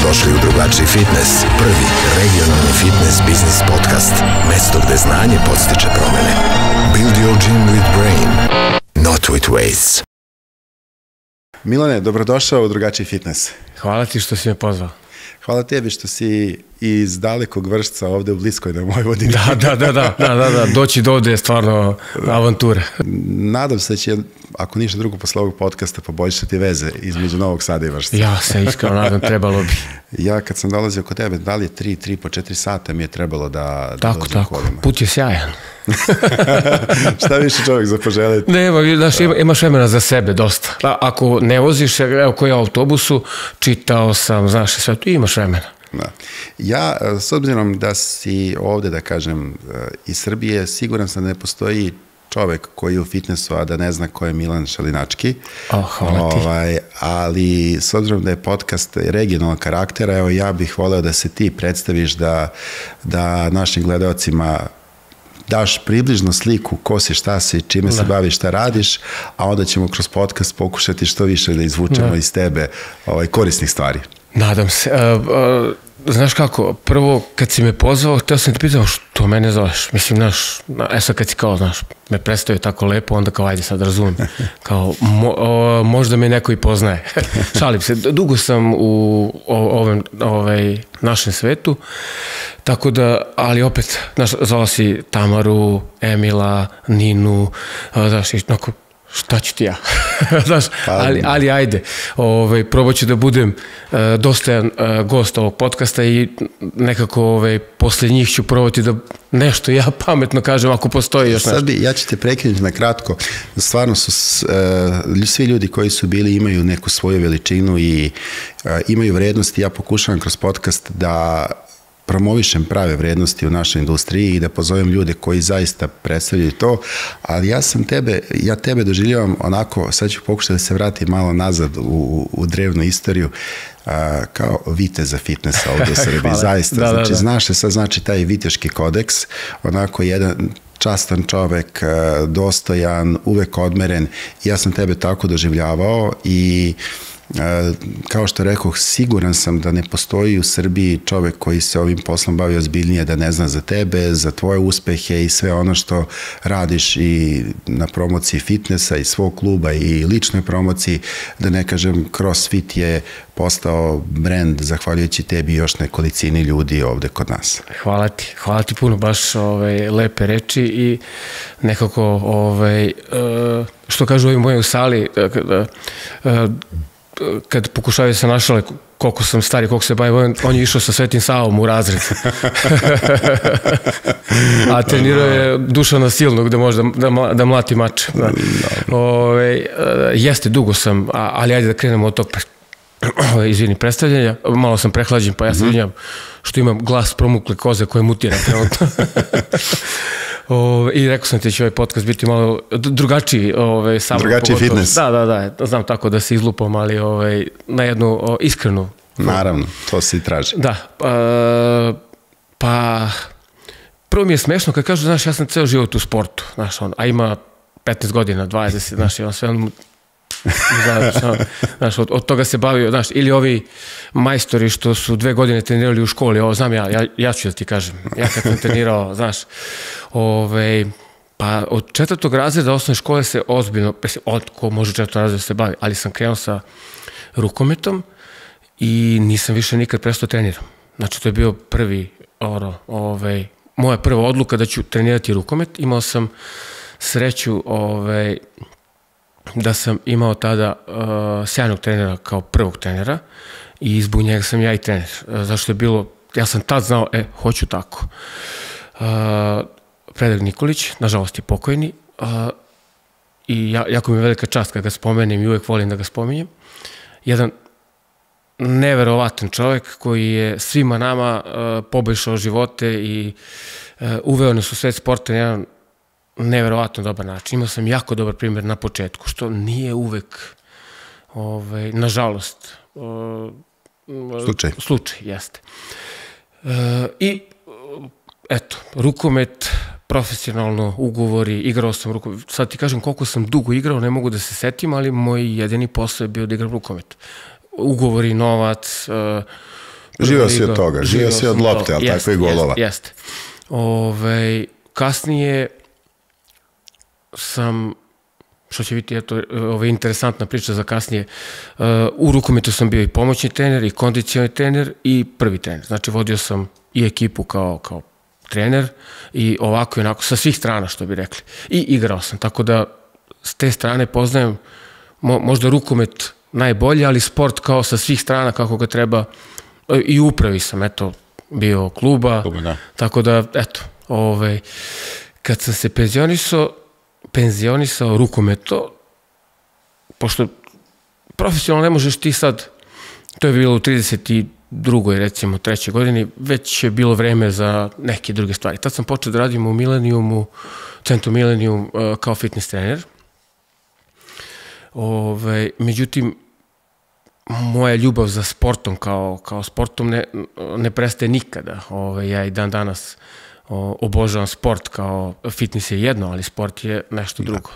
Dobrodošli u Drugačiji fitness, prvi regionalni fitness biznis podcast. Mesto gde znanje podstiče promene. Build your gym with brain, not with weights. Milane, dobrodošao u Drugačiji fitness. Hvala ti što si me pozvao. Hvala tebi što si iz dalekog Vršca ovde u bliskoj na Vojvodini. Da, doći do ovde je stvarno avantura. Nadam se da će, ako ništa drugo posle ovog podcasta, poboljšati veze između Novog Sada i Vršca. Ja se iskreno nadam, trebalo bi. Ja kad sam dolazio kod tebe, da li je 3,5-4 sata mi je trebalo da dođem kolima. Put je sjajan. Šta više čovjek za poželiti? Imaš vremena za sebe dosta. Ako ne voziš, evo koji autobusu, čitao sam, znaš, sve tu imaš vremena. Da. Ja, s obzirom da si ovde, da kažem, iz Srbije, siguran sam da ne postoji čovek koji je u fitnessu, a da ne zna ko je Milan Šalinački. Hvala ti. Ali, s obzirom da je podcast regionalnog karaktera, evo ja bih voleo da se ti predstaviš, da našim gledalcima daš približno sliku ko si, šta si, čime se baviš, šta radiš, a onda ćemo kroz podcast pokušati što više da izvučemo iz tebe korisnih stvari. Nadam se. Znaš kako, prvo kad si me pozvao, htio sam te pitao što mene zoveš. Mislim, znaš, sad kad si kao, znaš, me predstavio tako lepo, onda kao, ajde sad razumem. Kao, možda me neko i poznaje. Šalim se, dugo sam u ovom našem svetu, tako da, ali opet, znaš, zvao si Tamaru, Emila, Ninu, znaš, onako, šta ću ti ja? Znaš, ali ajde, probat ću da budem dostojan gost ovog podcasta i nekako posle njih ću probati da nešto ja pametno kažem ako postoji još nešto. Ja ću te prekinuti na kratko. Stvarno su svi ljudi koji su bili imaju neku svoju veličinu i imaju vrednosti. Ja pokušavam kroz podcast da promovišem prave vrednosti u našoj industriji i da pozovem ljude koji zaista predstavljaju to, ali ja tebe doživljavam onako, sad ću pokušati da se vratim malo nazad u drevnu istoriju, kao viteza fitnessa ovdje u Srbiji, zaista. Znači, znaš se sad, znači taj viteški kodeks, onako jedan častan čovek, dostojan, uvek odmeren. Ja sam tebe tako doživljavao i kao što rekoh, siguran sam da ne postoji u Srbiji čovek koji se ovim poslom bavi ozbiljnije da ne zna za tebe, za tvoje uspehe i sve ono što radiš i na promociji fitnessa i svog kluba i ličnoj promociji, da ne kažem, CrossFit je postao brend zahvaljujući tebi i još nekolicini ljudi ovde kod nas. Hvala ti puno, baš lepe reči i nekako, što kažu ovi moji u sali, kad pokušavaju se našale koliko sam stari, koliko se bavim, on je išao sa Svetim Savom u razred. A trenirao je Dušana Silnog da može da mlati mače. Jeste, dugo sam, ali ajde da krenemo od tog predstavljanja. Malo sam prehlađen, pa ja se izvinjam što imam glas promukle koze koje mutira trenutno. I rekao sam ti da će ovaj podcast biti malo drugačiji. Drugačiji fitness. Da, znam tako da se izlupam, ali na jednu iskrenu. Naravno, to se i traži. Da, pa prvo mi je smešno kad kažu, znaš, ja sam ceo život u sportu, znaš, a ima 15 godina, 20, znaš, on sve znaš, od toga se bavio, znaš, ili ovi majstori što su 2 godine trenirali u školi, ovo znam ja ću da ti kažem, ja kad sam trenirao, znaš, pa od 4. razreda osnovne škole se ozbiljno, ko može u 4. razreda se bavi, ali sam krenuo sa rukometom i nisam više nikad prestao treniram. Znači, to je bio prvi, moja prva odluka da ću trenirati rukomet. Imao sam sreću, da sam imao tada sjajnog trenera kao prvog trenera i zbog njega sam ja i trener. Zašto je bilo, ja sam tad znao, hoću tako. Predrag Nikolić, nažalost je pokojni, i jako mi je velika čast kad ga spomenem i uvek volim da ga spominjem. Jedan neverovatan čovjek koji je svima nama poboljšao živote i uveo nas u svet sporta na jedan neverovatno dobar način. Imao sam jako dobar primjer na početku, što nije uvek, nažalost, slučaj, jeste. I, eto, rukomet, profesionalno, ugovori, igrao sam rukomet. Sad ti kažem koliko sam dugo igrao, ne mogu da se setim, ali moj jedini posao je bio da igram rukomet. Ugovori, novac, Živeo si od toga, živeo si od lopte, ali tako i golova. Jeste. Kasnije sam, što će biti, ovo je interesantna priča za kasnije, u rukometu sam bio i pomoćni trener, i kondicioni trener, i prvi trener. Znači, vodio sam i ekipu kao trener, i ovako i onako, sa svih strana, što bi rekli. I igrao sam, tako da s te strane poznajem možda rukomet najbolje, ali sport kao sa svih strana kako ga treba, i upravi sam, bio kluba, tako da, kad sam se penzionisao rukometo, pošto profesionalno ne možeš ti sad, to je bilo u 32. recimo 3. godini, već je bilo vreme za neke druge stvari. Tad sam počeo da radim u Milenijumu, centru Milenijum kao fitness trener. Međutim, moja ljubav za sportom kao sportom ne prestaje nikada. Ja i dan danas obožavam sport, kao fitness je jedno, ali sport je nešto drugo.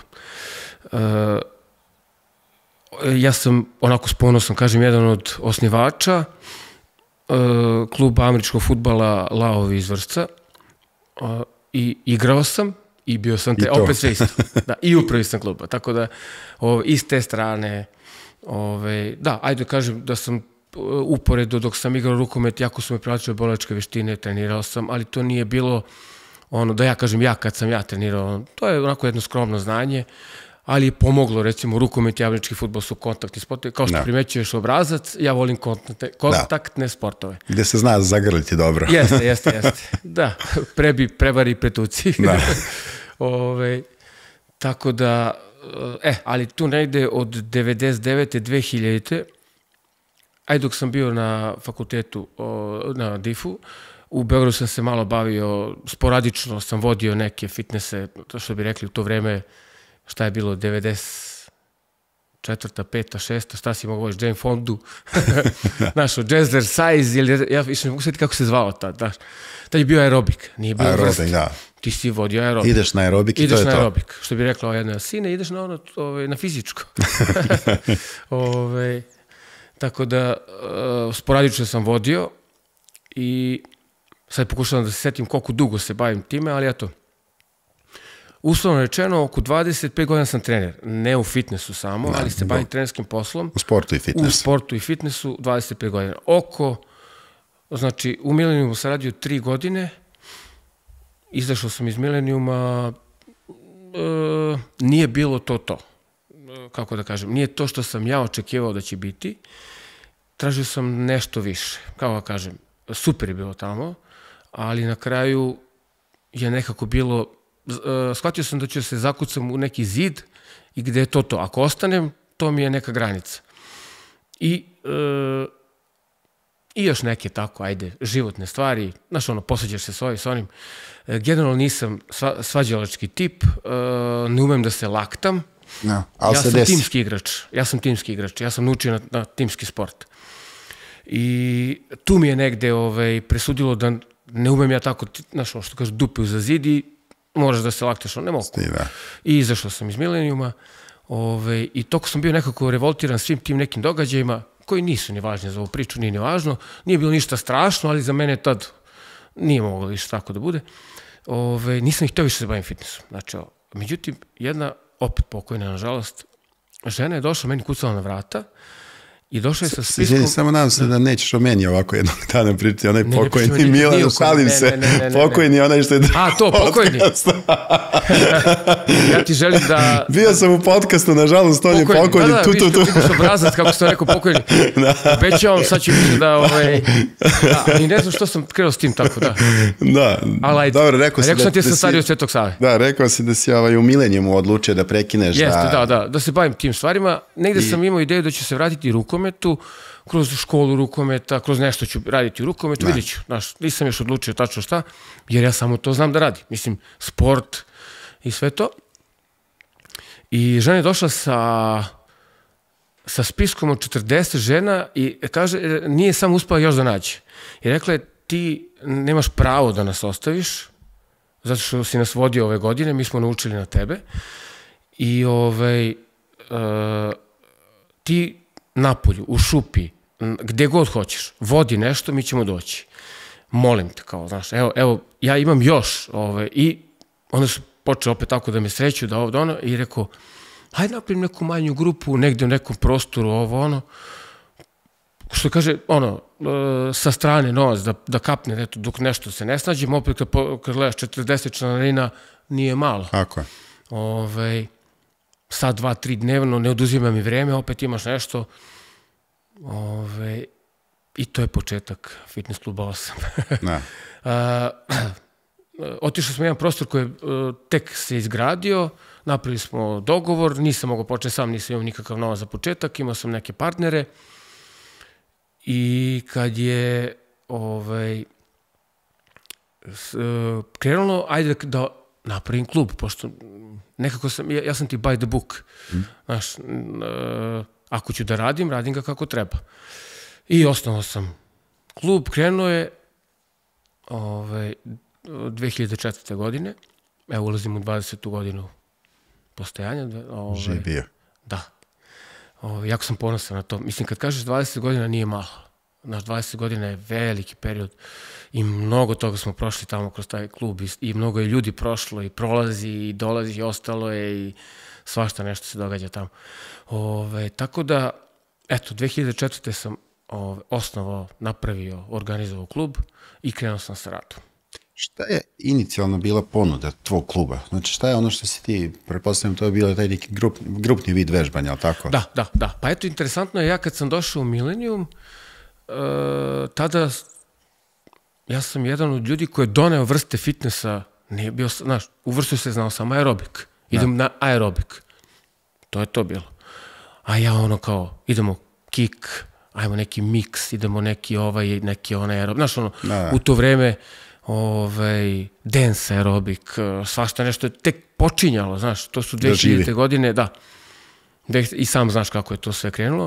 Ja sam, onako s ponosom kažem, jedan od osnivača kluba američkog fudbala Lavovi iz Vršca, i igrao sam i bio sam opet sve isto. I upravi sam kluba, tako da iz te strane, ajde kažem da sam uporedo dok sam igrao rukomet, jako su me privlačile borilačke veštine, trenirao sam, ali to nije bilo ono da ja kažem kad sam trenirao, to je onako jedno skromno znanje, ali je pomoglo, recimo, rukomet i američki fudbal su kontaktni sportovi, kao što primećuješ obrazac, ja volim kontaktne sportove. Gde se zna zagrliti dobro. Jeste. Da, prevari, pretuci. Tako da, ali tu negde od 99. 2000. Ajde, dok sam bio na fakultetu, na DIF-u, u Beogradu sam se malo bavio, sporadično sam vodio neke fitnesse, to što bi rekli u to vreme, šta je bilo, 94. 5. 6. šta si mogu vodiš, Jane Fondu, našo, Jazzercise, ja više ne mogu sjetiti kako se zvalo tad, tad je bio aerobik, nije bio vrst. Ti si vodio aerobik. Ideš na aerobik i to je to. Ideš na aerobik, što bi rekla jedna sine, ideš na ono, na fizičko. Tako da, sporadično sam vodio i sad pokušavam da se setim koliko dugo se bavim time, ali uslovno rečeno, oko 25 godina sam trener. Ne u fitnessu samo, ali se bavim trenerskim poslom. U sportu i fitnessu. U sportu i fitnessu 25 godina. Znači, u Milenijumu sam radio 3 godine, izašao sam iz Milenijuma, nije bilo to. Kako da kažem, nije to što sam ja očekivao da će biti. Tražio sam nešto više. Kako da kažem, super je bilo tamo, ali na kraju je nekako bilo, shvatio sam da ću se zakucam u neki zid i gde je to. Ako ostanem, to mi je neka granica. I još neke tako, životne stvari, znaš posveđaš se s onim. Generalno nisam svađalački tip, ne umem da se laktam. Ja sam timski igrač, ja sam naučio na timski sport. I tu mi je negde presudilo da ne umem ja tako, znaš, što kažu, dupe uza zid i moraš da se laktaš, ne mogu. I izašao sam iz Milenijuma i toko sam bio nekako revoltiran svim tim nekim događajima koji nisu ni važni za ovu priču, nije ni važno, nije bilo ništa strašno, ali za mene tad nije moglo više tako da bude. Nisam ih htio više se bavim fitnessom. Znači, međutim, jedna opet pokojna, nažalost, žena je došla, meni kucala na vrata i došla je sa spiskom... Samo nadam se da nećeš o meni ovako jednog dana pričati, onaj pokojni Milan, šalim se, pokojni onaj što je... To, pokojni. Ja ti želim da... Bio sam u podcastu, nažalost, on je pokojni. Da, vidiš kako si obrazac, kako sam rekao pokojni. Obećavam, sad ću biti da... I ne znam što sam krenuo s tim tako, da. Da, dobro, rekao sam ti je sam stario Svetog Save. Da, rekao si da si u Milenijumu odlučio da prekineš. Jeste, da se bavim tim stvarima. Negde sam imao ideju da ću se vratiti rukometu, kroz školu rukometa, kroz nešto ću raditi u rukometu, vidjet ću, nisam još odlučio tačno šta, jer ja samo to znam da radim. Mislim, sport i sve to. I žena je došla sa spiskom od 40 žena i kaže, nije samo uspela još da nađe. I rekla je, ti nemaš pravo da nas ostaviš, zato što si nas vodio ove godine, mi smo naučili na tebe. I ti napolju, u šupi, gde god hoćeš, vodi nešto, mi ćemo doći. Molim te, kao, znaš, evo, ja imam još, i onda su počeli opet tako da me sreću, da ovo, da ono, i rekao, hajde napravim neku manju grupu, negde u nekom prostoru, ovo, ono, što kaže, ono, sa strane novac, da kapne, eto, dok nešto se ne snađemo, opet kad gledaš 40 članarina, nije malo. Tako je. Sad 2-3 dnevno, ne oduzima mi vreme, opet imaš nešto, i to je početak Fitness kluba 8. Otišli smo jedan prostor koji tek se izgradio, napravili smo dogovor, nisam mogao početi sam, nisam imao nikakav novac za početak, imao sam neke partnere i kad je krenulo, ajde da napravim klub, pošto nekako ja sam ti by the book, znaš, ako ću da radim ga kako treba. I osnovao sam klub, krenuo je 2004. godine, evo ulazim u 20. godinu postojanja. Živio. Da. Jako sam ponosan na to. Mislim, kad kažeš 20 godina nije malo. Naš 20 godina je veliki period i mnogo toga smo prošli tamo kroz taj klub i mnogo je ljudi prošlo i prolazi i dolazi i ostalo je i svašta nešto se događa tamo. Tako da, eto, 2004. sam osnovao, napravio, organizovao klub i krenuo sam sa radom. Šta je inicijalno bila ponuda tvog kluba? Znači, šta je ono što si ti, pretpostavljam, to je bilo taj neki grupni vid vežbanja, ali tako? Da. Pa eto, interesantno je, ja kad sam došao u Millennium, tada ja sam jedan od ljudi koji je doneo vrste fitnessa, nije bio, znaš, uvrstio se, znao sam aerobik. Idem na aerobik. To je to bilo. A ja ono kao, idemo kick, ajmo neki mix, idemo neki onaj aerobik. Znaš, ono, u to vreme dance aerobik, svašta nešto je tek počinjalo, znaš, to su 2000. godine, da. I sam znaš kako je to sve krenulo.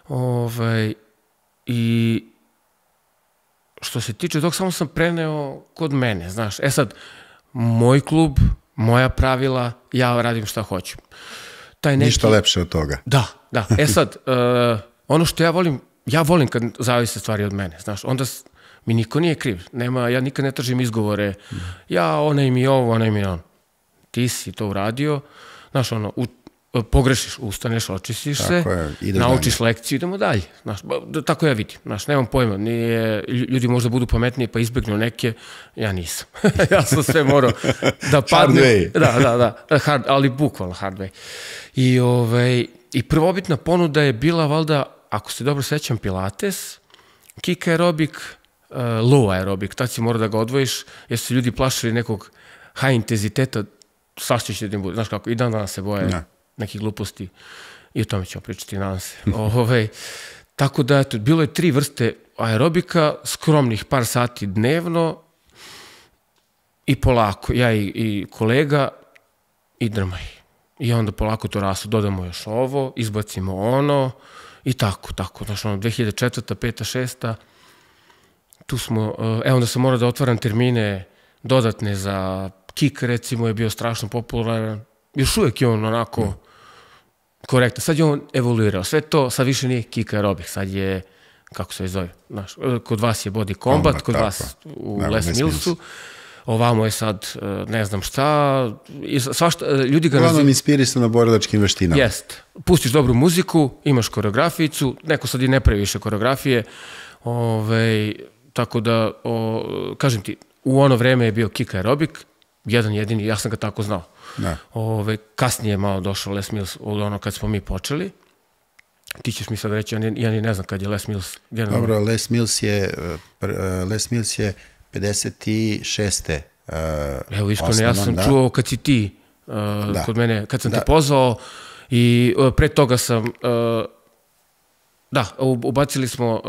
I što se tiče tog, samo sam preneo kod mene, znaš. Sad, moj klub, moja pravila, ja radim šta hoću. Ništa lepše od toga. Da. Sad, ono što ja volim kad zavise stvari od mene, znaš, onda mi niko nije kriv. Ja nikad ne tražim izgovore. Onaj mi ovo, onaj mi on. Ti si to uradio, znaš, ono, pogrešiš, ustaneš, očistiš se, naučiš lekciju, idemo dalje. Tako ja vidim. Nemam pojma. Ljudi možda budu pametniji pa izbjegnu neke, ja nisam. Ja sam sve morao da padnem. Hard way. Da, ali bukvalno hard way. I prvobitna ponuda je bila, valjda, ako se dobro sećam, Pilates, kick aerobik, low aerobik. Tad si mora da ga odvojiš, jer su ljudi plašili nekog high intenziteta, svašta će da im bude. Znaš kako, i dan danas se boje nekih gluposti i o tome ćemo pričati, nadam se. Tako da, eto, bilo je 3 vrste aerobika, skromnih par sati dnevno i polako, ja i kolega i drmaj. I onda polako to rastu, dodamo još ovo, izbacimo ono i tako. Znači, 2004. 5. 6. Tu smo, onda sam morao da otvaram termine dodatne za kick, recimo, je bio strašno popularan. Još uvijek je on onako korektno. Sad je on evoluirao. Sve to, sad više nije kick aerobik, sad je, kako se zove, kod vas je body combat, kod vas u Les Millsu. Ovamo je sad, ne znam šta, svašta, ljudi ga nazivaju... Uglavnom inspirisano na borilačkim veštinama. Jest. Pustiš dobru muziku, imaš koreografijicu, neko sad i ne pravi više koreografije, tako da, kažem ti, u ono vreme je bio kick aerobik, jedan jedini, ja sam ga tako znao. Kasnije je malo došao Les Mills od ono kad smo mi počeli. Ti ćeš mi sad reći, ja ni ne znam kad je Les Mills. Dobro, Les Mills je 56. Evo, iskreno, ja sam čuo kad si ti kod mene, kad sam te pozvao i pre toga sam, ubacili smo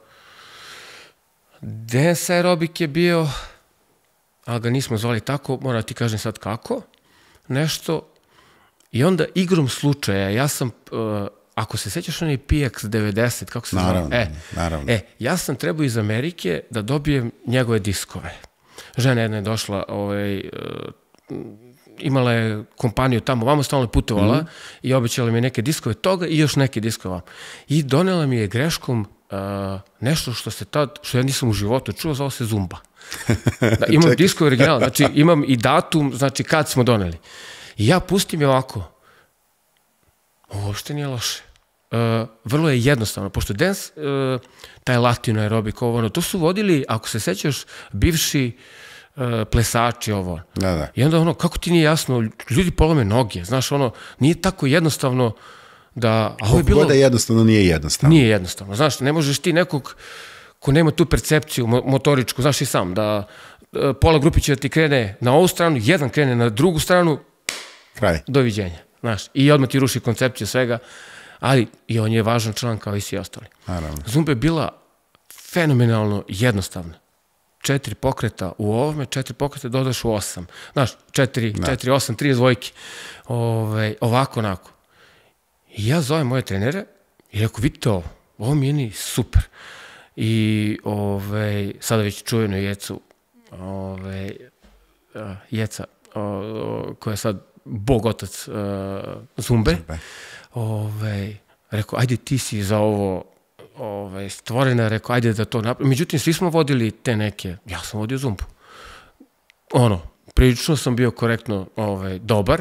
dance aerobik je bio, ali ga nismo zvali tako, moram ti kažem sad kako, nešto, i onda igrom slučaja, ja sam, ako se sećaš onaj PX90, kako se zove? Naravno. Ja sam trebao iz Amerike da dobijem njegove diskove. Žena jedna je došla, imala je kompaniju tamo, vamo stalno putovala i obećala mi neke diskove toga i još neke diskova. I donela mi je greškom nešto što ja nisam u životu čuo, zove se Zumba. Da, imam disko original, znači imam i datum, znači kad smo doneli. I ja pustim je ovako, uopšte nije loše. Vrlo je jednostavno, pošto dance, taj latino aerobik, to su vodili, ako se sećaš, bivši plesači ovo. Da. I onda kako ti nije jasno, ljudi polome noge, znaš, nije tako jednostavno da... Kako da jednostavno nije jednostavno. Nije jednostavno, znaš, ne možeš ti nekog ko nema tu percepciju motoričku, znaš i sam, da pola grupi će da ti krene na ovu stranu, jedan krene na drugu stranu, kraj. Doviđenja, znaš, i odmah ti ruši koncepciju svega, ali i on je važan član kao i svi ostali. Naravno. Zumba je bila fenomenalno jednostavna. 4 pokreta u ovome, 4 pokreta dodaš u 8. Znaš, 4, 8, 3 dvojke. Ovako, onako. I ja zovem moje trenere i rekao, vidite ovo mi je super. I sada već čujeno Jecu, Jeca, koja je sad bog otac Zumbe, rekao, ajde ti si za ovo stvorena, rekao, ajde da to napravim. Međutim, svi smo vodili te neke, ja sam vodio Zumbu. Prilično sam bio korektno dobar,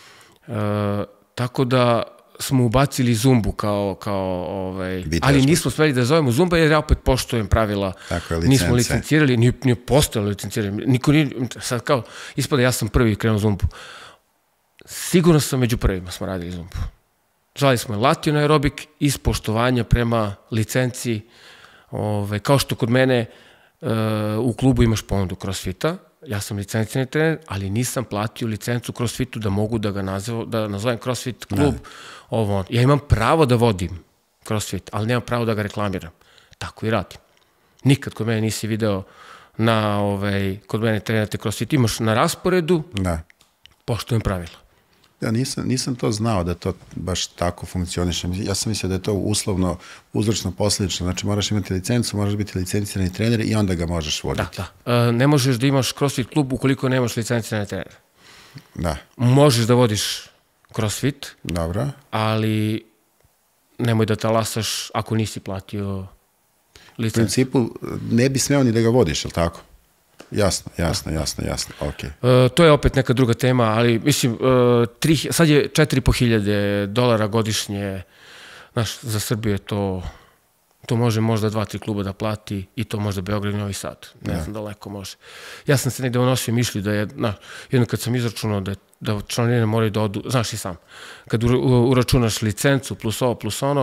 tako da smo ubacili Zumbu ali nismo smeli da zovemo Zumba jer ja opet poštujem pravila, nismo licencirali, nije postojalo licenciranje, niko nije, sad kao, ispada ja sam prvi krenuo Zumbu. Sigurno sam među prvima smo radili Zumbu. Zvali smo je latino aerobik iz poštovanja prema licenciji, kao što kod mene u klubu imaš ponudu CrossFita, ja sam licencirani trener, ali nisam platio licencu CrossFitu da mogu da ga nazovem CrossFit klub. Ja imam pravo da vodim CrossFit, ali nemam pravo da ga reklamiram. Tako i radim. Nikad kod mene nisi video kod mene trenirate CrossFit, imaš na rasporedu, poštujem pravila. Ja nisam to znao da to baš tako funkcioniše. Ja sam mislio da je to uslovno, uzročno posledično. Znači moraš imati licencu, moraš biti licencirani trener i onda ga možeš voditi. Da. Ne možeš da imaš CrossFit klub ukoliko nemaš licencirani trener. Da. Možeš da vodiš CrossFit, dobro, ali nemoj da talasaš ako nisi platio licencu. U principu ne bi smeo ni da ga vodiš, je li tako? Jasno, ok. To je opet neka druga tema, ali mislim, sad je $4.500 godišnje, znaš, za Srbiju je to može možda 2-3 kluba da plati i to možda Beograd i Novi Sad, ne znam, daleko može. Ja sam se negde unosio mišlji da je, jedno kad sam izračunao da članine moraju da odu, znaš i sam, kad uračunaš licencu plus ovo plus ono,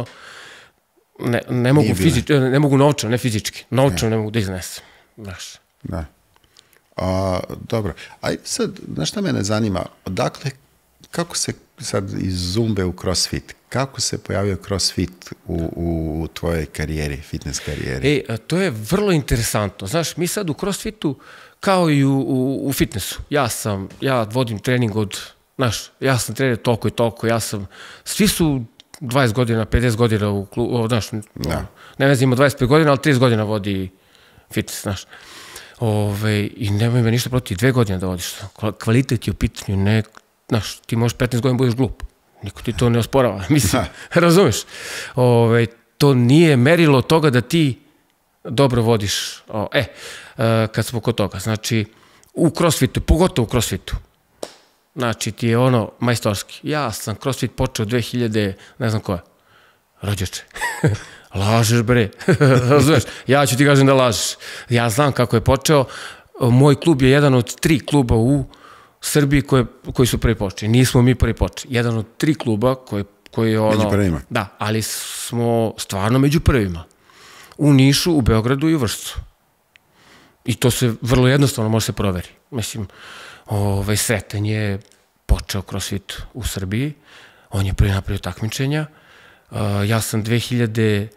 ne mogu novčano, ne fizički, novčano ne mogu da iznesem, znaš. Da. Dobro, aj sad, znaš šta mene zanima, odakle, kako se sad iz Zumbe u CrossFit, kako se pojavio CrossFit u tvojoj karijeri, fitness karijeri? To je vrlo interesantno, znaš, mi sad u CrossFitu, kao i u fitnessu, ja vodim trening ja sam trener toliko i toliko, svi su 20 godina, 50 godina u klubu, znaš, ne vezi ima 25 godina, ali 30 godina vodi fitness, znaš. I nemoj me ništa protiv 2 godine da vodiš. Kvalitet je u pitanju, ne, znaš, ti možeš 15 godina budeš glup. Niko ti to ne osporava, mislim, razumeš? To nije merilo toga da ti dobro vodiš. Kad smo kod toga, znači, u CrossFitu, pogotovo u CrossFitu, znači, ti je majstorski. Ja sam CrossFit počeo 2000, ne znam koja, rođače. Lažeš, bre, razumeš, ja ću ti kažem da lažeš. Ja znam kako je počeo, moj klub je jedan od 3 kluba u Srbiji koji su prvi počeli, nismo mi prvi počeli, jedan od 3 kluba koji je među prvima. Da, ali smo stvarno među prvima, u Nišu, u Beogradu i u Vršcu. I to se vrlo jednostavno može se proveri. Mislim, Sreten je počeo CrossFit u Srbiji, on je prvi napravio takmičenja, ja sam 2011.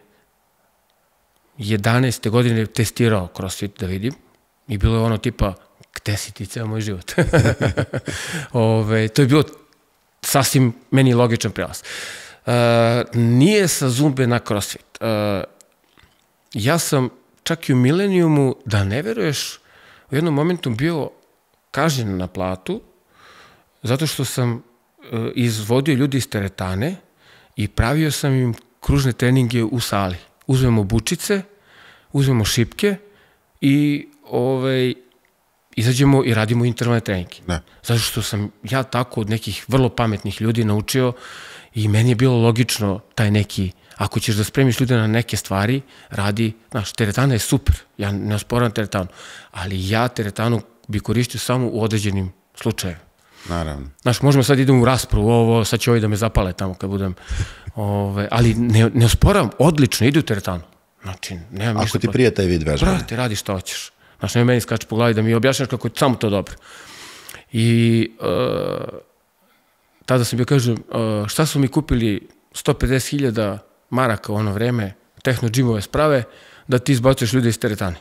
godine testirao CrossFit da vidim i bilo je tipa, gde si ti ceo moj život? To je bilo sasvim meni logičan prelaz. Nije sa Zumbe na CrossFit. Ja sam čak i u Milenijumu, da ne veruješ, u jednom momentu bio kažnjen na platu zato što sam izvodio ljudi iz teretane i pravio sam im kružne treninge u sali, uzmemo bučice, uzmemo šipke i izađemo i radimo intervalne treninge. Zato što sam ja tako od nekih vrlo pametnih ljudi naučio i meni je bilo logično taj neki, ako ćeš da spremiš ljude na neke stvari, radi, znaš, teretana je super, ja ne osporavam teretanu, ali ja teretanu bi koristio samo u određenim slučajevima. Naravno. Znaš, možemo sad idemo u raspravu, sad će ovi da me zapale tamo kad budem, ali ne osporavam, odlično, ide u teretanu. Znači, nemam ništa. Ako ti prija taj vid vežbanja. Brate, radi šta hoćeš. Znaš, nema meni skače po glavi da mi objašnjaš kako je samo to dobro. I tada sam bio, kažem, šta su mi kupili 150.000 maraka u ono vreme, tehno džimove sprave, da ti izbacuješ ljude iz teretane.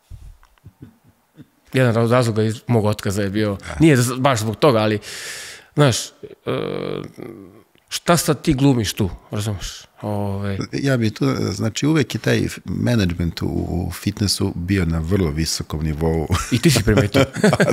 Jedan od razloga iz mog otkaza je bio, nije baš zbog toga, ali, znaš, šta sad ti glumiš tu, razumeš? Ja bi tu, znači uvek je taj management u fitnessu bio na vrlo visokom nivou. I ti si primetio.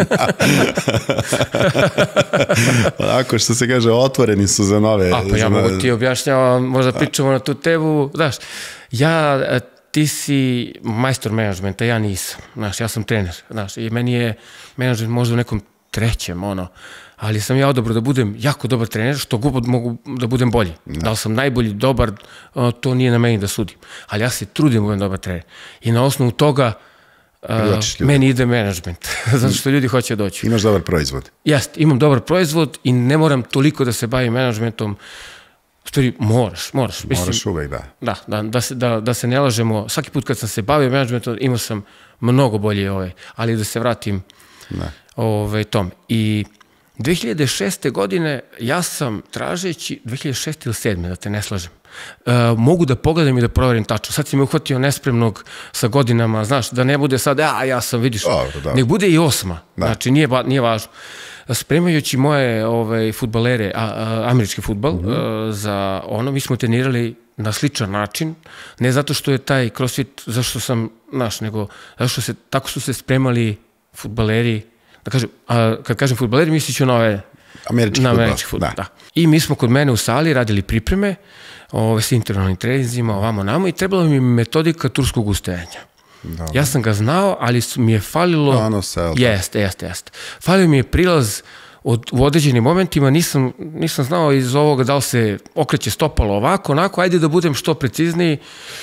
Onako što se kaže, otvoreni su za nove. Pa ja mogu ti objašnjavam, možda pričamo na tu temu, znaš, ti si majstor menadžmenta, ja nisam, znaš, ja sam trener, znaš, i meni je menadžment možda u nekom trećem, ali sam ja odabrao da budem jako dobar trener, što god mogu da budem bolji. Da li sam najbolji, dobar, to nije na meni da sudim. Ali ja se trudim da budem dobar trener. I na osnovu toga meni ide menadžment, zato što ljudi hoće doći. Imaš dobar proizvod. Jeste, imam dobar proizvod i ne moram toliko da se bavim menadžmentom. U stvari, moraš. Moraš uvek, da. Da se ne lažemo. Svaki put kad sam se bavio menadžmentom, imao sam mnogo bolje ali da se vratim tome. I 2006. godine ja sam tražeći, 2006. ili 2007. da te ne slažem, mogu da pogledam i da proverim tačno. Sad si me uhvatio nespremnog sa godinama, znaš, da ne bude sad, ja sam, vidiš, nek bude i 8. Znači, nije važno. Spremajući moje fudbalere, američki fudbal, za mi smo trenirali na sličan način, ne zato što je taj crossfit, zašto sam, znaš, nego zato što tako su se spremali fudbaleri, da kažem, kad kažem fudbaleri, misliću na američki fudbal. I mi smo kod mene u sali radili pripreme s intervalnim treninzima, ovamo namo, i trebala mi metodika turskog ustajanja. Ja sam ga znao, ali mi je falilo... Jeste. Falio mi je prilaz u određenim momentima, nisam znao iz ovoga da li se okreće stopalo ovako, onako, ajde da budem što precizniji.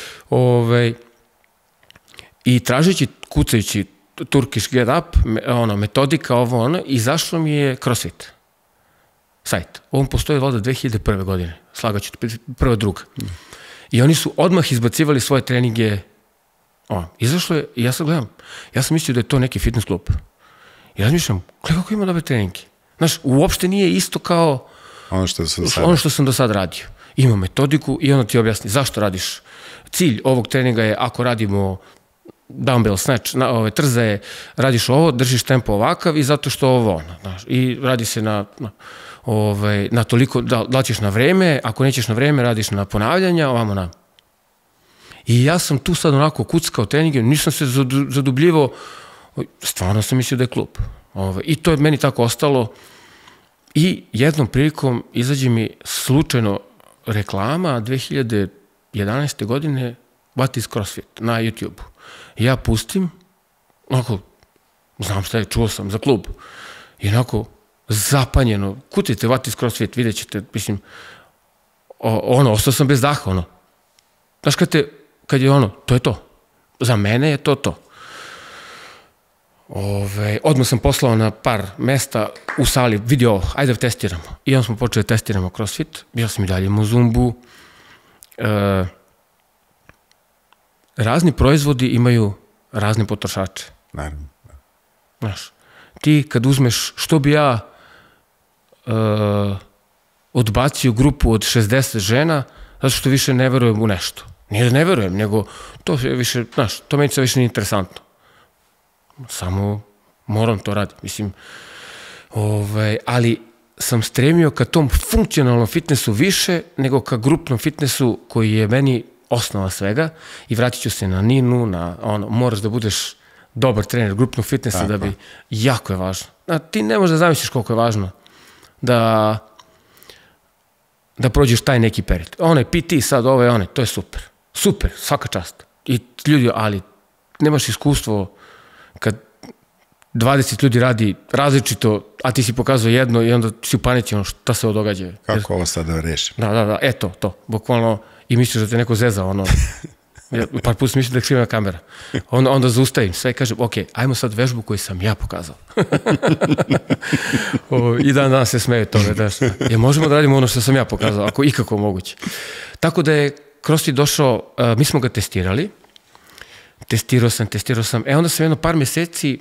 I tražeći, kucajući Turkish Get Up, metodika, izašlo mi je CrossFit sajt. On postoji od 2001. godine, slagaću, prva, druga. I oni su odmah izbacivali svoje treninge. Izašlo je i ja sad gledam, ja sam mislio da je to neki fitness klub. I razmišljam, gledaj kako ima dobre treninge. Znaš, uopšte nije isto kao ono što sam do sad radio. Ima metodiku i ono ti objasni zašto radiš. Cilj ovog treninga je, ako radimo dumbbell snatch, trzaje, radiš ovo, držiš tempo ovakav i zato što ovo i radi se na toliko, da ćeš na vreme, ako nećeš na vreme, radiš na ponavljanja, ovamo na. I ja sam tu sad onako kuckao treninge, nisam se zadubljivao, stvarno sam mislio da je klub. I to je meni tako ostalo. I jednom prilikom izađe mi slučajno reklama 2011. godine What is CrossFit na YouTube-u. Ja pustim, onako, znam šta je, čuo sam za klub. I onako, zapanjeno, kucajte What is CrossFit, vidjet ćete, mislim, ostao sam bez daha, Znaš kad je to je to. Za mene je to. Odmah sam poslao na par mesta u sali, vidio ovo, ajde da testiramo. I onda smo počeli da testiramo CrossFit, ja sam i dalje imao zumbu. Razni proizvodi imaju razne potrošače. Naravno. Znaš, ti kad uzmeš, što bi ja odbacio grupu od 60 žena, zato što više ne verujem u nešto. Nije da ne verujem, nego to više, znaš, to meni se više nije interesantno. Samo moram to raditi, mislim. Ali sam stremio ka tom funkcionalnom fitnessu više nego ka grupnom fitnessu koji je meni osnova svega i vratit ću se na Ninu, moraš da budeš dobar trener grupnog fitnessa da bi, jako je važno. Ti ne možeš da zamisliš koliko je važno da prođeš taj neki period. PT sad, to je super. super, svaka čast. I ljudi, ali nemaš iskustvo kad 20 ljudi radi različito, a ti si pokazao jedno i onda si u panici, šta se događa. Kako ovo sad da rešim? Da, eto, to, bukvalno, i misliš da te neko zeza, par puta mislim da je skrivena kamera. Onda zaustavim sve i kažem, ok, ajmo sad vežbu koju sam ja pokazao. I dan se smeju toga, daš. Možemo da radimo ono što sam ja pokazao, ako ikako moguće. Tako da je CrossFit došao, mi smo ga testirali, testirao sam, onda sam jedno par meseci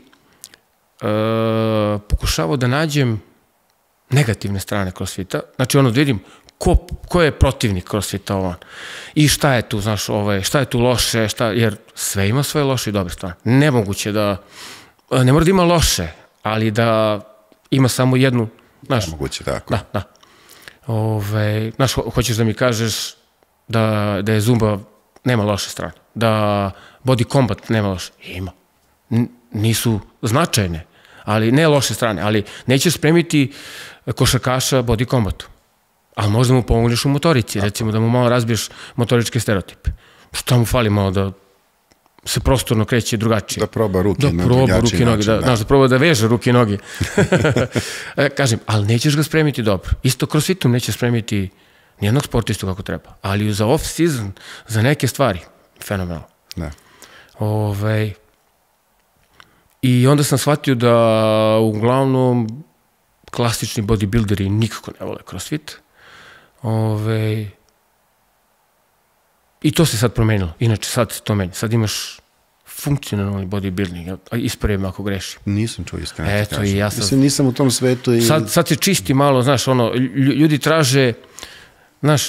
pokušavao da nađem negativne strane CrossFita, znači da vidim ko je protivnik CrossFita i šta je tu, znaš, šta je tu loše, jer sve ima svoje loše i dobre strane. Nemoguće da, ne mora da ima loše, ali da ima samo jednu, znaš. Nemoguće, tako. Da. Znaš, hoćeš da mi kažeš da je Zumba nema loše strane, da Body Combat nema loše, ima. Nisu značajne, ali ne loše strane, ali nećeš spremiti košarkaša Body Combatu. Ali možda mu pomogneš u motorici, recimo da mu malo razbiješ motoričke stereotipe. Šta mu fali malo da se prostorno kreće drugačije. Da proba ruke na drugačiji način. Da proba da veže ruke i noge. Kažem, ali nećeš ga spremiti dobro. Isto CrossFitom nećeš spremiti nijednog sportistu kako treba. Ali za off-season, za neke stvari, fenomenalno. Da. I onda sam shvatio da uglavnom klasični bodybuilderi nikako ne vole CrossFit. I to se sad promenilo. Inače, sad se to meni. Sad imaš funkcionalni bodybuilding. Ispravim ako grešim. Nisam čuo iskreno. Eto, i ja sam... Mislim, nisam u tom svetu i... Sad se čisti malo, znaš, ljudi traže, znaš,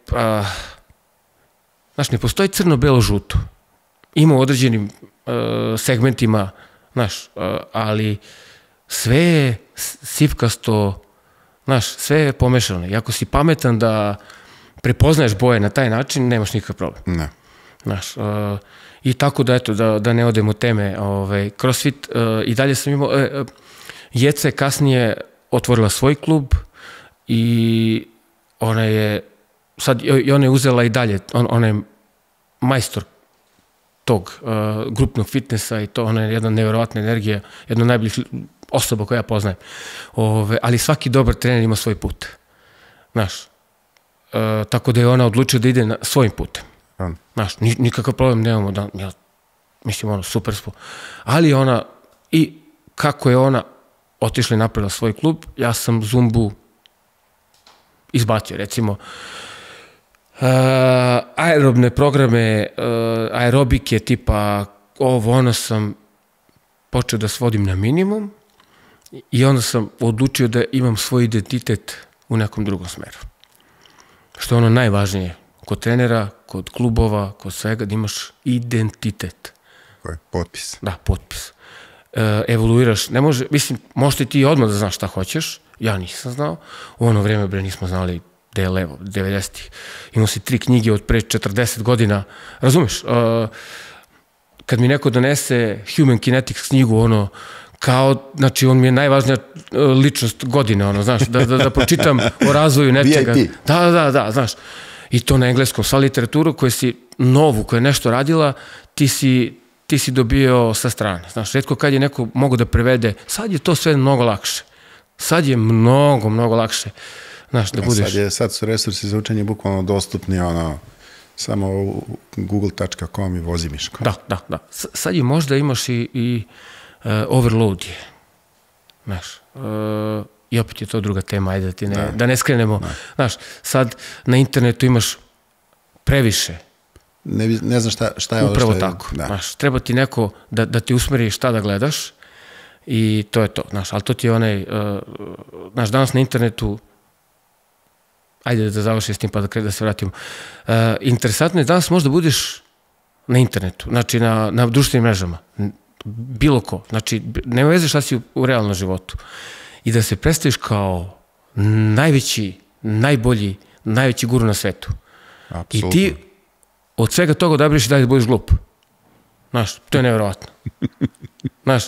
ne postoji crno-belo-žuto. Ima u određenim segmentima, znaš, ali sve je sivkasto, znaš, sve je pomešano. I ako si pametan da prepoznaješ boje na taj način, nemaš nikakav problem. Ne. Znaš, i tako da, eto, da ne odemo teme. CrossFit, i dalje sam imao, Jeca je kasnije otvorila svoj klub i ona je uzela i dalje, ona je majstor tog grupnog fitnessa i to, ona je jedna nevjerovatna energija, jedna od najboljih osoba koja ja poznajem. Ali svaki dobar trener ima svoj put. Znaš, tako da je ona odlučila da ide svojim putem. Znaš, nikakav problem nemamo, mislim, super smo. Ali ona, i kako je ona otišla i napravila svoj klub, ja sam Zumbu izbacio, recimo, aerobne programe, aerobike tipa ono sam počeo da svodim na minimum i onda sam odlučio da imam svoj identitet u nekom drugom smeru. Što je ono najvažnije kod trenera, kod klubova, kod svega, da imaš identitet. Koji? Potpis. Da, potpis. Evoluiraš, ne može, mislim, možete ti odmah da znaš šta hoćeš, ja nisam znao, u ono vreme, nismo znali gde je levo, 90-ih. Imao si 3 knjige od pre 40 godina, razumeš? Kad mi neko donese Human Kinetics knjigu, kao, znači, on mi je najvažnija ličnost godine, znaš, da pročitam o razvoju nečega. VIP. Da, znaš. I to na engleskom. Sva literaturu koju si novu, koja je nešto radila, ti si dobio sa strane. Znaš, retko kad je neko mogo da prevede, sad je to sve mnogo lakše. Sad je mnogo, mnogo lakše. Znaš, da budeš... Sad su resursi za učenje bukvalno dostupni, samo u google.com i vozi miško. Da. Sad je možda imaš i overload je. Znaš, i opet je to druga tema, ajde da ne skrenemo. Znaš, sad na internetu imaš previše. Ne znam šta je ovo. Upravo tako. Znaš, treba ti neko da ti usmeri šta da gledaš i to je to. Znaš, ali to ti je onaj, znaš, danas na internetu, ajde da završi s tim pa da se vratimo. Interesantno je, danas možda budeš na internetu, znači na društvenim mrežama, bilo ko, znači nema veze šta si u realnom životu i da se predstaviš kao najveći, najbolji, najveći guru na svetu. Apsolutno. I ti od svega toga odabereš i da budeš glup. Znaš, to je nevjerovatno. Znaš,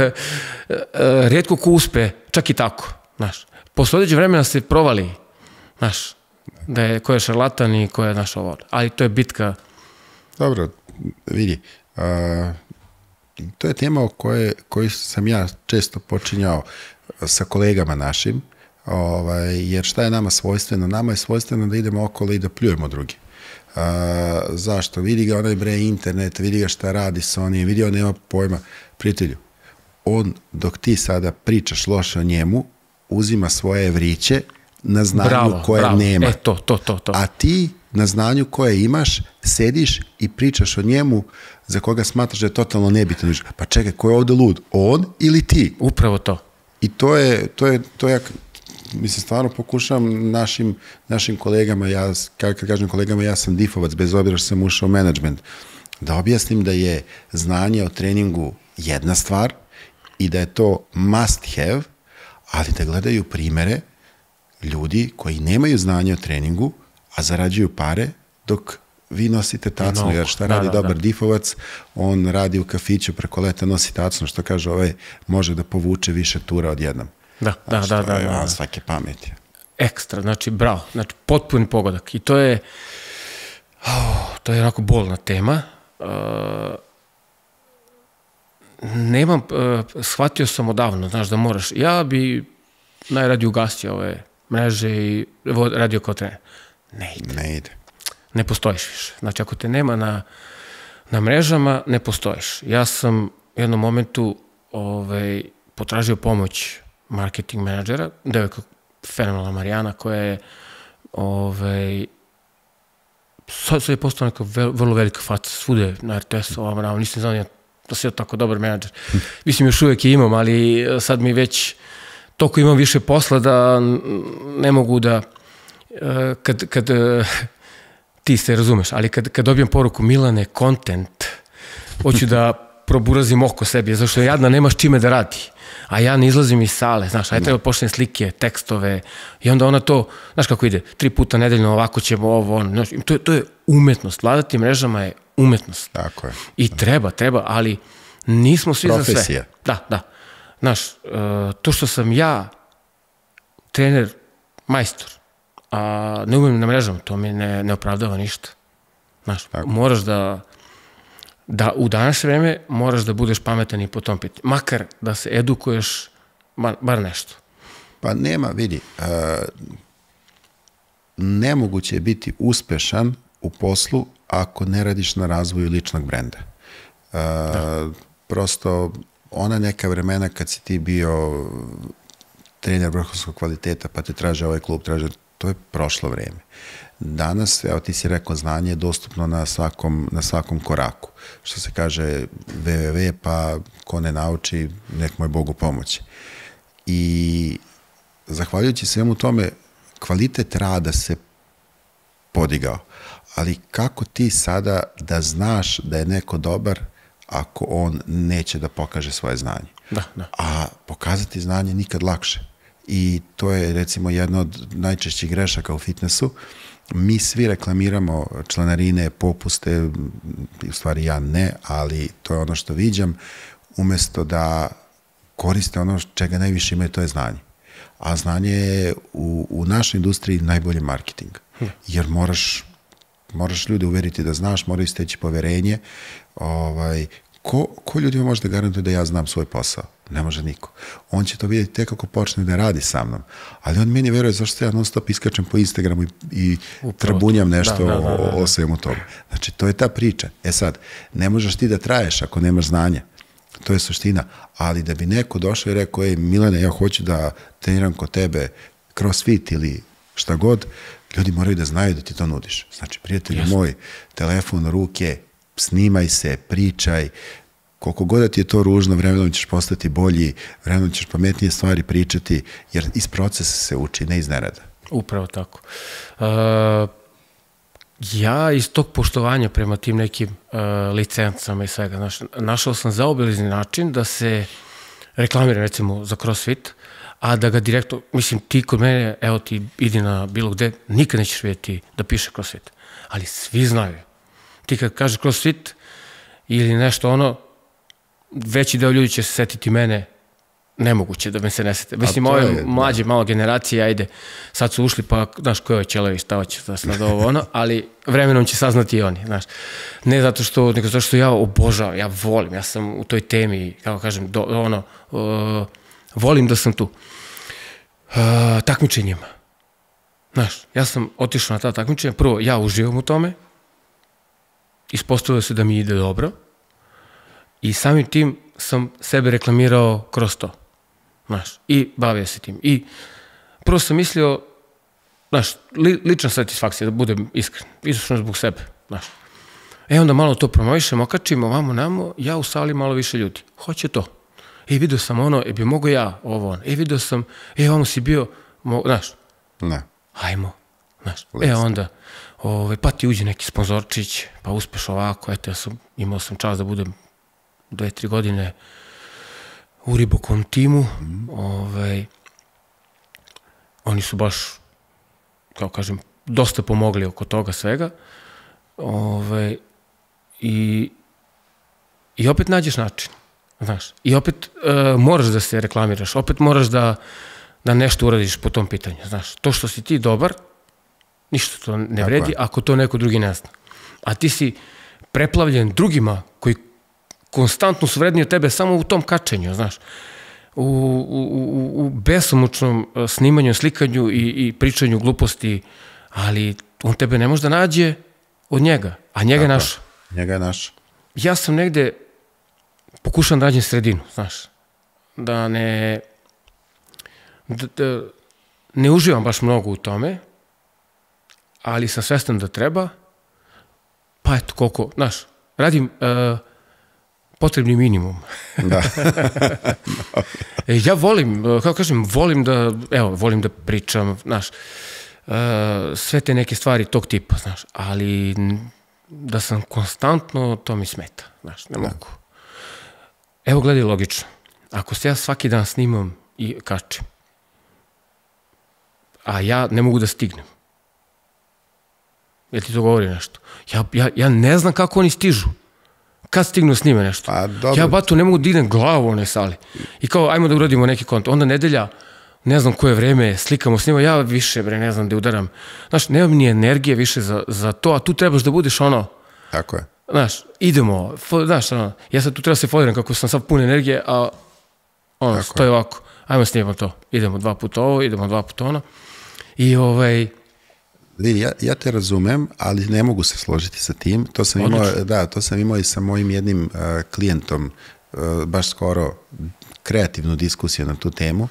rijetko ko uspe, čak i tako. Znaš, posle određenog vremena se provali, znaš, ko je šarlatan i ko je naš ovo. Ali to je bitka Dobro, vidi, to je tema o kojoj sam ja često počinjao sa kolegama našim, jer šta je nama svojstveno? Nama je svojstveno da idemo okolo i da pljujemo drugi. Zašto? Vidi ga onaj internet, vidi ga šta radi sa onim, vidi on nema pojma. Prijatelju, on dok ti sada pričaš loše o njemu, uzima svoje evriće na znanju koje nema. To. A ti na znanju koje imaš, sediš i pričaš o njemu za koga smatraš da je totalno nebitan. Pa čekaj, ko je ovde lud? On ili ti? Upravo to. I to je mislim, stvarno pokušavam našim kolegama, kad kažem kolegama, ja sam difovac, bez obzira što sam ušao u menadžment, da objasnim da je znanje o treningu jedna stvar i da je to must have, ali da gledaju primere ljudi koji nemaju znanje o treningu, a zarađuju pare, dok vi nosite tacnu, jer šta radi dobar difovac, on radi u kafiću preko leta, nosi tacnu, što kaže može da povuče više tura odjednom. Da. Svake pameti. Ekstra, znači bravo, znači potpuni pogodak. I to je onako bolna tema. Shvatio sam odavno, znaš da moraš, ja bi najradije ugasio ove mreže i radio kao trener. Ne ide. Ne postojiš više. Znači ako te nema na mrežama, ne postojiš. Ja sam u jednom momentu potražio pomoć marketing menadžera, devojka fenomenalna Marijana, koja je sad je postao neka vrlo velika faca svude na RTS-u, nisam znao da si tako dobar menadžer. Mislim, još uvek je imam, ali sad mi već toliko imam više posla da ne mogu da kad ti se razumeš, ali kad dobijem poruku Milane, content, hoću da proburazim oko sebi, zašto jadna nemaš čime da radi. A ja ne izlazim iz sale, znaš, aj treba pošaljem slike, tekstove, i onda ona to, znaš kako ide, 3 puta nedeljno, ovako ćemo ovo, znaš, to je umetnost, vladati mrežama je umetnost. Tako je. I treba, ali nismo svi za sve. Profesija. Da. Znaš, to što sam ja trener, majstor, a ne umem na mrežama, to mi ne opravdava ništa. Znaš, moraš da u današnje vreme moraš da budeš pametan i po tom pitanju. Makar da se edukuješ bar nešto. Pa nema, vidi, nemoguće je biti uspešan u poslu ako ne radiš na razvoju ličnog brenda. Prosto, ona neka vremena kad si ti bio trener vrhunskog kvaliteta, pa te traže ovaj klub, to je prošlo vreme. Danas, evo ti si rekao, znanje je dostupno na svakom koraku. Što se kaže www, pa ko ne nauči, nek mu je Bogu pomoći. I zahvaljujući svemu tome, kvalitet rada se podigao. Ali kako ti sada da znaš da je neko dobar ako on neće da pokaže svoje znanje? Da. A pokazati znanje nikad lakše. I to je, recimo, jedna od najčešćih grešaka u fitnessu. Mi svi reklamiramo članarine, popuste, u stvari ja ne, ali to je ono što viđam, umesto da koriste ono čega najviše imaju, to je znanje. A znanje je u našoj industriji najbolji marketing. Jer moraš ljude uveriti da znaš, moraju steći poverenje. Ko ljudima može da garantuje da ja znam svoj posao? Ne može niko. On će to vidjeti tek ako počne da radi sa mnom. Ali on meni veruje zašto ja non stop iskačem po Instagramu i trabunjam nešto o svemu tome. Znači, to je ta priča. Sad, ne možeš ti da traješ ako nemaš znanja. To je suština. Ali da bi neko došao i rekao, Milane, ja hoću da treniram kod tebe crossfit ili šta god, ljudi moraju da znaju da ti to nudiš. Znači, prijatelju moj, telefon, ruke, snimaj se, pričaj, koliko god da ti je to ružno, vremenom ćeš postati bolji, vremenom ćeš pametnije stvari pričati, jer iz procesa se uči, ne iz nerada. Upravo tako. Ja iz tog poštovanja prema tim nekim licencama i svega, našao sam zaobilazni način da se reklamiram, recimo, za CrossFit, a da ga direktno, mislim, ti kod mene, evo ti idi na bilo gde, nikad nećeš vidjeti da piše CrossFit, ali svi znaju. Ti kad kažeš CrossFit ili nešto veći deo ljudi će se setiti mene nemoguće da me se ne sete. Mislim, ove mlađe malo generacije, ajde, sad su ušli, pa, znaš, ko je Ćelevi, šta hoće da sad ovo, ali vremenom će saznati i oni, znaš. Ne zato što, nego zato što ja obožavam, ja volim, ja sam u toj temi, kako kažem, volim da sam tu. Takmičenjima. Znaš, ja sam otišao na ta takmičenja, prvo, ja uživam u tome, ispostavio se da mi ide dobro i samim tim sam sebe reklamirao kroz to. Znaš, i bavio se tim. I prvo sam mislio, znaš, lična satisfakcija, da budem iskren, izvršno zbog sebe, znaš. Onda malo to promovišem, okačimo, vamo, namo, ja u sali malo više ljudi. Hoće to. Vidio sam ono, bi mogo ja ovo, ono. Vidio sam, vamo si bio, znaš. Ne. Ajmo, znaš. Onda, pa ti uđe neki sponzorčić, pa uspeš ovako, eto, imao sam čast da budem 2-3 godine u Ribokom timu, oni su baš, kao kažem, dosta pomogli oko toga svega, i opet nađeš način, znaš, i opet moraš da se reklamiraš, opet moraš da nešto uradiš po tom pitanju, znaš, to što si ti dobar, ništa to ne vredi ako to neko drugi ne zna, a ti si preplavljen drugima koji konstantno su vredniji od tebe samo u tom kačenju, znaš, u besomučnom snimanju, slikanju i pričanju gluposti, ali on tebe ne može da nađe od njega, a njega je naš. Njega je naš. Ja sam negde pokušam da nađem sredinu, znaš, da ne uživam baš mnogo u tome, ali sam svestan da treba, pa eto koliko, znaš, radim potrebni minimum. Da. Ja volim, kako kažem, volim da pričam, znaš, sve te neke stvari tog tipa, znaš, ali da sam konstantno, to mi smeta, znaš, ne mogu. Evo, gledaj logično, ako se ja svaki dan snimam i kačem, a ja ne mogu da stignem, jel ti to govori nešto? Ja ne znam kako oni stižu. Kad stignu snime nešto. Ja, batu, ne mogu da idem glavu u onoj sali. I kao, ajmo da uradimo neki konto. Onda nedelja, ne znam koje vreme, slikamo, snima, ja više, ne znam da udaram. Znaš, nemam ni energije više za to, a tu trebaš da budeš ono... Tako je. Znaš, idemo, znaš, ja sad tu treba se foliram kako sam sad pun energije, a ono, stoji ovako, ajmo snimamo to. Idemo 2 puta ovo, idemo 2 puta ono. I Vidi, ja te razumem, ali ne mogu se složiti sa tim. To sam imao i sa mojim jednim klijentom, baš skoro kreativnu diskusiju na tu temu.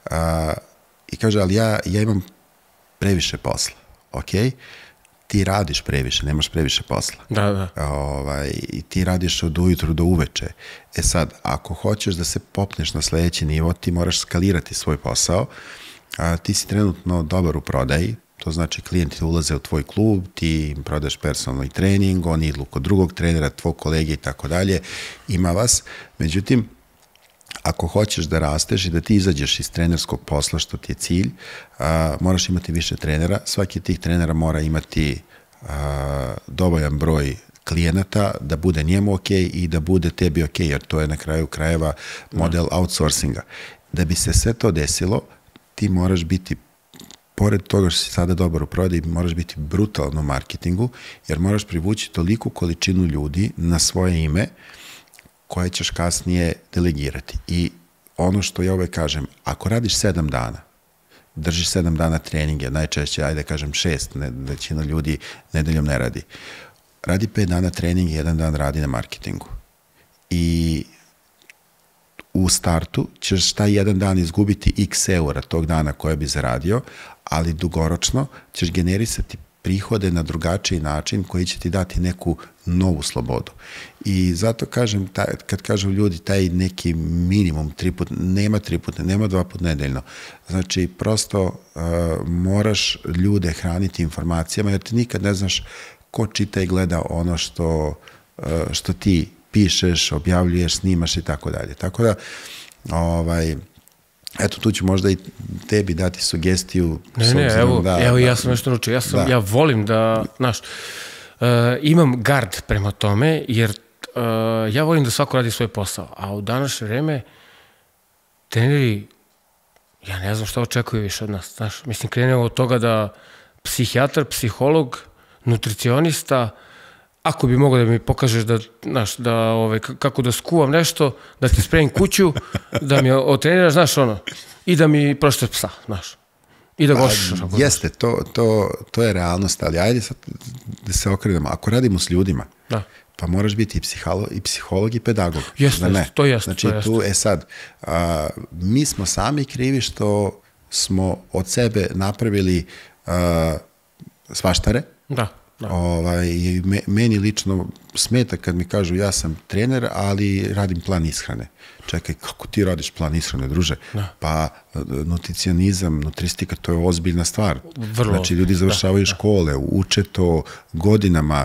I kaže, ali ja imam previše posla, ok? Ti radiš previše, nemaš previše posla. Da. I ti radiš od ujutru do uveče. Sad, ako hoćeš da se popneš na sledeći nivo, ti moraš skalirati svoj posao. Ti si trenutno dobar u prodaji, to znači klijenti ulaze u tvoj klub, ti im prodaš personalni trening, oni idu kod drugog trenera, tvog kolege i tako dalje, ima vas. Međutim, ako hoćeš da rasteš i da ti izađeš iz trenerskog posla, što ti je cilj, moraš imati više trenera. Svaki od tih trenera mora imati dovoljan broj klijenata, da bude njemu ok i da bude tebi ok, jer to je na kraju krajeva model outsourcinga. Da bi se sve to desilo, ti moraš biti, pored toga što si sada dobar u prodaji, moraš biti brutalan u marketingu, jer moraš privući toliku količinu ljudi na svoje ime koje ćeš kasnije delegirati. I ono što ja uvek kažem, ako radiš 7 dana, držiš 7 dana treninge, najčešće, ajde kažem 6, većina ljudi nedeljom ne radi. Radi 5 dana treninge, 1 dan radi na marketingu. I u startu ćeš taj 1 dan izgubiti x eura tog dana koje bi zaradio, ali dugoročno ćeš generisati prihode na drugačiji način koji će ti dati neku novu slobodu. I zato kažem, kad kažu ljudi taj neki minimum 3 puta, nema 3 puta, nema 2 puta nedeljno. Znači, prosto moraš ljude hraniti informacijama, jer ti nikad ne znaš ko čita i gleda ono što ti pišeš, objavljuješ, snimaš i tako dalje. Tako da, eto, tu ću možda i tebi dati sugestiju. Evo, ja sam nešto naučio. Ja volim da, znaš, imam gard prema tome, jer ja volim da svako radi svoj posao, a u današnje vreme treneri, ja ne znam šta očekuju više od nas, znaš, mislim, krenemo od toga da psihijatar, psiholog, nutricionista, ako bi mogao da mi pokažeš da, znaš, da, kako da skuvam nešto, da ti spremim kuću, da mi otreniraš, znaš, ono, i da mi proštaš psa, znaš, i da gošiš. Jeste, to je realnost, ali ajde sad da se okrenemo. Ako radimo s ljudima, pa moraš biti i psiholog i pedagog. Jeste, to jeste. Znači, tu je sad, mi smo sami krivi što smo od sebe napravili svaštare. Da. Meni lično smeta kad mi kažu ja sam trener, ali radim plan ishrane. Čekaj, kako ti radiš plan ishrane, druže? Pa nutricionizam, nutristika, to je ozbiljna stvar. Znači, ljudi završavaju škole, uče to godinama.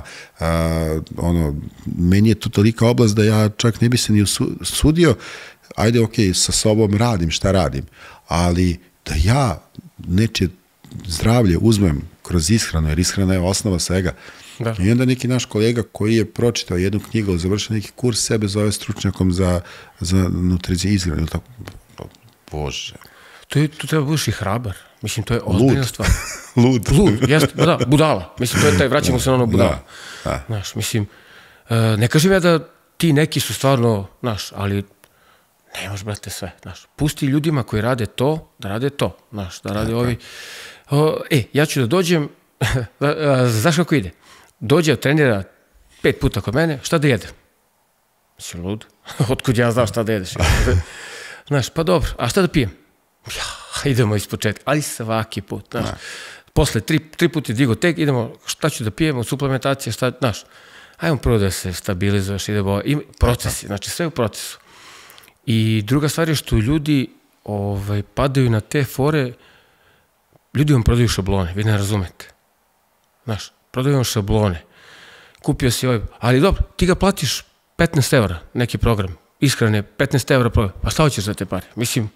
Meni je to tolika oblast da ja čak ne bi se ni usudio, ajde, ok, sa sobom radim šta radim, ali da ja nečije zdravlje uzmem kroz ishranu, jer ishrana je osnova svega. I onda neki naš kolega koji je pročitao jednu knjigu ili završio neki kurs, sebe zove stručnjakom za nutriciju ishranu. Bože. Tu treba budeš i hrabar. Mislim, to je ozbiljna stvar. Lud, jeste, budala. Mislim, to je taj, vraćamo se na ono budala. Znaš, mislim, ne kažem ja da ti neki su stvarno, znaš, ali nemaš, brate, sve, znaš. Pusti ljudima koji rade to, da rade to, znaš, da rade ovi. Ja ću da dođem, znaš kako ide? Dođe trenira 5 puta kod mene, šta da jedem? Si lud? Otkud ja znam šta da jedeš? Znaš, pa dobro, a šta da pijem? Idemo iz početka, ali svaki put, znaš. Posle 3 puta digo tek, idemo, šta ću da pijemo, suplementacija, šta, znaš. Ajmo prvo da se stabilizuješ, idemo, procesi, znači sve u procesu. I druga stvar je što ljudi padaju na te fore, ljudi vam prodaju šablone, vi ne razumete. Znaš, prodaju vam šablone. Kupio si ali dobro, ti ga platiš 15 € neki program, ishrane, 15 € program, pa šta hoćeš za te pare? Mislim,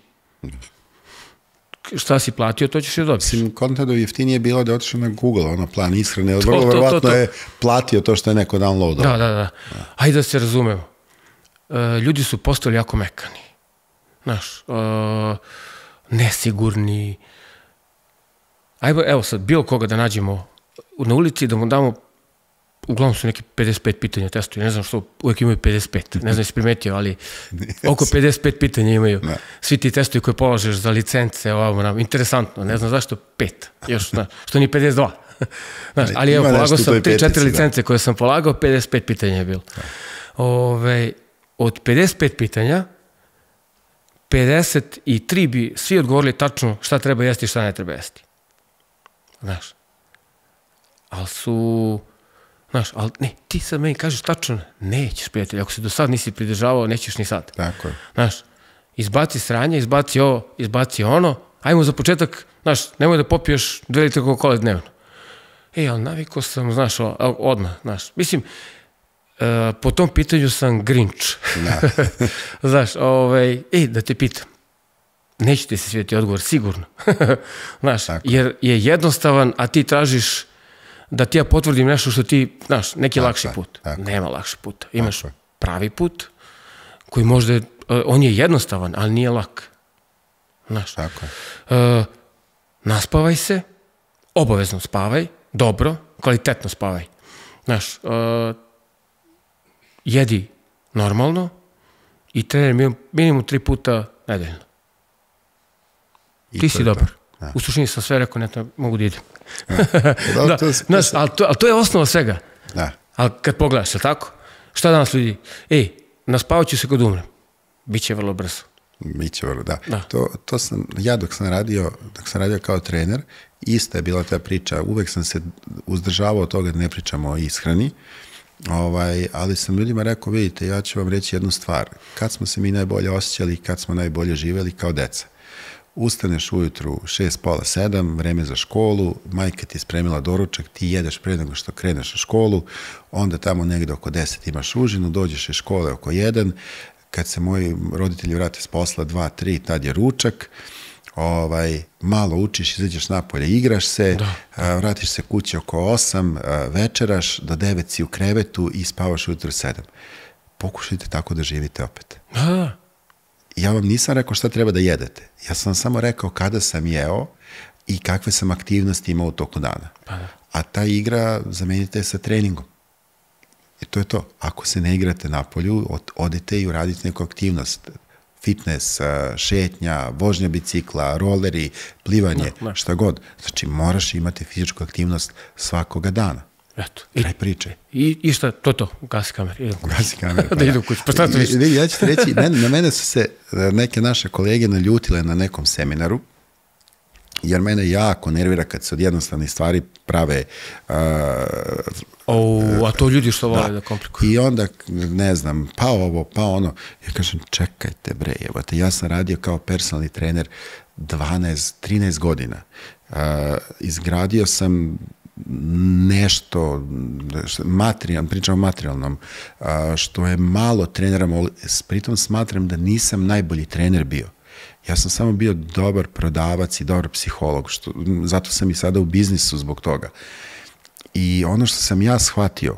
šta si platio, to ćeš i dobiti. Mislim, kontentov jeftinije bilo da je otišao na Google, plan ishrane, ali vrlo verovatno je platio to što je neko downloadao. Da. Ajde da se razumemo. Ljudi su postali jako mekani. Znaš, nesigurni. Ajde, evo sad, bilo koga da nađemo na ulici, da mu damo, uglavnom su neki 55 pitanja testuju, ne znam što, uvijek imaju 55, ne znam si primetio, ali oko 55 pitanja imaju. Svi ti testuju koje polažeš za licence, interesantno, ne znam zašto 5, još, što ni 52. Znaš, ali evo, polagao sam 3-4 licence koje sam polagao, 55 pitanja je bilo. Od 55 pitanja, 53 bi svi odgovorili tačno šta treba jesti i šta ne treba jesti. Znaš, ali su, znaš, ali ne, ti sad meni kažeš tačno, nećeš, prijatelj, ako se do sad nisi pridržavao, nećeš ni sad. Tako je. Znaš, izbaci sranje, izbaci ovo, izbaci ono, ajmo za početak, znaš, nemoj da popiješ 2 litre Coca-Cola dnevno. Ali navikao sam, znaš, odmah, znaš, mislim, po tom pitanju sam Grinch. Znaš, da te pitam, neće ti se svijeti odgovor, sigurno. Znaš, jer je jednostavan, a ti tražiš da ti ja potvrdim nešto što ti, znaš, neki lakši put. Nema lakši puta. Imaš pravi put, koji možda, on je jednostavan, ali nije lak. Znaš, naspavaj se, obavezno spavaj, dobro, kvalitetno spavaj. Znaš, jedi normalno i trener minimum 3 puta nedeljno. Ti si dobar. U suštini sam sve rekao, ne mogu da idem. Ali to je osnova svega. Ali kad pogledaš, je tako? Šta danas ljudi? Naspavat ću se kad umrem. Biće vrlo brzo. Biće vrlo, da. To sam, ja dok sam radio kao trener, ista je bila ta priča. Uvek sam se uzdržavao od toga da ne pričamo o ishrani. Ali sam ljudima rekao, vidite, ja ću vam reći jednu stvar. Kad smo se mi najbolje osjećali, kad smo najbolje živjeli kao deca. Ustaneš ujutru 6, pola 7, vreme za školu, majka ti je spremila doručak, ti jedeš pre nego što kreneš u školu, onda tamo negde oko 10 imaš užinu, dođeš iz škole oko 1, kad se moji roditelji vrate s posla 2, 3, tad je ručak, malo učiš, izađeš napolje, igraš se, vratiš se kući oko 8, večeraš, do 9 si u krevetu i spavaš ujutru 7. Pokušajte tako da živite opet. ja vam nisam rekao šta treba da jedete. Ja sam samo rekao kada sam jeo i kakve sam aktivnosti imao u toku dana. A ta igra zamenite sa treningom. I to je to. Ako se ne igrate na polju, odite i uradite neku aktivnost. Fitness, šetnja, vožnja bicikla, roleri, plivanje, šta god. Znači, moraš imati fizičku aktivnost svakoga dana. Eto. Kraj priče. I šta, to, gasi kamer. Gasi kamer. Da idu kući, pa šta to više? Ja ću ti reći, na mene su se neke naše kolege naljutile na nekom seminaru, jer mene jako nervira kad se od jednostavnih stvari prave... a to ljudi što vole da komplikuju. I onda, ne znam, pa ovo, pa ono. Ja kažem, čekajte bre, jebate, ja sam radio kao personalni trener 13 godina. Izgradio sam nešto, pričam o materijalnom, što je malo trenera, pritom smatram da nisam najbolji trener bio. Ja sam samo bio dobar prodavac i dobar psiholog, zato sam i sada u biznisu zbog toga. I ono što sam ja shvatio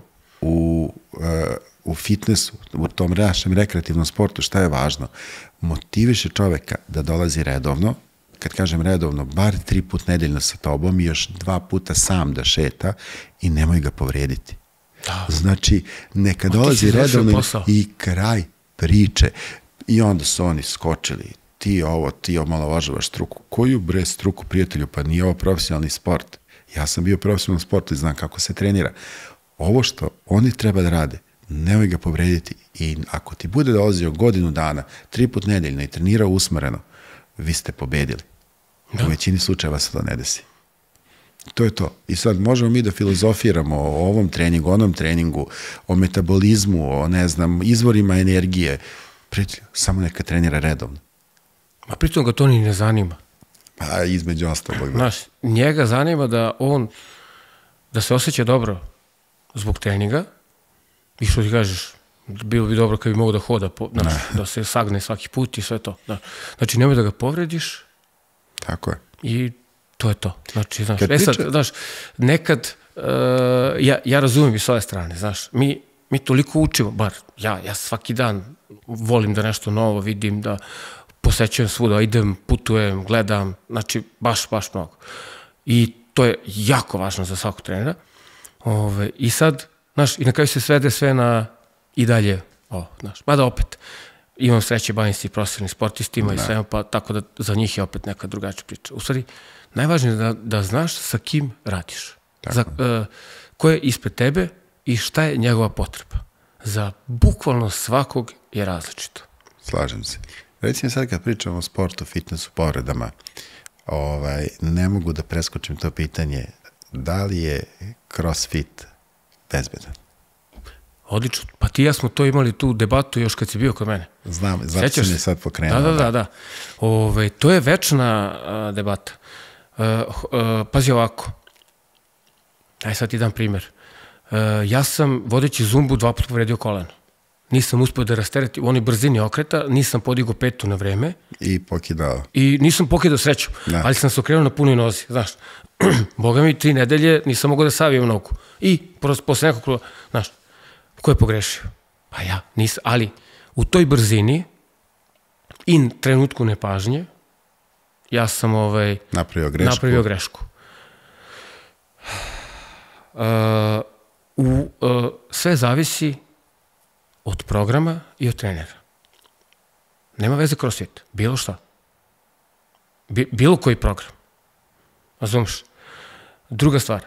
u fitnessu, u tom našem rekreativnom sportu, šta je važno? Motiviše čoveka da dolazi redovno, kad kažem redovno, bar 3 puta nedeljno sa tobom i još 2 puta sam da šeta i nemoj ga povrediti. Znači, neka dolazi redovno i kraj priče. I onda su oni skočili, ti omalovažavaš struku. Koju bre struku, prijatelju, pa nije ovo profesionalni sport. Ja sam bio profesionalnom sportu i znam kako se trenira. Ovo što oni treba da rade, nemoj ga povrediti i ako ti bude dolazio godinu dana, 3 puta nedeljno i trenirao usmereno, vi ste pobedili. U većini slučajeva se to ne desi. To je to. I sad možemo mi da filozofiramo o ovom treningu, onom treningu, o metabolizmu, o ne znam, izvorima energije. Prijatelju, samo neka trenira redovno. A pritom ga to ni ne zanima. A između ostalog. Znaš, njega zanima da se osjeća dobro zbog treninga i što ti kažeš, bilo bi dobro kad bi mogo da hoda, da se sagne svaki put i sve to. Znači, nemoj da ga povrediš. Tako je. I to je to. Znači, znaš, nekad, ja razumijem i s ove strane, znaš, mi toliko učimo, bar ja svaki dan volim da nešto novo vidim, da posećujem svuda, idem, putujem, gledam, znači baš mnogo. I to je jako važno za svakog trenera. I sad, znaš, i na kraju se svede sve na i dalje, znaš, mada opet, imam sreće, bavim se i profesionalnim sportistima i sve, pa tako da za njih je opet neka drugačija priča. U stvari, najvažnije je da znaš sa kim radiš, ko je ispred tebe i šta je njegova potreba. Za bukvalno svakog je različito. Slažem se. Recimo sad kad pričamo o sportu, fitnessu, povredama, ne mogu da preskočim to pitanje, da li je CrossFit bezbedan? Odlično. Pa ti i ja smo to imali tu debatu još kad si bio kod mene. Znam, zato si mi sad pokrenuo. Da. To je večna debata. Pazi ovako. Aj sad ti dam primjer. Ja sam, vodeći zumbu, 2 puta povredio koleno. Nisam uspio da rasteretim, u onoj brzini okreta, nisam podigao petu na vreme. I pokidao. I nisam pokidao sreću, ali sam se okrenuo na punoj nozi, znaš. Boga mi, 3 nedelje nisam mogao da savijem nogu. I posle nekog kruga, znaš, ko je pogrešio? Pa ja, nisam, ali u toj brzini i trenutku nepažnje, ja sam napravio grešku. Sve zavisi od programa i od trenera. Nema veze CrossFit, bilo šta. Bilo koji program. Razumeš? Druga stvar.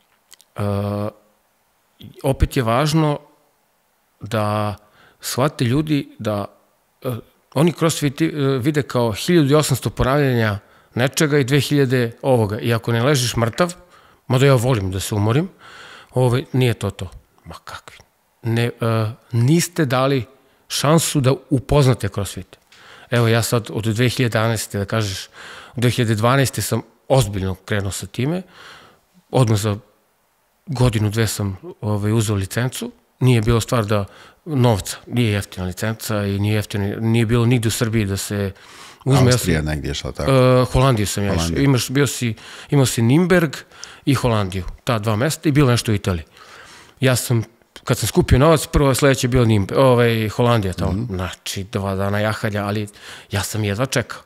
Opet je važno da shvate ljudi da oni CrossFit vide kao 1800 ponavljanja nečega i 2000 ovoga. I ako ne ležiš mrtav, mada ja volim da se umorim, nije to. Ma kakvi. Niste dali šansu da upoznate CrossFit. Evo ja sad od 2011. da kažeš, od 2012. sam ozbiljno krenuo sa time, odmah za 1-2 godina sam uzeo licencu, nije bilo stvar da novca, nije jeftina licenca i nije bilo nigde u Srbiji da se uzme. Austrija negdje je šla tako? Holandiju sam ja išao. Imao si Nimberg i Holandiju, ta 2 mesta i bilo nešto u Italiji. Ja sam Kad sam skupio novac, prvo sledeće je bio Holandija, znači 2 dana jahalja, ali ja sam jedva čekao.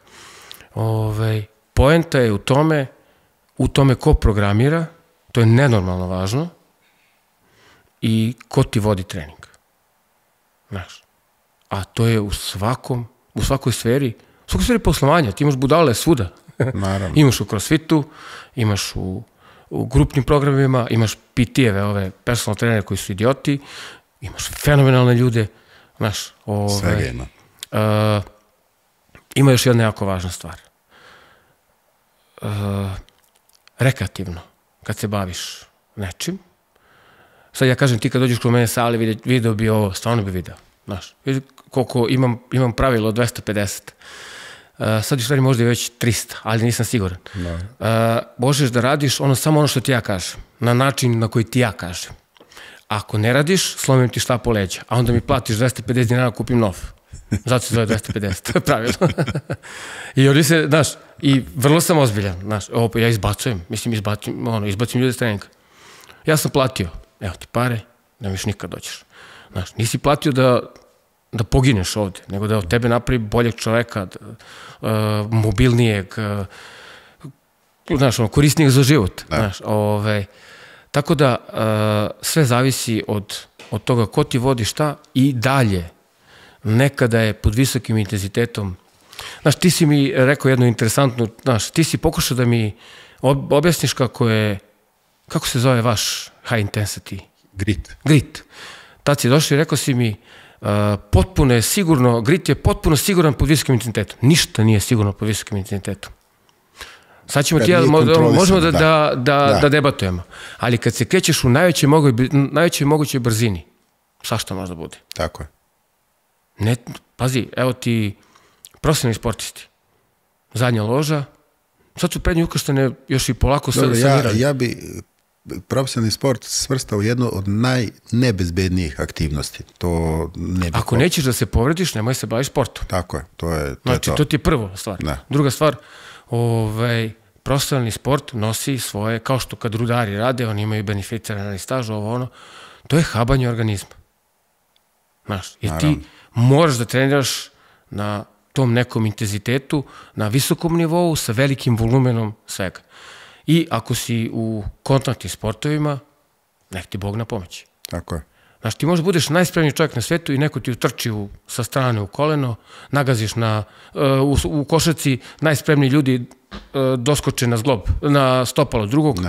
Poenta je u tome ko programira, to je nenormalno važno, i ko ti vodi trening. Znaš, a to je u svakoj sferi poslovanja, ti imaš budale svuda. Imaš u CrossFitu, imaš u grupnim programima, imaš PT-eve, ove personal trenere koji su idioti, imaš fenomenalne ljude, znaš, svega ima. Ima još jedna jako važna stvar. Rekreativno, kad se baviš nečim, sad ja kažem, ti kad dođeš kod mene sali, video bi ovo, stvarno bi video, znaš, vidi koliko imam pravilo 250, sad u stvari možda je već 300, ali nisam siguran. Možeš da radiš samo ono što ti ja kažem, na način na koji ti ja kažem. Ako ne radiš, slomim ti štap po leđa, a onda mi platiš 250 dinara, kupim nov. Zato se zove 250, to je pravilo. I oni se, znaš, i vrlo sam ozbiljan, znaš, ja izbacim ljude s treninga. Ja sam platio, evo ti pare, ne viš nikad dođeš. Znaš, nisi platio da pogineš ovde, nego da od tebe napravi boljeg čoveka, mobilnijeg, znaš, korisnijeg za život. Tako da sve zavisi od toga ko ti vodi šta i dalje. Nekada je pod visokim intenzitetom. Znaš, ti si mi rekao jednu interesantnu, znaš, ti si pokušao da mi objasniš kako se zove vaš high intensity? Grit. Tad si došao i rekao si mi, potpuno je sigurno, grit je potpuno siguran pod visokim intenzitetom. Ništa nije sigurno pod visokim intenzitetom. Sad ćemo možemo da debatujemo. Ali kad se krećeš u najvećoj mogućoj brzini, svašta može da bude. Tako je. Ne, pazi, evo ti profesionalni sportisti. Zadnja loža, sad su prednje ukrštene još i polako sanirali. Ja bi profesionalni sport svrstao u jednu od najnebezbednijih aktivnosti. Ako nećeš da se povrediš, nemoj se baviš sportom. Tako je, to je to. Znači, to ti je prva stvar. Druga stvar, profesionalni sport nosi svoje, kao što kad rudari rade, oni imaju beneficirani staž, to je habanje organizma. Znaš, jer ti moraš da treniraš na tom nekom intenzitetu, na visokom nivou, sa velikim volumenom svega. I ako si u kontaktnim sportovima, nek ti Bog na pomoći. Tako je. Znaš, ti možda budeš najspremniji čovjek na svetu i neko ti utrči sa strane u koleno, nagaziš u košarci, najspremniji ljudi doskoče na stopalo drugog,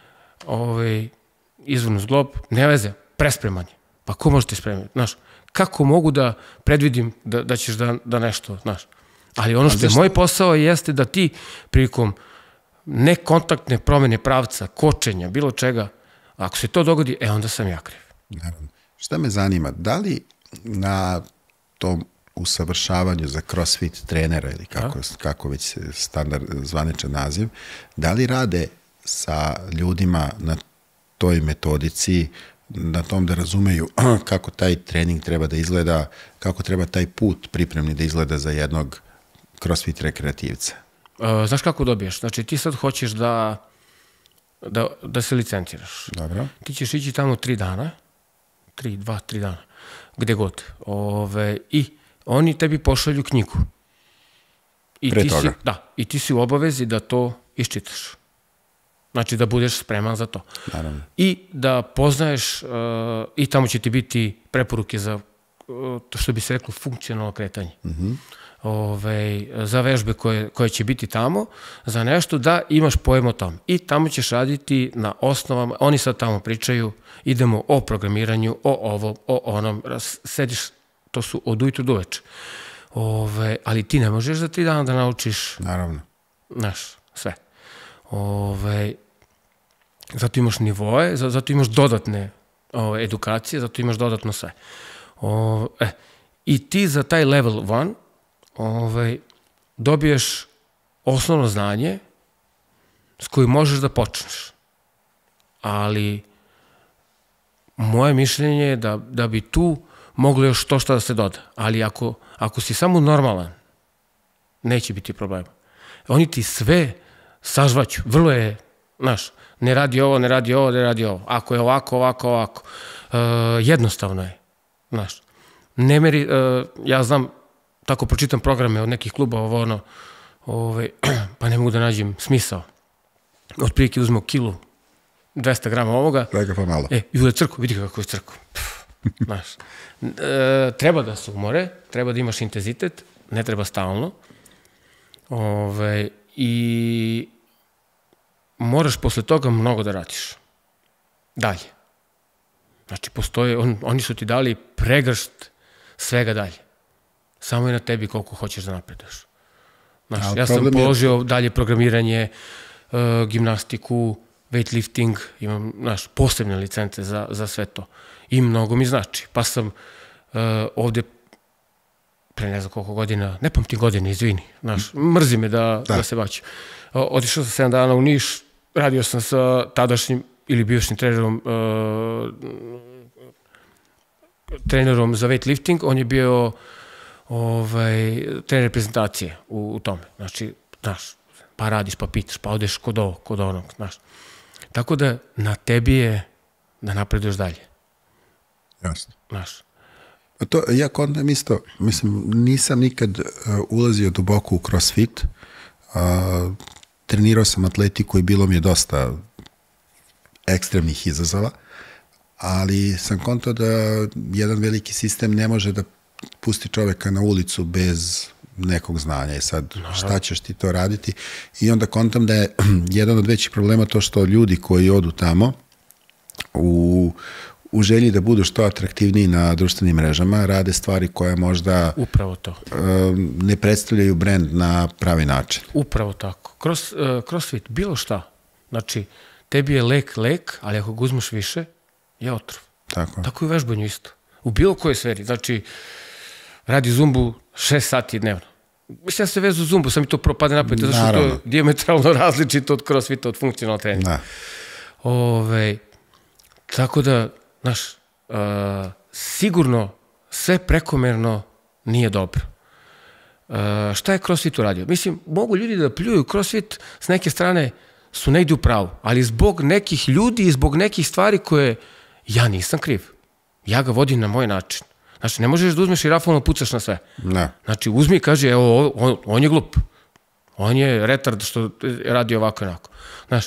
izvrnu zglob, ne veze, prespremanje. Pa ko može ti spremiti? Znaš, kako mogu da predvidim da ćeš da nešto, znaš. Ali ono što je moj posao jeste da ti prilikom nekontaktne promene pravca, kočenja, bilo čega, ako se to dogodi, onda sam ja kriv. Naravno. Šta me zanima, da li na tom usavršavanju za CrossFit trenera ili kako već se standard zvaničan naziv, da li rade sa ljudima na toj metodici, na tom da razumeju kako taj trening treba da izgleda, kako treba taj put pripremni da izgleda za jednog CrossFit rekreativca? Znaš kako dobiješ? Znači ti sad hoćeš da se licenciraš. Dobro. Ti ćeš ići tamo 3 dana, 3 dana, gde god. I oni tebi pošalju knjigu. Pre toga? Da, i ti si u obavezi da to iščitaš. Znači da budeš spreman za to. Naravno. I da poznaješ, i tamo će ti biti preporuke za, to što bi se reklo, funkcionalno kretanje. Za vežbe koje će biti tamo, za nešto da imaš pojem o tom. I tamo ćeš raditi na osnovama, oni sad tamo pričaju, idemo o programiranju, o ovom, o onom, sediš, to su od ujutru do uveče. Ali ti ne možeš za 3 dana da naučiš, naravno, znaš, sve. Zato imaš nivoe, zato imaš dodatne edukacije, zato imaš dodatno sve. I ti za taj level 1 dobiješ osnovno znanje s kojim možeš da počneš. Ali moje mišljenje je da bi tu moglo još to što da se doda. Ali ako si samo normalan, neće biti problema. Oni ti sve sažvaću. Vrlo je, znaš, ne radi ovo, ne radi ovo, ne radi ovo. Ako je ovako. Jednostavno je, znaš. Ne meri, ja znam, tako pročitam programe od nekih klubova, pa ne mogu da nađem smisao. Otprilike uzmemo kilu, 200 grama ovoga. Lega pa malo. I ude crku, vidi kako je crku. Znaš, treba da se umore, treba da imaš intenzitet, ne treba stalno. I moraš posle toga mnogo da radiš. Dalje. Znači, postoje, oni su ti dali pregršt svega dalje. Samo je na tebi koliko hoćeš da napreduješ. Znaš, ja sam položio dalje programiranje, gimnastiku, weightlifting, imam, posebne licence za sve to. I mnogo mi znači. Pa sam ovde pre ne znam koliko godina, ne pamtim godine, izvini, mrzi me da se baću. Otišao sam 7 dana u Niš, radio sam sa tadašnjim ili bivšim trenerom za weightlifting, on je bio trener reprezentacije u tome. Znači, pa radiš, pa pitaš, pa odeš kod onog, Tako da na tebi je da napreduješ dalje. Jasno. Ja kontam isto, mislim, nisam nikad ulazio duboko u CrossFit, trenirao sam atletiku i bilo mi je dosta ekstremnih izazova, ali sam kontao da jedan veliki sistem ne može da pusti čoveka na ulicu bez nekog znanja i sad šta ćeš ti to raditi i onda kontam da je jedan od većih problema to što ljudi koji odu tamo u želji da budu što atraktivniji na društvenim mrežama rade stvari koje možda upravo to ne predstavljaju brend na pravi način. Upravo tako. CrossFit, bilo šta. Znači, tebi je lek, ali ako ga uzmeš više, je otrov. Tako i u vežbanju isto. U bilo kojoj sferi. Znači, radi zumbu 6 sati dnevno. Mislim, ja se vezu zumbu, sam mi to propade napad, zato što to je diametralno različito od CrossFita, od funkcionalnog treninga. Tako da, sigurno sve prekomerno nije dobro. Šta je CrossFit uradio? Mislim, mogu ljudi da pljuju CrossFit, s neke strane su negdje u pravu, ali zbog nekih ljudi i zbog nekih stvari koje ja nisam kriv. Ja ga vodim na moj način. Znači, ne možeš da uzmeš i rafalno pucaš na sve. Znači, uzmi i kaže, evo, on je glup. On je retard što radi ovako i onako. Znaš,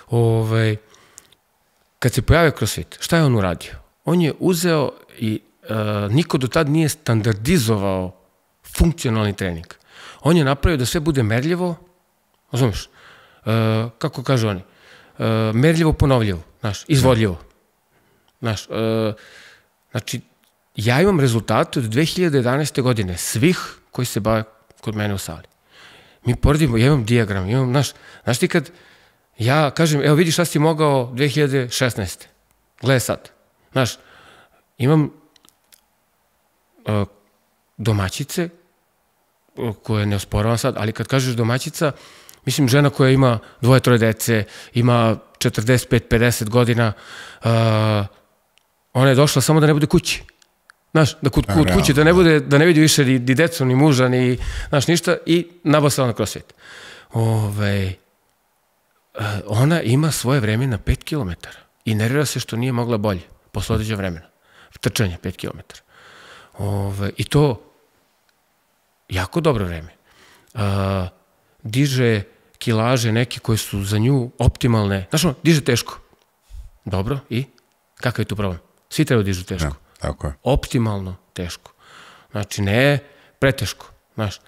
kad se pojavio CrossFit, šta je on uradio? On je uzeo i niko do tad nije standardizovao funkcionalni trening. On je napravio da sve bude merljivo, razumiješ, kako kažu oni, merljivo, ponovljivo, izvodljivo. Znači, ja imam rezultate od 2011. godine, svih koji se bave kod mene u sali. Mi poredimo, ja imam dijagram, znaš ti kad ja kažem, evo vidi šta si mogao 2016. Gledaj sad. Znaš, imam domaćice, koje ne osporavam sad, ali kad kažeš domaćica, mislim žena koja ima 2-3 dece, ima 45-50 godina, ona je došla samo da ne bude kući. Znaš, da kod kući, da ne vidi više ni decu, ni muža, ni, znaš, ništa, i nabasala na CrossFit. Ona ima svoje vreme na 5 km i nervira se što nije mogla bolje posle određenog vremena. Trčanje 5 km. I to jako dobro vreme. Diže kilaže neke koje su za nju optimalne. Znaš, diže teško. Dobro, i? Kakav je tu problem? Svi treba dižu teško. Tako je. Optimalno teško. Znači, ne preteško. Znaš,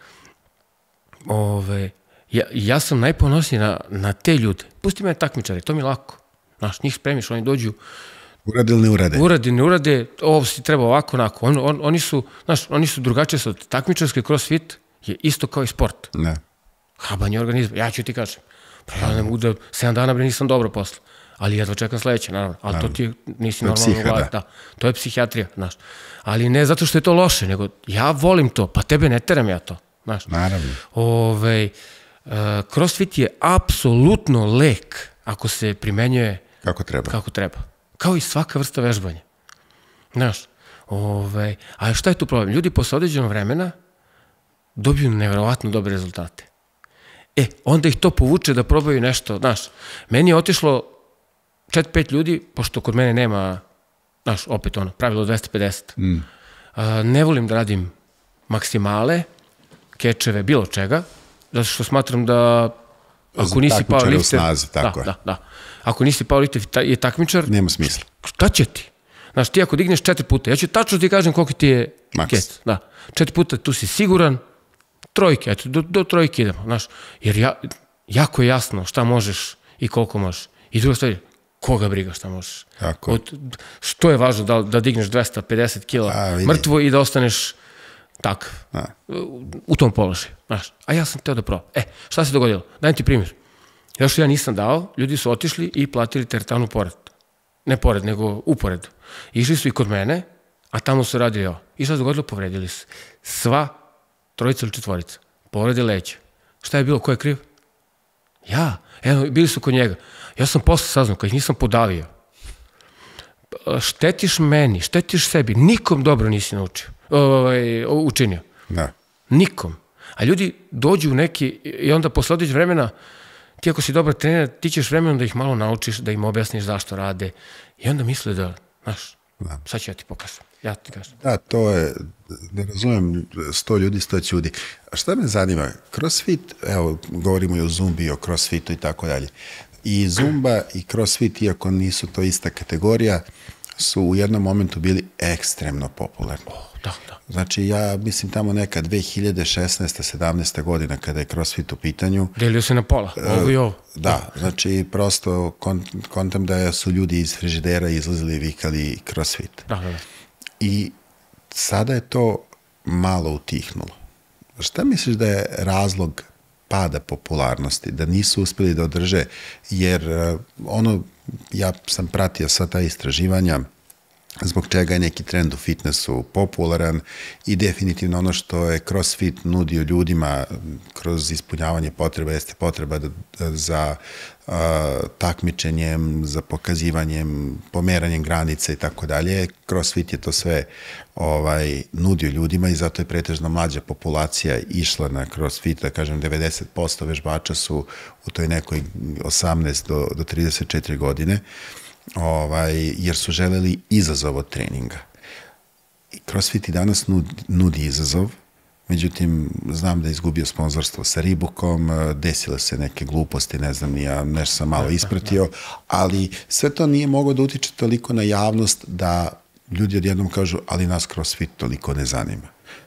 ja sam najponosniji na te ljude. Pusti me takmičare, to mi je lako. Znaš, njih spremiš, oni dođu. Urade ili ne urade? Urade, ne urade, ovo si treba ovako, onako. Oni su drugačije sad. Takmičarski CrossFit je isto kao i sport. Ne. Habanje organizma, ja ću ti kažem. Pa ja ne mogu da 7 dana nisam dobro posle. Ali jedva čekam sledeće, naravno. Ali to ti nisi normalno u glavi. To je psihijatrija, znaš. Ali ne zato što je to loše, nego ja volim to, pa tebe ne teram ja to. Naravno. CrossFit je apsolutno lek ako se primenjuje kako treba. Kao i svaka vrsta vežbanja. Znaš, a šta je tu problem? Ljudi posle određenog vremena dobiju neverovatno dobre rezultate. Onda ih to povuče da probaju nešto, znaš. Meni je otišlo 4-5 ljudi, pošto kod mene nema, znaš, opet ono, pravilo 250. Ne volim da radim maksimale, kečeve, bilo čega, zato što smatram da ako nisi powerlifter, ako nisi powerlifter je takmičar, nema smisla. Šta će ti? Znaš, ti ako digneš 4 puta, ja ću tačno ti kažem koliko ti je keč. Da. 4 puta tu si siguran, trojke, eto, do trojke idemo, znaš, jer jako je jasno šta možeš i koliko možeš. I druga stvar, koga briga šta možeš. Što je važno da digneš 250 kila mrtvo i da ostaneš takav, u tom položaju, znaš. A ja sam teo da probam. Šta se dogodilo? Dajem ti primjer. Ja nisam dao, ljudi su otišli i platili teretanu pored. Ne pored, nego upored. Išli su i kod mene, a tamo su radili ovo. I šta se dogodilo? Povredili su. Sva trojica ili četvorica. Povrede leđa. Šta je bilo? Ko je kriv? Ja. Evo, bili su kod njega. Ja sam posle saznao, kad ih nisam podavio. Štetiš meni, štetiš sebi. Nikom dobro nisi učinio. Da. Nikom. A ljudi dođu u neki, i onda posle određenog vremena, ti ako si dobar trener, ti ćeš vremenom da ih malo naučiš, da im objasniš zašto rade. I onda misle da, znaš, sad ću ja ti pokažem. Ja ti kažem. Da, to je, ne razumijem, 100 ljudi, 100 ljudi. A šta me zanima? Crossfit, evo, govorimo i o zumbi, o crossfitu i tako dalje. I zumba i crossfit, iako nisu to ista kategorija, su u jednom momentu bili ekstremno popularni. Da. Znači, ja mislim tamo neka 2016. 17. godina kada je crossfit u pitanju. Delio se na pola, ovo i ovo. Da, znači, prosto kontam da su ljudi iz frižidera izlazili i vikali crossfit. Da. I sada je to malo utihnulo. Šta misliš da je razlog pada popularnosti, da nisu uspeli da održe, jer ja sam pratio sva ta istraživanja, zbog čega je neki trend u fitnessu popularan i definitivno ono što je CrossFit nudio ljudima kroz ispunjavanje potreba jeste potreba za takmičenjem, za pokazivanjem, pomeranjem granica i tako dalje. CrossFit je to sve nudio ljudima i zato je pretežno mlađa populacija išla na CrossFit, da kažem 90% vežbača su u toj nekoj 18 do 34 godine. Jer su želeli izazov od treninga. CrossFit i danas nudi izazov, međutim, znam da je izgubio sponzorstvo sa Reebokom, desile se neke gluposti, ne znam, ja nešto sam malo ispratio, ali sve to nije moglo da utiče toliko na javnost da ljudi odjednom kažu, ali nas CrossFit toliko ne zanima.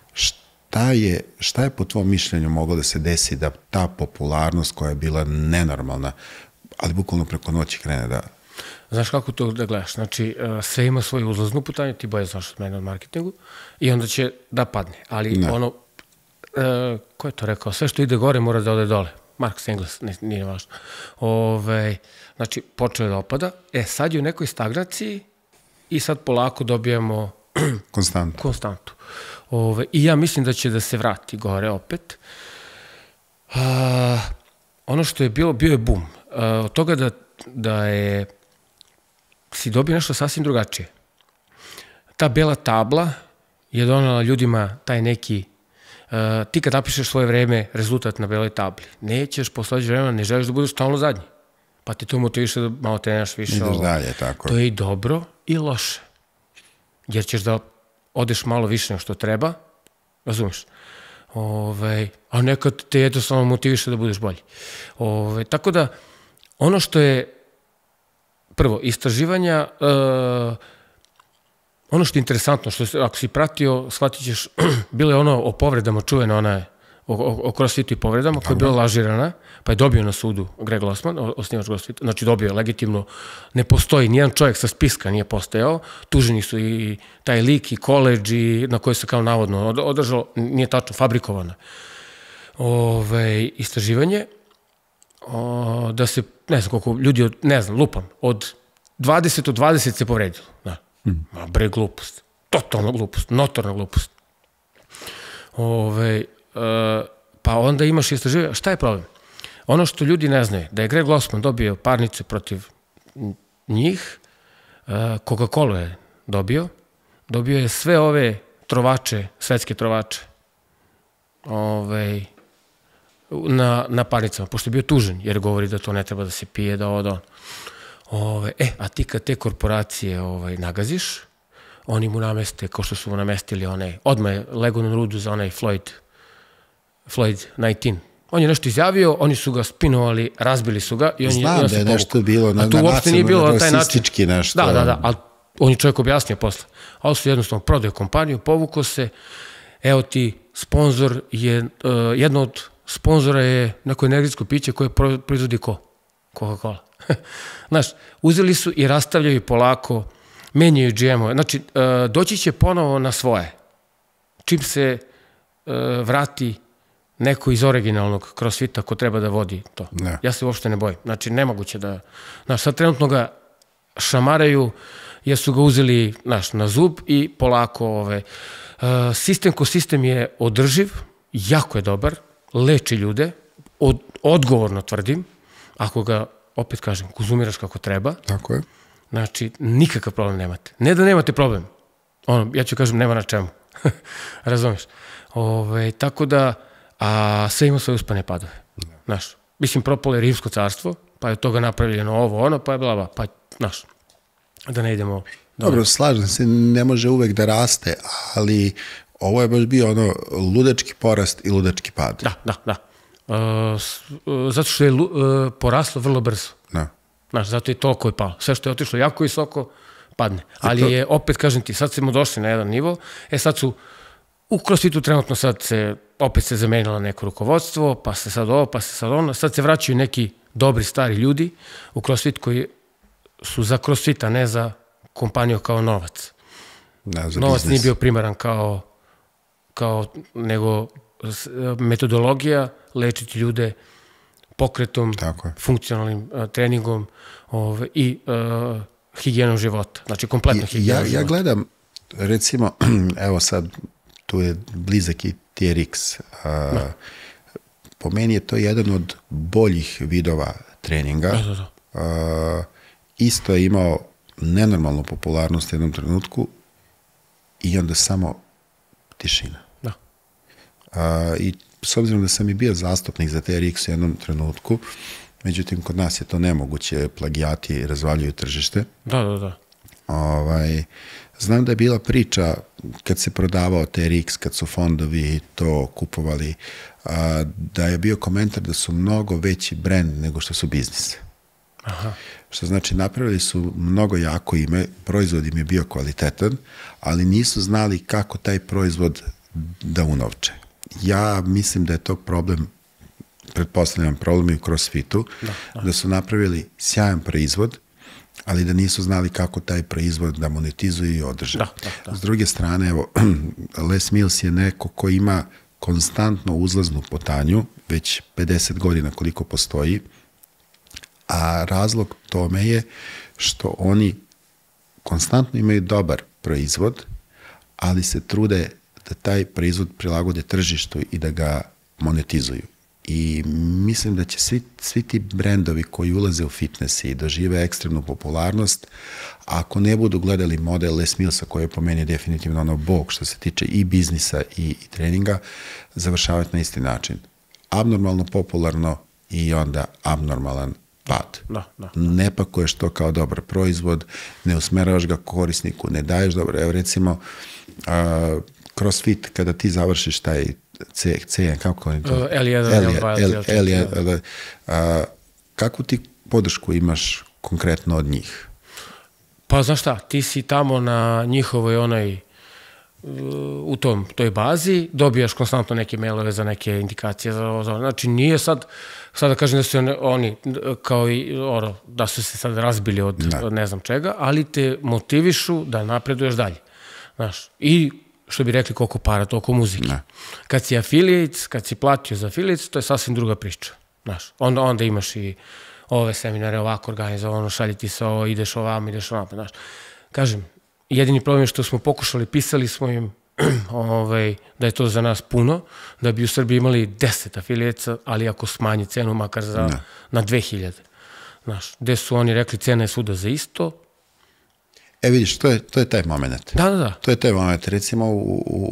Šta je po tvom mišljenju moglo da se desi da ta popularnost koja je bila nenormalna, ali bukvalno preko noći krene da... Znaš kako to da gledaš, znači sve ima svoju uzlaznu putanju, ti bolje znaš od mene od marketingu i onda će da padne, ali ko je to rekao, sve što ide gore mora da ode dole, Marx Engels, nije važno, znači počeo je da opada, sad je u nekoj stagnaciji i sad polako dobijamo konstantu. I ja mislim da će da se vrati gore opet. Ono što je bio je boom, od toga da si dobio nešto sasvim drugačije. Ta bela tabla je donala ljudima taj neki, ti kad napišeš svoje vreme, rezultat na beloj tabli, nećeš posle vremena, ne želiš da budeš stalno zadnji, pa ti to motiviše da malo treniraš više. Ideš dalje, tako. To je i dobro i loše, jer ćeš da odeš malo više nego što treba, razumiješ? A nekad te jednostavno motiviše da budeš bolji. Tako da, ono što je prvo, istraživanja, ono što je interesantno, ako si pratio, shvatit ćeš, bilo je ono o povredama, čuveno o CrossFitu i povredama, koja je bila lažirana, pa je dobio na sudu Greg Lossman, osnivač CrossFita, znači dobio je legitimno, ne postoji, nijedan čovjek sa spiska nije postojao, tuženi su i taj lik i koleđ na koji se kao navodno održalo, nije tačno, fabrikovano istraživanje, da se, ne znam koliko ljudi, ne znam, lupam, od 20 od 20 se povredilo. Bre, glupost. Totalna glupost, notorna glupost. Pa onda imaš istraživanje. Šta je problem? Ono što ljudi ne znaju, da je Greg Lossman dobio parnice protiv njih, Coca-Cola je dobio je sve ove trovače, svetske trovače, na parnicama, pošto je bio tužen, jer govori da to ne treba da se pije, da ovo, da A ti kad te korporacije nagaziš, oni mu nameste, kao što su mu namestili odmah je lego na rudu za onaj Floyd 19. On je nešto izjavio, oni su ga spinovali, razbili su ga i on Znam da je nešto bilo na rasistički nešto. Da, ali on je čovjek objasnio posle. Ali su jednostavno prodaju kompaniju, povukao se, evo ti sponsor je, jedno od sponzora je neko energetsko piće koje proizvodi Coca-Cola. Znaš, uzeli su i rastavljaju polako, menjaju GM-ove. Znači, doći će ponovo na svoje. Čim se vrati neko iz originalnog crossfita ko treba da vodi to. Ne. Ja se uopšte ne bojim. Znači, nemoguće da... Znaš, sad trenutno ga šamaraju jer su ga uzeli, znaš, na zub i polako sistem ko sistem je održiv, jako je dobar, leči ljude, odgovorno tvrdim, ako ga, opet kažem, konzumiraš kako treba. Tako je. Znači, nikakav problem nemate. Ne da nemate problem, ja ću kažem, nema na čemu. Razumiješ? Tako da, a sve ima svoje uspane padove. Znaš, mislim, propalo je Rimsko carstvo, pa je od toga napravljeno ovo, pa je blaba, pa, znaš, da ne idemo... Dobro, slažem se, ne može uvek da raste, ali ovo je baš bio ludački porast i ludački pad. Da. Zato što je poraslo vrlo brzo. Da. Znaš, zato je toliko je palo. Sve što je otišlo jako visoko, padne. Ali je, opet kažem ti, sad smo došli na jedan nivo, sad su, u CrossFitu trenutno sad opet se zamenilo neko rukovodstvo, pa se sad ovo, pa se sad ono, sad se vraćaju neki dobri, stari ljudi u CrossFit koji su za CrossFita, ne za kompaniju kao novac. Novac nije bio primaran nego metodologija, lečiti ljude pokretom, funkcionalnim treningom i higijenom života. Znači, kompletno higijenom života. Ja gledam, recimo, evo sad, tu je blizak i TRX. Po meni je to jedan od boljih vidova treninga. Isto je imao nenormalnu popularnost u jednom trenutku i onda samo tišina. I s obzirom da sam i bio zastupnik za TRX u jednom trenutku, međutim, kod nas je to nemoguće, plagijati razvaljuju tržište. Da. Znam da je bila priča kad se prodavao TRX, kad su fondovi to kupovali, da je bio komentar da su mnogo veći brend nego što su biznis. Što znači, napravili su mnogo jako ime, proizvod im je bio kvalitetan, ali nisu znali kako taj proizvod da unovče. Ja mislim da je to problem, pretpostavljam problem i u CrossFitu, da su napravili sjajan proizvod, ali da nisu znali kako taj proizvod da monetizuju i održe. S druge strane, evo, Les Mills je neko ko ima konstantno uzlaznu putanju, već 50 godina koliko postoji, a razlog tome je što oni konstantno imaju dobar proizvod, ali se trude da taj proizvod prilagode tržištu i da ga monetizuju. I mislim da će svi ti brendovi koji ulaze u fitness i dožive ekstremnu popularnost, ako ne budu gledali model Les Millsa, koji je po meni definitivno bog što se tiče i biznisa i treninga, završavati na isti način. Abnormalno popularno i onda abnormalan pad. Ne pakuješ to kao dobar proizvod, ne usmeravaš ga korisniku, ne daješ dobro. Evo recimo, CrossFit, kada ti završiš taj CN, kako je to? L1, kakvu ti podršku imaš konkretno od njih? Pa znaš šta, ti si tamo na njihovoj u toj bazi, dobijaš konstantno neke mailove za neke indikacije, znači nije sad da kažem da su oni kao i da su se sad razbili od ne znam čega, ali te motivišu da napreduješ dalje, znaš, i što bi rekli koliko para, toliko muzike. Kad si affiliate, kad si platio za affiliate, to je sasvim druga priča, znaš, onda imaš i ove seminare ovako organizovano, šalji ti se ovo, ideš ovamo, znaš, kažem, jedini problem je što smo pokušali, pisali smo im da je to za nas puno, da bi u Srbiji imali 10 afilijeca, ali ako smanji cenu makar na 2000. Znaš, gde su oni rekli cena je svuda za isto. Vidiš, to je taj moment. Da. To je taj moment. Recimo,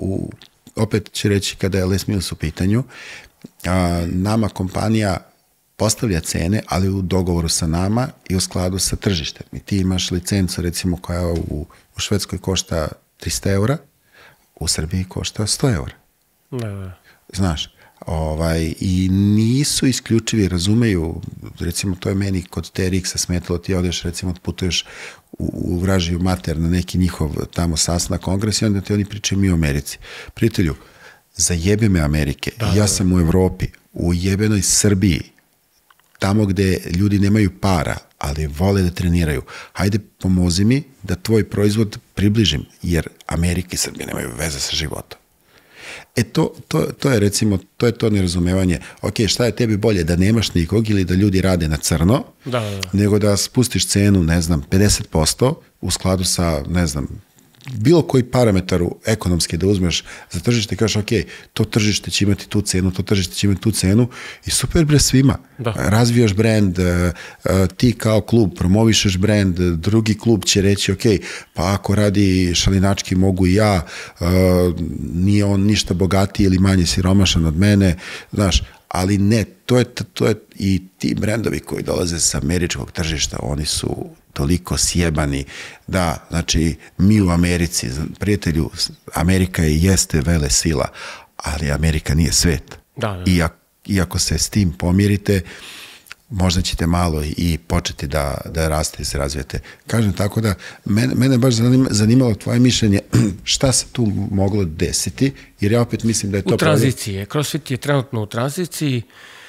opet ću reći kada je Les Mills u pitanju, nama kompanija postavlja cene, ali u dogovoru sa nama i u skladu sa tržištem. I ti imaš licencu, recimo, koja u Švedskoj košta 300 eura, u Srbiji košta 100 eura. Da. Znaš, i nisu isključivi, razumeju, recimo to je meni kod TRX-a smetalo, ti odeš, recimo, putuješ u vražiju mater na neki njihov tamo sastanak, kongres i onda ti oni pričaju mi u Americi. Prijatelju, zajebe me Amerike, ja sam u Evropi, u jebenoj Srbiji, tamo gde ljudi nemaju para, ali vole da treniraju. Hajde, pomozi mi da tvoj proizvod približim, jer Amerika i Srbija nemaju veze sa životom. To je recimo, to je to nerazumevanje. Ok, šta je tebi bolje, da nemaš nikog ili da ljudi rade na crno, nego da spustiš cenu, ne znam, 50% u skladu sa, ne znam, bilo koji parametar ekonomski da uzmeš za tržište i kažeš, ok, to tržište će imati tu cenu, to tržište će imati tu cenu i super bre svima. Razvijaš brand, ti kao klub promovišeš brand, drugi klub će reći, ok, pa ako radi Šalinački mogu i ja, nije on ništa bogatiji ili manje siromašan od mene, znaš, ali ne, to je i ti brendovi koji dolaze sa američkog tržišta, oni su toliko sjebani da, znači, mi u Americi, prijatelju, Amerika jeste vele sila, ali Amerika nije svet. I ako se s tim pomirite, možda ćete malo i početi da raste i se razvijete. Kažem tako da, mene baš zanimalo tvoje mišljenje, šta se tu moglo desiti, jer ja opet mislim da je to... U tranziciji je. CrossFit je trenutno u tranziciji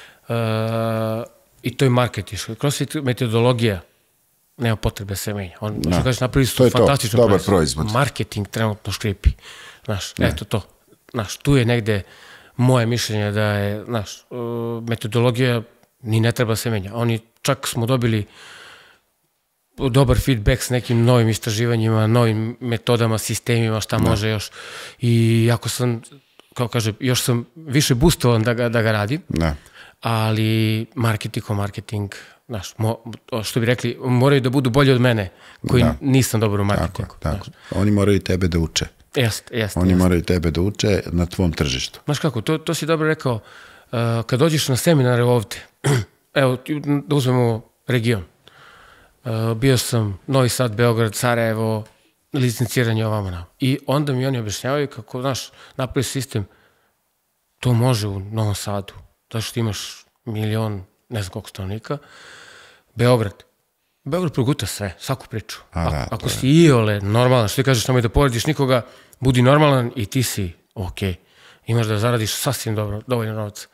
i to je marketiško. CrossFit metodologija nema potrebe se menja. Što kažeš, napravili su fantastično dobar proizvod. Marketing trenutno škripi. Znaš, eto to. Znaš, tu je negde moje mišljenje da je, znaš, metodologija ni ne treba se menja. Oni čak smo dobili dobar feedback s nekim novim istraživanjima, novim metodama, sistemima, šta može još. I ako sam, kao kaže, još sam više boostovan da ga radim, ali marketing, znaš, što bi rekli, moraju da budu bolji od mene, koji nisam dobar u marketingu. Tako. Oni moraju tebe da uče. Jeste. Oni moraju tebe da uče na tvom tržištu. Znaš kako, to si dobro rekao, kad dođeš na seminare ovde, evo, da uzmemo region, bio sam Novi Sad, Beograd, Sarajevo, licenciranje ovamo nam. I onda mi oni objašnjavaju kako, znaš, napravi sistem, to može u Novom Sadu, zato što imaš 1.000.000, ne znam koliko stanovnika, Beograd proguta sve, svaku priču. Ako si iole normalan, što ti kažeš, nemoj da porediš nikoga, budi normalan i ti si okej. Imaš da zaradiš sasvim dovoljno novca.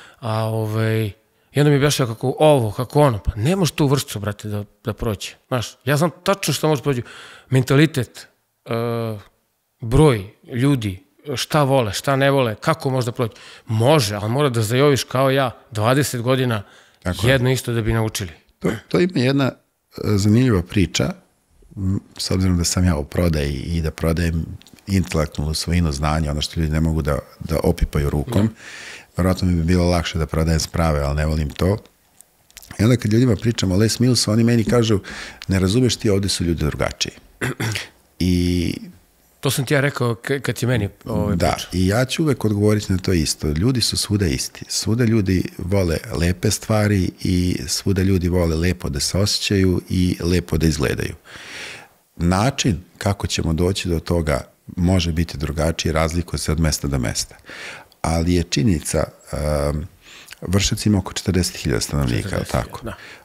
I onda mi objašnjava kako ovo, kako ono, pa ne može tu vrstu, brate, da prođe. Znaš, ja znam tačno što može prođe. Mentalitet, broj ljudi, šta vole, šta ne vole, kako može da prođe. Može, ali mora da zajoviš kao ja 20 godina jedno isto da bi naučili. To ima jedna zanimljiva priča, s obzirom da sam ja u prodaji i da prodajem intelektualnu svojinu znanja, ono što ljudi ne mogu da opipaju rukom. Vjerojatno mi bi bilo lakše da prodajem sprave, ali ne volim to. I onda kad ljudima pričam o Les Millsu, oni meni kažu, ne razumeš ti, ovdje su ljudi drugačiji. To sam ti ja rekao kad ti meni pričao. Da, i ja ću uvek odgovoriti na to isto. Ljudi su svuda isti. Svuda ljudi vole lepe stvari i svuda ljudi vole lepo da se osjećaju i lepo da izgledaju. Način kako ćemo doći do toga može biti drugačiji, razlikuje se od mesta do mesta. Ali je činjenica, Vršac ima oko 40.000 stanovnika, je li tako?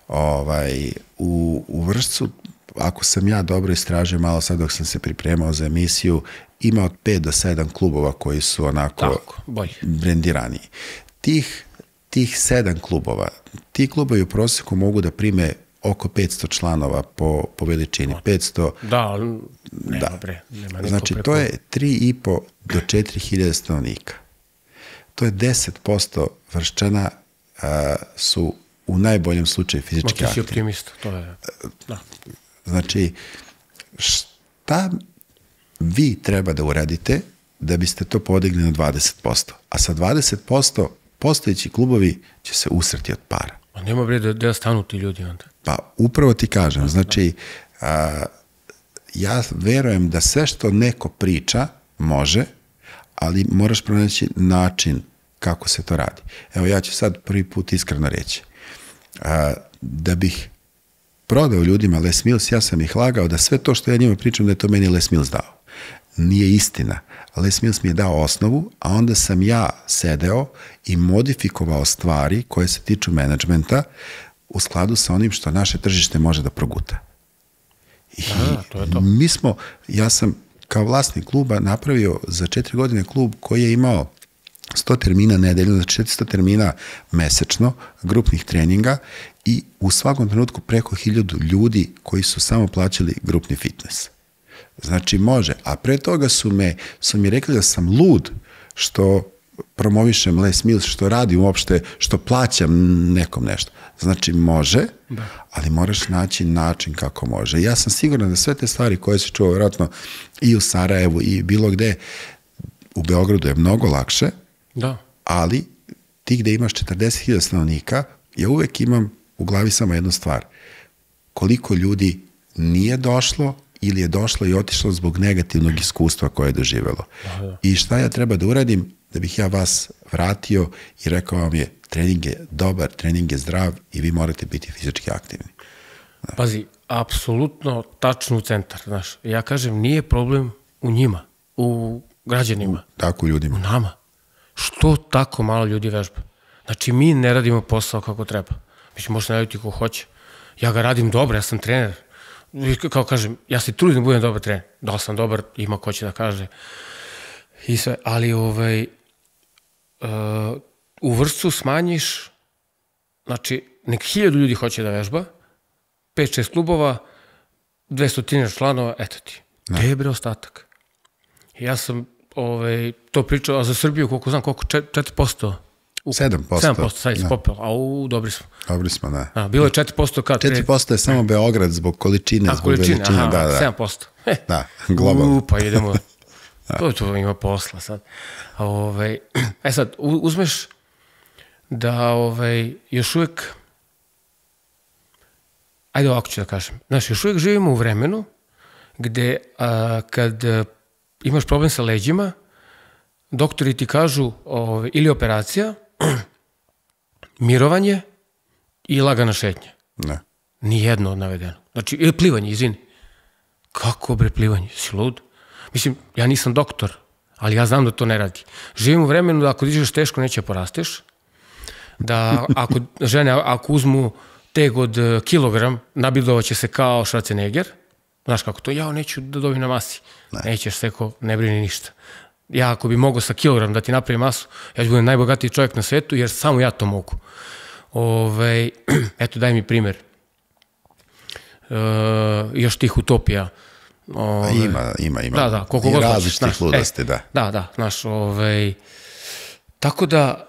U Vršcu, ako sam ja dobro istražio malo sad dok sam se pripremao za emisiju, ima od 5 do 7 klubova koji su onako brendiraniji. Tih 7 klubova, ti klubovi u prosjeku mogu da prime oko 500 članova po veličini. 500... Da, nema bre. Znači, to je 3.500 do 4.000 stanovnika. To je 10% Vrščana su u najboljem slučaju fizički aktivni. Ti si optimista, to je... Znači, šta vi treba da uradite da biste to podigli na 20%? A sa 20% postojeći klubovi će se usrati od para. A nema bre da stanu ti ljudi onda? Pa upravo ti kažem, znači, ja verujem da sve što neko priča može, ali moraš pronaći način kako se to radi. Evo, ja ću sad prvi put iskreno reći. Da bih prodao ljudima Les Mills, ja sam ih lagao da sve to što ja njima pričam da je to meni Les Mills dao. Nije istina. Les Mills mi je dao osnovu, a onda sam ja sedeo i modifikovao stvari koje se tiču menadžmenta u skladu sa onim što naše tržište može da proguta. I to je to. Ja sam kao vlasnik kluba napravio za 4 godine klub koji je imao 100 termina nedeljno, znači 400 termina mesečno, grupnih treninga i u svakom trenutku preko 1000 ljudi koji su samo plaćali grupni fitness. Znači može, a pre toga su mi rekli da sam lud što promovišem Les Mills, što radim uopšte, što plaćam nekom nešto. Znači može, ali moraš naći način kako može. Ja sam siguran da sve te stvari koje se čuo vjerojatno i u Sarajevu i bilo gde, u Beogradu je mnogo lakše, ali ti gde imaš 40.000 stanovnika, ja uvek imam u glavi samo jednu stvar. Koliko ljudi nije došlo ili je došlo i otišlo zbog negativnog iskustva koje je doživelo. I šta ja treba da uradim da bih ja vas vratio i rekao vam je trening je dobar, trening je zdrav i vi morate biti fizički aktivni. Pazi, apsolutno tačno u centar. Znaš, ja kažem, nije problem u njima, u građanima. Tako u ljudima. U nama. Što tako malo ljudi vežba? Znači, mi ne radimo posao kako treba. Mislim, možete raditi ko hoće. Ja ga radim dobro, ja sam trener. Kao kažem, ja se trudim da budem dobar trener. Da li sam dobar, ima ko će da kaže. I sve, ali u Vršcu smanjiš, znači, nek 1000 ljudi hoće da vežba, 5-6 klubova, 200 članova, eto ti. Gde je bre ostatak? Ja sam to pričao, a za Srbiju, koliko znam, koliko, 4%? 7%, sad je popelo, a dobri smo. Dobri smo, da. Bilo je 4% kad... 4% je samo Beograd zbog količine, zbog veličine. Da, 7%. Da, globalno. Pa idemo, to ima posla sad. Sad, uzmeš da još uvek, ajde ovako ću da kažem, znaš, još uvek živimo u vremenu gde kad imaš problem sa leđima, doktori ti kažu ili operacija, mirovanje i lagana šetnja. Ne. Nijedno od navedeno. Znači, ili plivanje, izvini. Kako bre plivanje? Si lud? Mislim, ja nisam doktor, ali ja znam da to ne radi. Živim u vremenu da ako dižeš teško neće porasteš, da ako žene, ako uzmu teg od kilogram, nabildovaće se kao Schwarzenegger. Znaš kako to? Ja neću da dobijem na masi. Nećeš, seko, ne brini ništa. Ja ako bi mogao sa kilogram da ti napravim masu, ja ću budem najbogatiji čovjek na svetu, jer samo ja to mogu. Eto, daj mi primjer. Još tih utopija. Ima. Da, koliko god hoćeš. Različitih ludosti, da. Da, znaš, tako da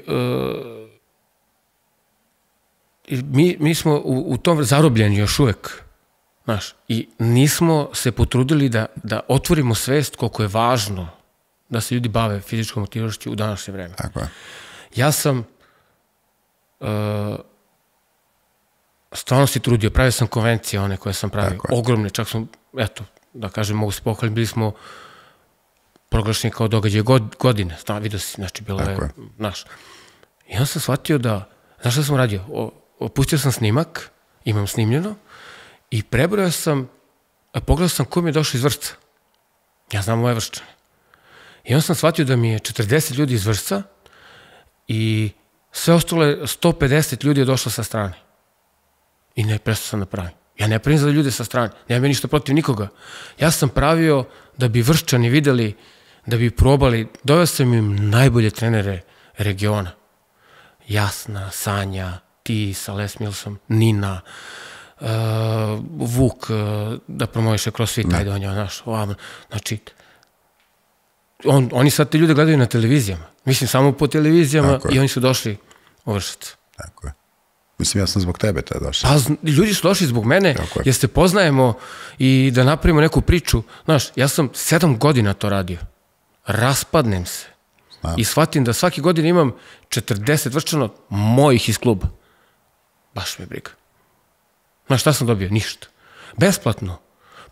mi smo u tom zarobljeni još uvek, znaš, i nismo se potrudili da otvorimo svest koliko je važno da se ljudi bave fizičkom aktivnošću u današnje vreme. Tako je. Ja sam stvarno se trudio, pravio sam konvencije one koje sam pravio, ogromne, čak sam, eto, da kažem, mogu se pohvaliti, bili smo proglašeni kao događaj godine, vidio si, znači, bilo je, znaš. I onda sam shvatio da, znaš šta sam radio? Opustio sam snimak, imam snimljeno, i prebrojao sam, pogledao sam ko mi je došao iz Vršca. Ja znam moje Vrščane. I onda sam shvatio da mi je 40 ljudi iz Vršca i sve ostalo 150 ljudi je došlo sa strane. I ne prestao sam da pravim. Ja ne pravim za ljude sa strane. Nemam ništa protiv nikoga. Ja sam pravio da bi Vrščani videli, da bi probali. Doveo sam im najbolje trenere regiona. Jasna, Sanja, ti sa Les Millsom, Nina, Vuk, da promoviše CrossFit, ajde on je, znaš, ovamo. Znači, oni sad te ljude gledaju na televizijama. Mislim, samo po televizijama i oni su došli u Vršac. Tako je. Mislim, ja sam zbog tebe tada došao. Pa, ljudi su došli zbog mene, jer se poznajemo i da napravimo neku priču. Znaš, ja sam 7 godina to radio. Raspadnem se. I shvatim da svake godine imam 40 Vrščana mojih iz kluba. Baš me briga. Znaš, šta sam dobio? Ništa. Besplatno.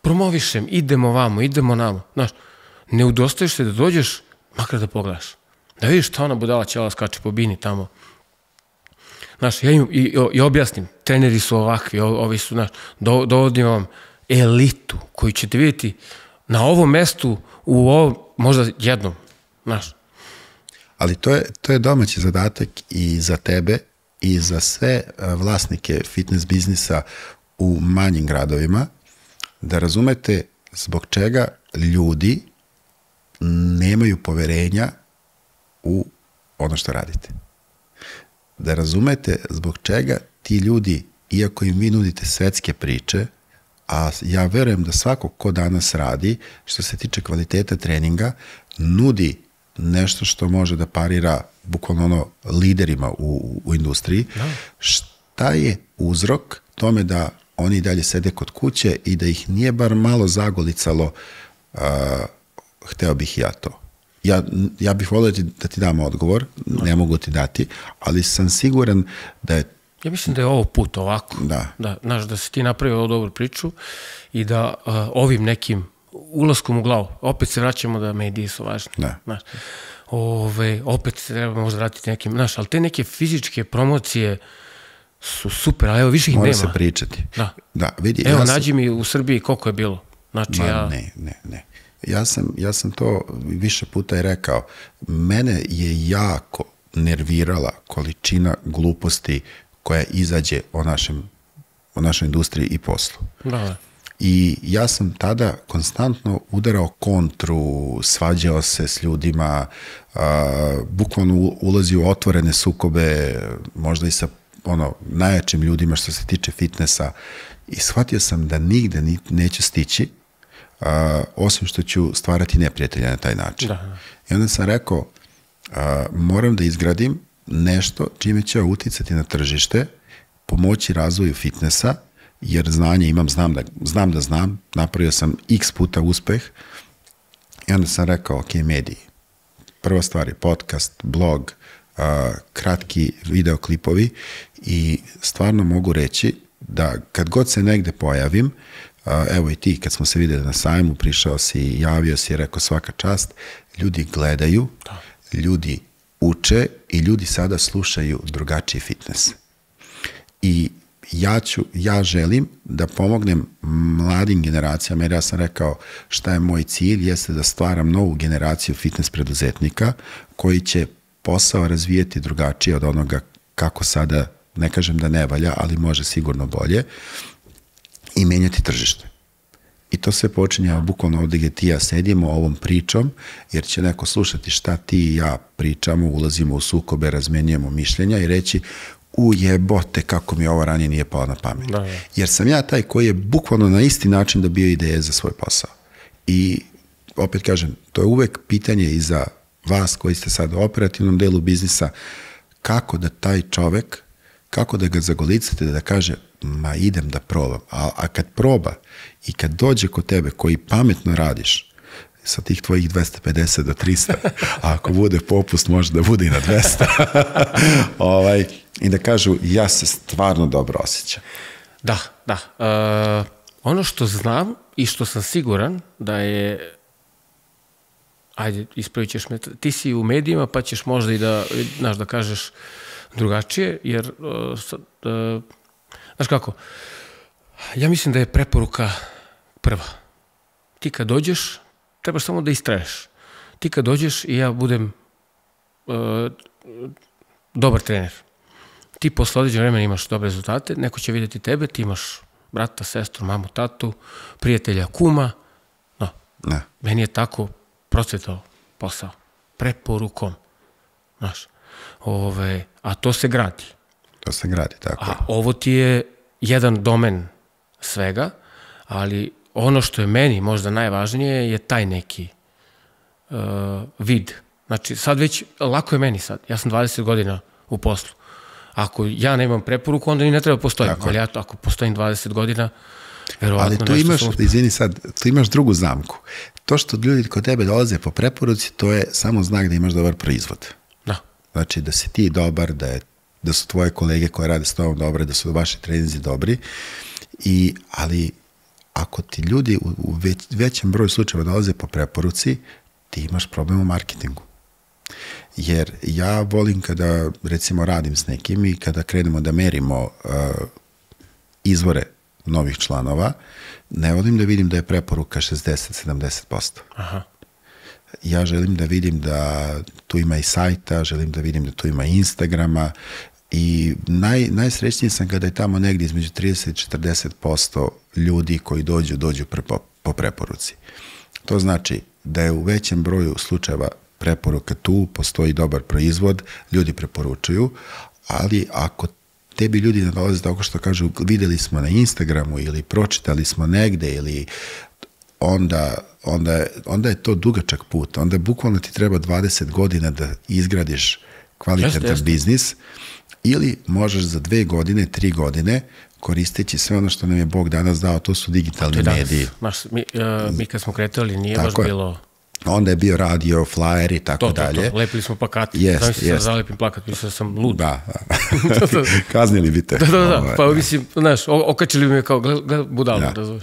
Promovišem, idemo vamo, idemo namo. Znaš, ne udostoješ se da dođeš, makar da pogledaš. Da vidiš šta ona budala ćela skače po bini tamo. Znaš, ja im i objasnim, treneri su ovakvi, ovi su, znaš, dovodim vam elitu koju ćete vidjeti na ovom mestu, u ovom, možda jednom, znaš. Ali to je domaći zadatak i za tebe i za sve vlasnike fitness biznisa u manjim gradovima, da razumete zbog čega ljudi nemaju poverenja u ono što radite. Da razumete zbog čega ti ljudi, iako im vi nudite svetske priče, a ja verujem da svako ko danas radi, što se tiče kvaliteta treninga, nudi nešto što može da parira bukvalno liderima u industriji. Da. Šta je uzrok tome da oni dalje sede kod kuće i da ih nije bar malo zagolicalo, hteo bih ja to. Ja bih volio da ti dam odgovor, ne mogu ti dati, ali sam siguran da je... Ja mislim da je ovo put ovako. Da. Znaš, da si ti napravio ovu dobru priču i da ovim nekim ulaskom u glavu, opet se vraćamo da mediji su važni. Da. Znaš, opet se treba možda vratiti nekim, znaš, ali te neke fizičke promocije su super, ali evo više ih nema. Mora se pričati. Da, vidi, evo, nađi mi u Srbiji koliko je bilo. Znači, Ne. Ja sam to više puta i rekao. Mene je jako nervirala količina gluposti koja izađe o našoj industriji i poslu. Da. I ja sam tada konstantno udarao kontru, svađao se s ljudima, bukvalno ulazio u otvorene sukobe, možda i sa najjačim ljudima što se tiče fitnessa, i shvatio sam da nigde neću stići, osim što ću stvarati neprijatelja na taj način. Da. I onda sam rekao, moram da izgradim nešto čime će uticati na tržište, pomoći razvoju fitnessa, jer znanje imam, znam da znam, napravio sam x puta uspeh, i onda sam rekao, ok, mediji. Prva stvar je podcast, blog, kratki videoklipovi, i stvarno mogu reći da kad god se negde pojavim, evo i ti kad smo se videli na sajmu, prišao si, javio si, rekao svaka čast, ljudi gledaju, ljudi uče i ljudi sada slušaju drugačiji fitness. I ja želim da pomognem mladim generacijama, jer ja sam rekao šta je moj cilj, jeste da stvaram novu generaciju fitness preduzetnika koji će posao razvijeti drugačije od onoga kako sada, ne kažem da ne valja, ali može sigurno bolje, i menjati tržište. I to sve počinje bukvalno ovdje gdje ti ja sedimo ovom pričom, jer će neko slušati šta ti i ja pričamo, ulazimo u sukobe, razmenjujemo mišljenja i reći, ujebote kako mi ovo ranije nije palo na pamet. Da. Jer sam ja taj koji je bukvalno na isti način dobio ideje za svoj posao. I opet kažem, to je uvek pitanje i za vas koji ste sad u operativnom delu biznisa, kako da taj čovek, kako da ga zagolicate, da kaže, ma idem da probam. A kad proba i kad dođe kod tebe koji pametno radiš, sa tih tvojih 250 do 300, a ako bude popust može da bude i na 200, i da kažu, ja se stvarno dobro osjećam. Da. Ono što znam i što sam siguran da je, ajde, ispravit ćeš me, ti si u medijima pa ćeš možda i da kažeš drugačije, jer znaš kako, ja mislim da je preporuka prva. Ti kad dođeš, trebaš samo da istraješ. Ti kad dođeš i ja budem dobar trener, ti posle određenog vremena imaš dobre rezultate, neko će vidjeti tebe, ti imaš brata, sestru, mamu, tatu, prijatelja, kuma. No, meni je tako procvetao posao. Preporukom. Znaš, a to se gradi. To se gradi, tako. A ovo ti je jedan domen svega, ali ono što je meni možda najvažnije je taj neki vid. Znači, sad već, lako je meni sad. Ja sam 20 godina u poslu. Ako ja nemam preporuku, onda ni ne treba postojim. Ali ja ako postojim 20 godina, verovatno nešto sam uspio. Ali izvini sad, tu imaš drugu zamku. To što ljudi kod tebe dolaze po preporuci, to je samo znak da imaš dobar proizvod. Da. Znači, da si ti dobar, da su tvoje kolege koje rade s tobom dobre, da su vaši treninzi dobri, ali ako ti ljudi u većem broju slučajeva dolaze po preporuci, ti imaš problem u marketingu. Jer ja volim kada, recimo, radim s nekim i kada krenemo da merimo izvore novih članova, ne volim da vidim da je preporuka 60-70%. Aha. Ja želim da vidim da tu ima i sajta, želim da vidim da tu ima i Instagrama i najsrećniji sam kada je tamo negdje između 30-40% ljudi koji dođu po preporuci. To znači da je u većem broju slučajeva preporuka tu, postoji dobar proizvod, ljudi preporučuju, ali ako tebi ljudi ne dolaze tako što kažu videli smo na Instagramu ili pročitali smo negde ili onda je to dugačak put. Onda bukvalno ti treba 20 godina da izgradiš kvalitetan biznis ili možeš za 2 godine, 3 godine koristeći sve ono što nam je Bog danas dao, to su digitalni mediji. Mi kad smo kretali nije baš bilo... Onda je bio radio, flyer i tako dalje. Lepili smo plakati. Znam si sad zalepim plakat, mislim da sam lud. Da. Kaznili bi te. Da. Pa mislim, znaš, okačili bi me kao budalo, razumiješ.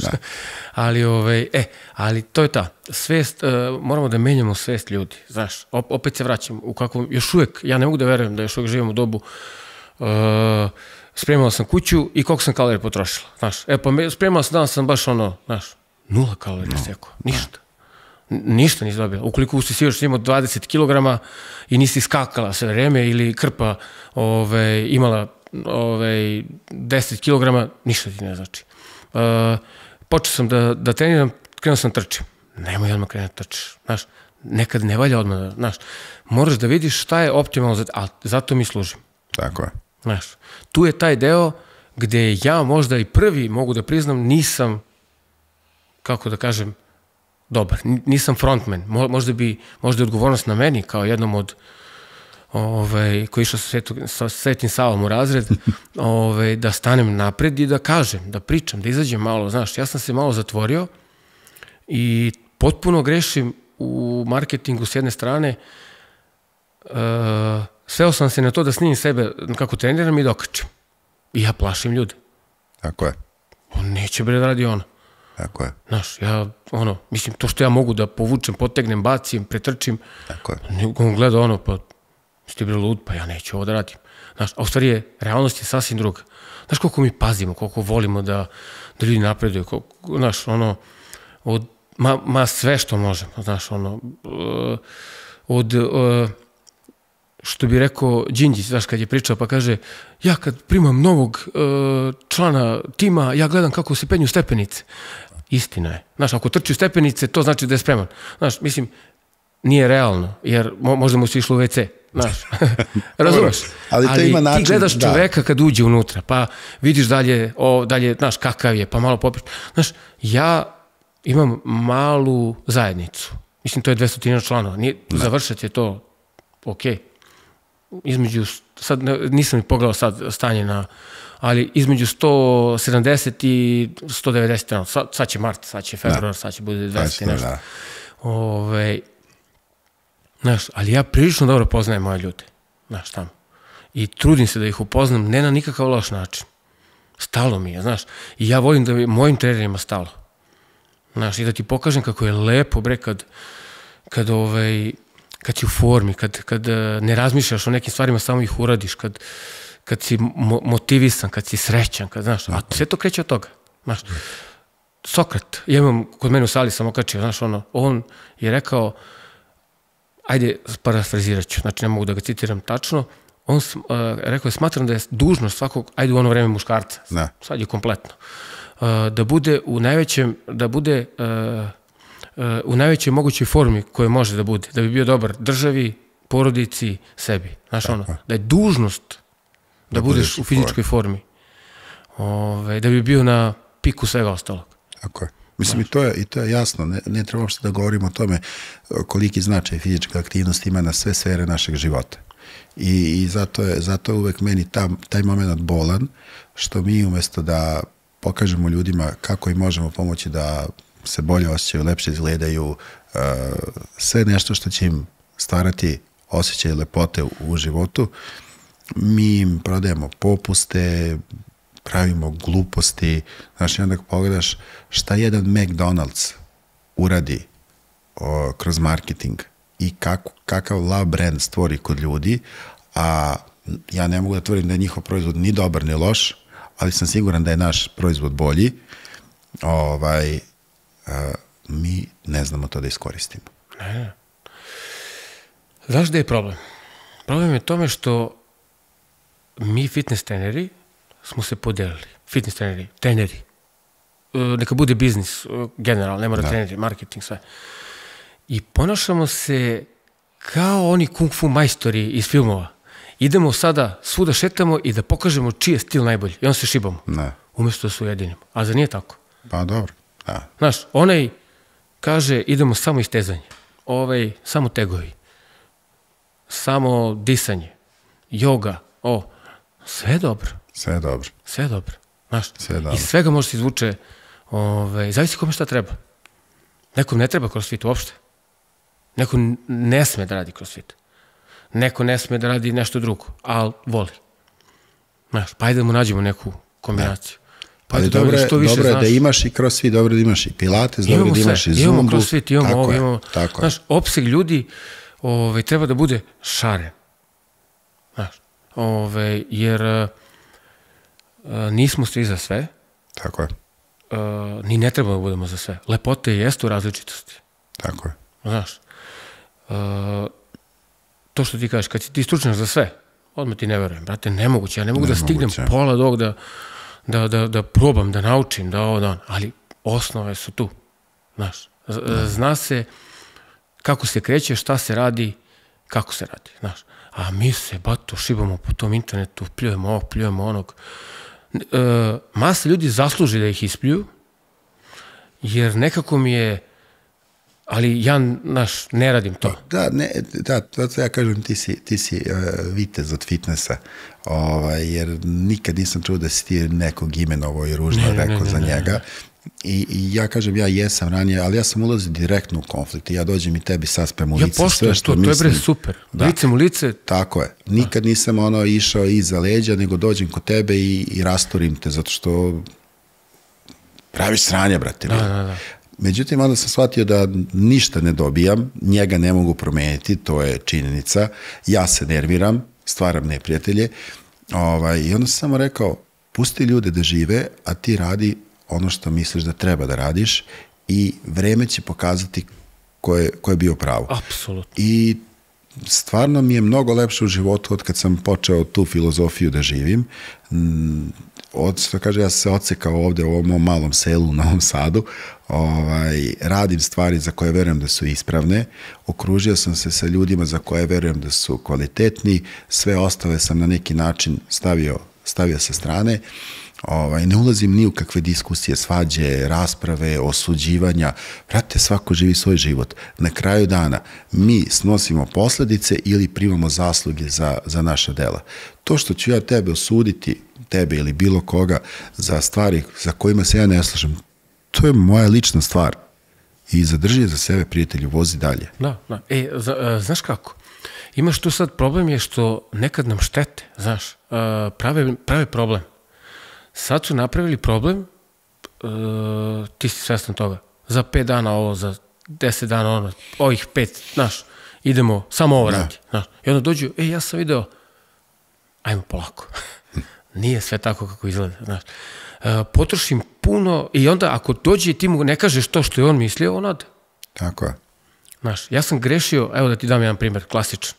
Ali to je ta svest, moramo da menjamo svest ljudi, znaš. Opet se vraćam u kakvom, još uvijek, ja ne mogu da verujem da još uvijek živim u dobu, spremala sam kuću i koliko sam kalorija potrošila, znaš. Spremala sam danas, sam baš ono, znaš, 0 kalorija sekao, ništa. Ništa nisi dobila. Ukoliko usisivaš imao 20 kg i nisi skakala sve vreme ili krpa imala 10 kg, ništa ti ne znači. Počeo sam da treniram, krenuo sam trčim. Nemoj odmah krenuti trčiš. Znaš, nekad ne valja odmah. Znaš, moraš da vidiš šta je optimalno, ali zato mi služim. Tako je. Znaš, tu je taj deo gde ja možda i prvi mogu da priznam nisam, kako da kažem, dobar, nisam frontman, možda je odgovornost na meni kao jednom od koji je išao sa Svetim Savom u razred, da stanem napred i da kažem, da pričam, da izađem malo, znaš, ja sam se malo zatvorio i potpuno grešim u marketingu s jedne strane, sveo sam se na to da snimim sebe kako treniram i da okačim. I ja plašim ljude. Tako je. On neće bre da radi ono. Tako je. Znaš, ja, mislim, to što ja mogu da povučem, potegnem, bacim, pretrčim, on gleda pa ste bili lud, pa ja neću ovo da radim. Znaš, a u stvari realnost je sasvim druga. Znaš koliko mi pazimo, koliko volimo da ljudi napreduju, znaš, sve što možemo, znaš, što bi rekao Đinđić, znaš, kad je pričao, pa kaže, ja kad primam novog člana tima, ja gledam kako se penju stepenice. Istina je. Znaš, ako trči u stepenice, to znači da je spreman. Znaš, mislim, nije realno, jer možda mu se išlo u WC, znaš. Razumeš? Ali ti gledaš čoveka kad uđe unutra, pa vidiš dalje, znaš, kakav je, pa malo popriš. Znaš, ja imam malu zajednicu. Mislim, to je 200 članova. Završat je to okej. Između, sad nisam ni pogledao sad stanje ali između 170 i 190, sad će mart, sad će februar, sad će bude 200 i nešto. Znaš, ali ja prilično dobro poznajem moje ljude, znaš, tamo. I trudim se da ih upoznam, ne na nikakav loš način. Stalo mi je, znaš, i ja volim da je mojim trenerima stalo. Znaš, i da ti pokažem kako je lepo, bre, kad si u formi, kad ne razmišljaš o nekim stvarima, samo ih uradiš, kad si motivisan, kad si srećan, znaš, a sve to kreće od toga, znaš. Sokrat, ja imam kod mene u sali sam okačio, znaš, on je rekao, ajde, parafrazirat ću, znači ne mogu da ga citiram tačno, on rekao je, smatram da je dužnost svakog, ajde u ono vreme muškarca, sad je kompletno, da bude u najvećoj mogućoj formi koje može da bude, da bi bio dobar državi, porodici, sebi. Znaš, da je dužnost da budeš u fizičkoj formi, da bi bio na piku svega ostalog. Tako je. Mislim, i to je jasno, ne treba uopšte da govorimo o tome koliki značaj fizička aktivnost ima na sve sfere našeg života. I zato je uvek meni taj moment bolan, što mi umjesto da pokažemo ljudima kako im možemo pomoći da se bolje osjećaju, lepše izgledaju, sve nešto što će im stvarati osjećaj lepote u životu, mi im prodajemo popuste, pravimo gluposti. Znaš, i onda pogledaš šta jedan McDonald's uradi kroz marketing i kakav love brand stvori kod ljudi, a ja ne mogu da tvrdim da je njihov proizvod ni dobar ni loš, ali sam siguran da je naš proizvod bolji, mi ne znamo to da iskoristimo. Ne. Znaš gde je problem? Problem je tome što mi fitness treneri smo se podelili. Fitness treneri. Neka bude biznis, generalno, ne mora treneri, marketing, sve. I ponašamo se kao oni kung fu majstori iz filmova. Idemo sada svuda šetamo i da pokažemo čiji je stil najbolji. I onda se šibamo. Ne. Umjesto da se ujedinimo. A zar nije tako? Pa dobro, da. Znaš, onaj kaže idemo samo istezanje. Samo tegovi. Samo disanje. Joga. Sve je dobro. Sve je dobro. Sve je dobro. Znaš, sve je dobro. Iz svega može se izvuče, zavisi kome šta treba. Nekom ne treba crossfit uopšte. Neko ne sme da radi crossfit. Neko ne sme da radi nešto drugo, ali voli. Znaš, pa ajde da mu nađemo neku kombinaciju. Pa dobro je da imaš i crossfit, dobro da imaš i pilates, dobro da imaš i zumbu. Imamo crossfit, imamo tako znaš, opseg ljudi treba da bude šaren. Znaš, jer nismo svi za sve. Tako je. Ni ne treba da budemo za sve. Lepote jeste u različitosti. Tako je. Znaš, to što ti kažeš, kad si ti stručnjak za sve, odmah ti ne verujem, brate, nemoguće. Ja ne mogu da stignem pola dog da probam, da naučim, ali osnove su tu. Znaš, zna se kako se kreće, šta se radi, kako se radi, znaš. A mi se, bato, šibamo po tom internetu, pljujemo ovog, pljujemo onog. Masa ljudi zasluži da ih ispljuju, jer nekako mi je, ali ja, znaš, ne radim to. Da, to ja kažem, ti si vitez od fitnessa, jer nikad nisam čuo da si ti nekog imenovo i ružno rekao za njega. I ja kažem, ja jesam ranije, ali ja sam ulazio direktno u konflikt i ja dođem i tebi saspem u lice. Ja poštujem to, to je bre super. Licem u lice. Tako je. Nikad nisam išao iza leđa, nego dođem kod tebe i rasturim te, zato što praviš sranja, brate. Da. Međutim, onda sam shvatio da ništa ne dobijam, njega ne mogu promeniti, to je činjenica. Ja se nerviram, stvaram neprijatelje. I onda sam samo rekao, pusti ljude da žive, a ti radi ono što misliš da treba da radiš i vreme će pokazati ko je bio pravo. Apsolutno. I stvarno mi je mnogo lepše u životu od kad sam počeo tu filozofiju da živim. Što kaže, ja sam se odsekao ovde u ovom mom malom selu u Novom Sadu, radim stvari za koje verujem da su ispravne, okružio sam se sa ljudima za koje verujem da su kvalitetni, sve ostale sam na neki način stavio sa strane. Ne ulazim ni u kakve diskusije, svađe, rasprave, osuđivanja. Brate, svako živi svoj život. Na kraju dana mi snosimo posledice ili primamo zasluge za naša dela. To što ću ja tebe osuditi, tebe ili bilo koga, za stvari za kojima se ja ne slažem, to je moja lična stvar. I zadrži je za sebe, prijatelju, vozi dalje. Da. Znaš kako? Imaš tu sad problem je što nekad nam štete, znaš, prave problem. Sad su napravili problem, ti si svestan toga, za 5 dana ovo, za 10 dana ono, ovih 5, znaš, idemo, samo ovo radi. Znaš. I onda dođu, ja sam video, ajmo polako. Nije sve tako kako izgleda, znaš. Potrošim puno i onda ako dođe i ti mu ne kažeš to što je on mislio, on ode. Tako je. Znaš, ja sam grešio, evo da ti dam jedan primjer, klasičan.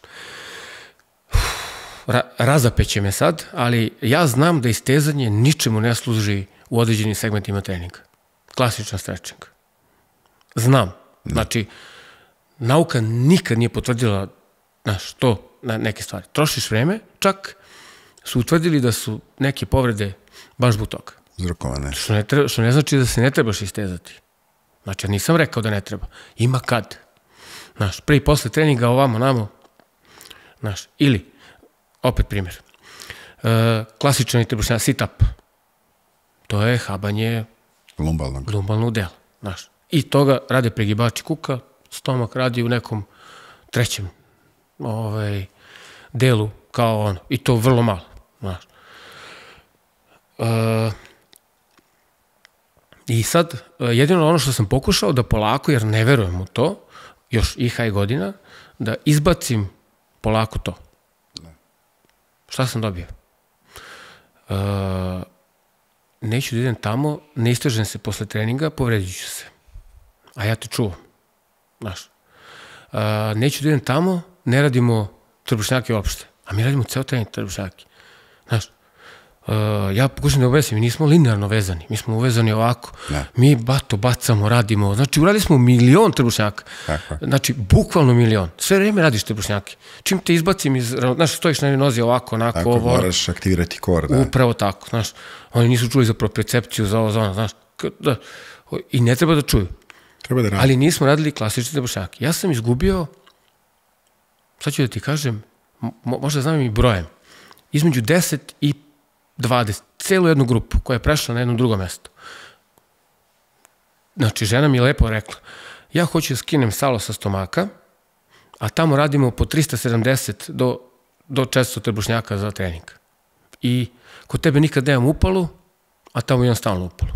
Razapeće me sad, ali ja znam da istezanje ničemu ne služi u određenim segmentima treninga. Klasičan stretching. Znam. Znači, nauka nikad nije potvrdila, znaš, to na neke stvari. Trošiš vreme, čak su utvrdili da su neke povrede baš zbog toga. Uzrokovane. Što ne znači da se ne trebaš istezati. Znači, ja nisam rekao da ne treba. Ima kad. Znaš, pre i posle treninga ovamo, namo. Znaš, ili opet primjer. Klasičan i trebušnja sit-up. To je habanje lumbalnog dela. Znaš. I toga rade pregibači kuka, stomak radi u nekom trećem delu kao ono. I to vrlo malo. Znaš. I sad, jedino ono što sam pokušao da polako, jer ne verujem u to, još IHI godina, da izbacim polako to. Šta sam dobio? Neću da idem tamo, ne istražem se posle treninga, povredit ću se. A ja te čuvam. Znaš. Neću da idem tamo, ne radimo trbušnjake uopšte. A mi radimo ceo trening trbušnjake. Znaš. Ja pokušam da objasnim, mi nismo linearno vezani, mi smo uvezani ovako. Mi bacamo, radimo. Znači, uradili smo 1.000.000 trbušnjaka. Znači, bukvalno 1.000.000. Sve vreme radiš trbušnjake. Čim te izbacim znaš, stojiš na jednoj nozi ovako, onako, tako, ovo. moraš aktivirati kor, da. Upravo tako, znaš. Oni nisu čuli za propriocepciju, za ovo, za ono, znaš. I ne treba da čuju. Treba da radi. Ali nismo radili klasične trbušnjake. Ja sam izgubio, sad ću da ti kažem, možda znam i brojem, između 10 i 20, celu jednu grupu koja je prešla na jedno drugo mesto. Znači, žena mi je lepo rekla, ja hoću da skinem salo sa stomaka, a tamo radimo po 370 do 400 trbušnjaka za trening. I kod tebe nikad nemam upalu, a tamo imam stalno upalu.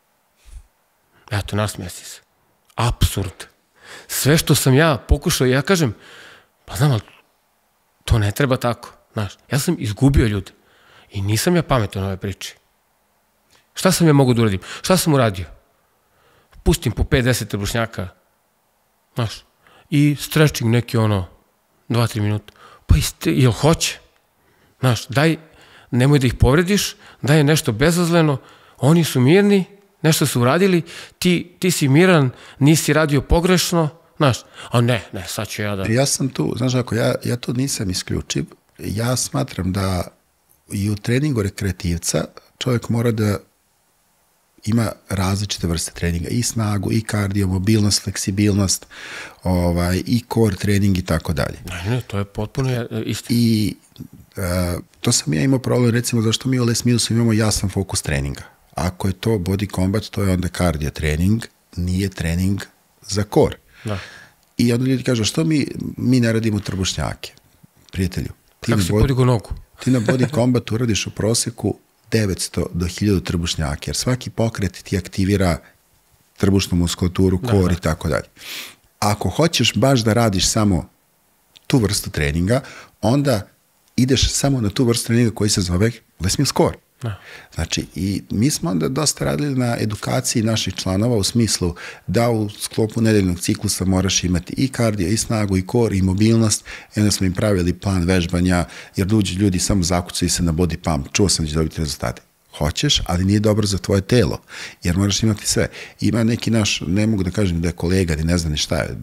Eto, nasmija si se. Apsurd. Sve što sam ja pokušao, ja kažem, pa znam, ali to ne treba tako. Znaš, ja sam izgubio ljude. I nisam ja pametan na ove priče. Šta sam ja mogu da uradim? Šta sam uradio? Pustim po 5-10 trbušnjaka, znaš, i stretching neki 2-3 minuta. Pa jel hoće? Znaš, daj, nemoj da ih povrediš, daj nešto bezazleno, oni su mirni, nešto su uradili, ti si miran, nisi radio pogrešno, znaš, a ne, sad ću ja da... Ja sam tu, znaš ako, ja tu nisam isključiv, ja smatram da i u treningu rekreativca čovjek mora da ima različite vrste treninga, i snagu, i kardio, mobilnost, fleksibilnost, i core trening i tako dalje. Ne, to je potpuno isto. I to sam ja imao problem, recimo, zašto mi u Les Millsu imamo jasan fokus treninga. Ako je to body combat, to je onda kardio trening, nije trening za core. Da. I onda ljudi kažu, što mi ne radimo trbušnjake? Prijatelju. Kako si podigo nogu? Ti na body combat uradiš u proseku 900 do 1000 trbušnjaka, jer svaki pokret ti aktivira trbušnu muskulaturu, kor i tako dalje. Ako hoćeš baš da radiš samo tu vrstu treninga, onda ideš samo na tu vrstu treninga koji se zove Les Mills Core. Znači, i mi smo onda dosta radili na edukaciji naših članova u smislu da u sklopu nedeljnog ciklusa moraš imati i kardio, i snagu, i kor, i mobilnost. I onda smo im pravili plan vežbanja, jer dođu ljudi samo zakucaju se na body pump. Čuo sam da će dobiti rezultate. Hoćeš, ali nije dobro za tvoje telo, jer moraš imati sve. Ima neki naš, ne mogu da kažem da je kolega, ni ne znam ni šta je.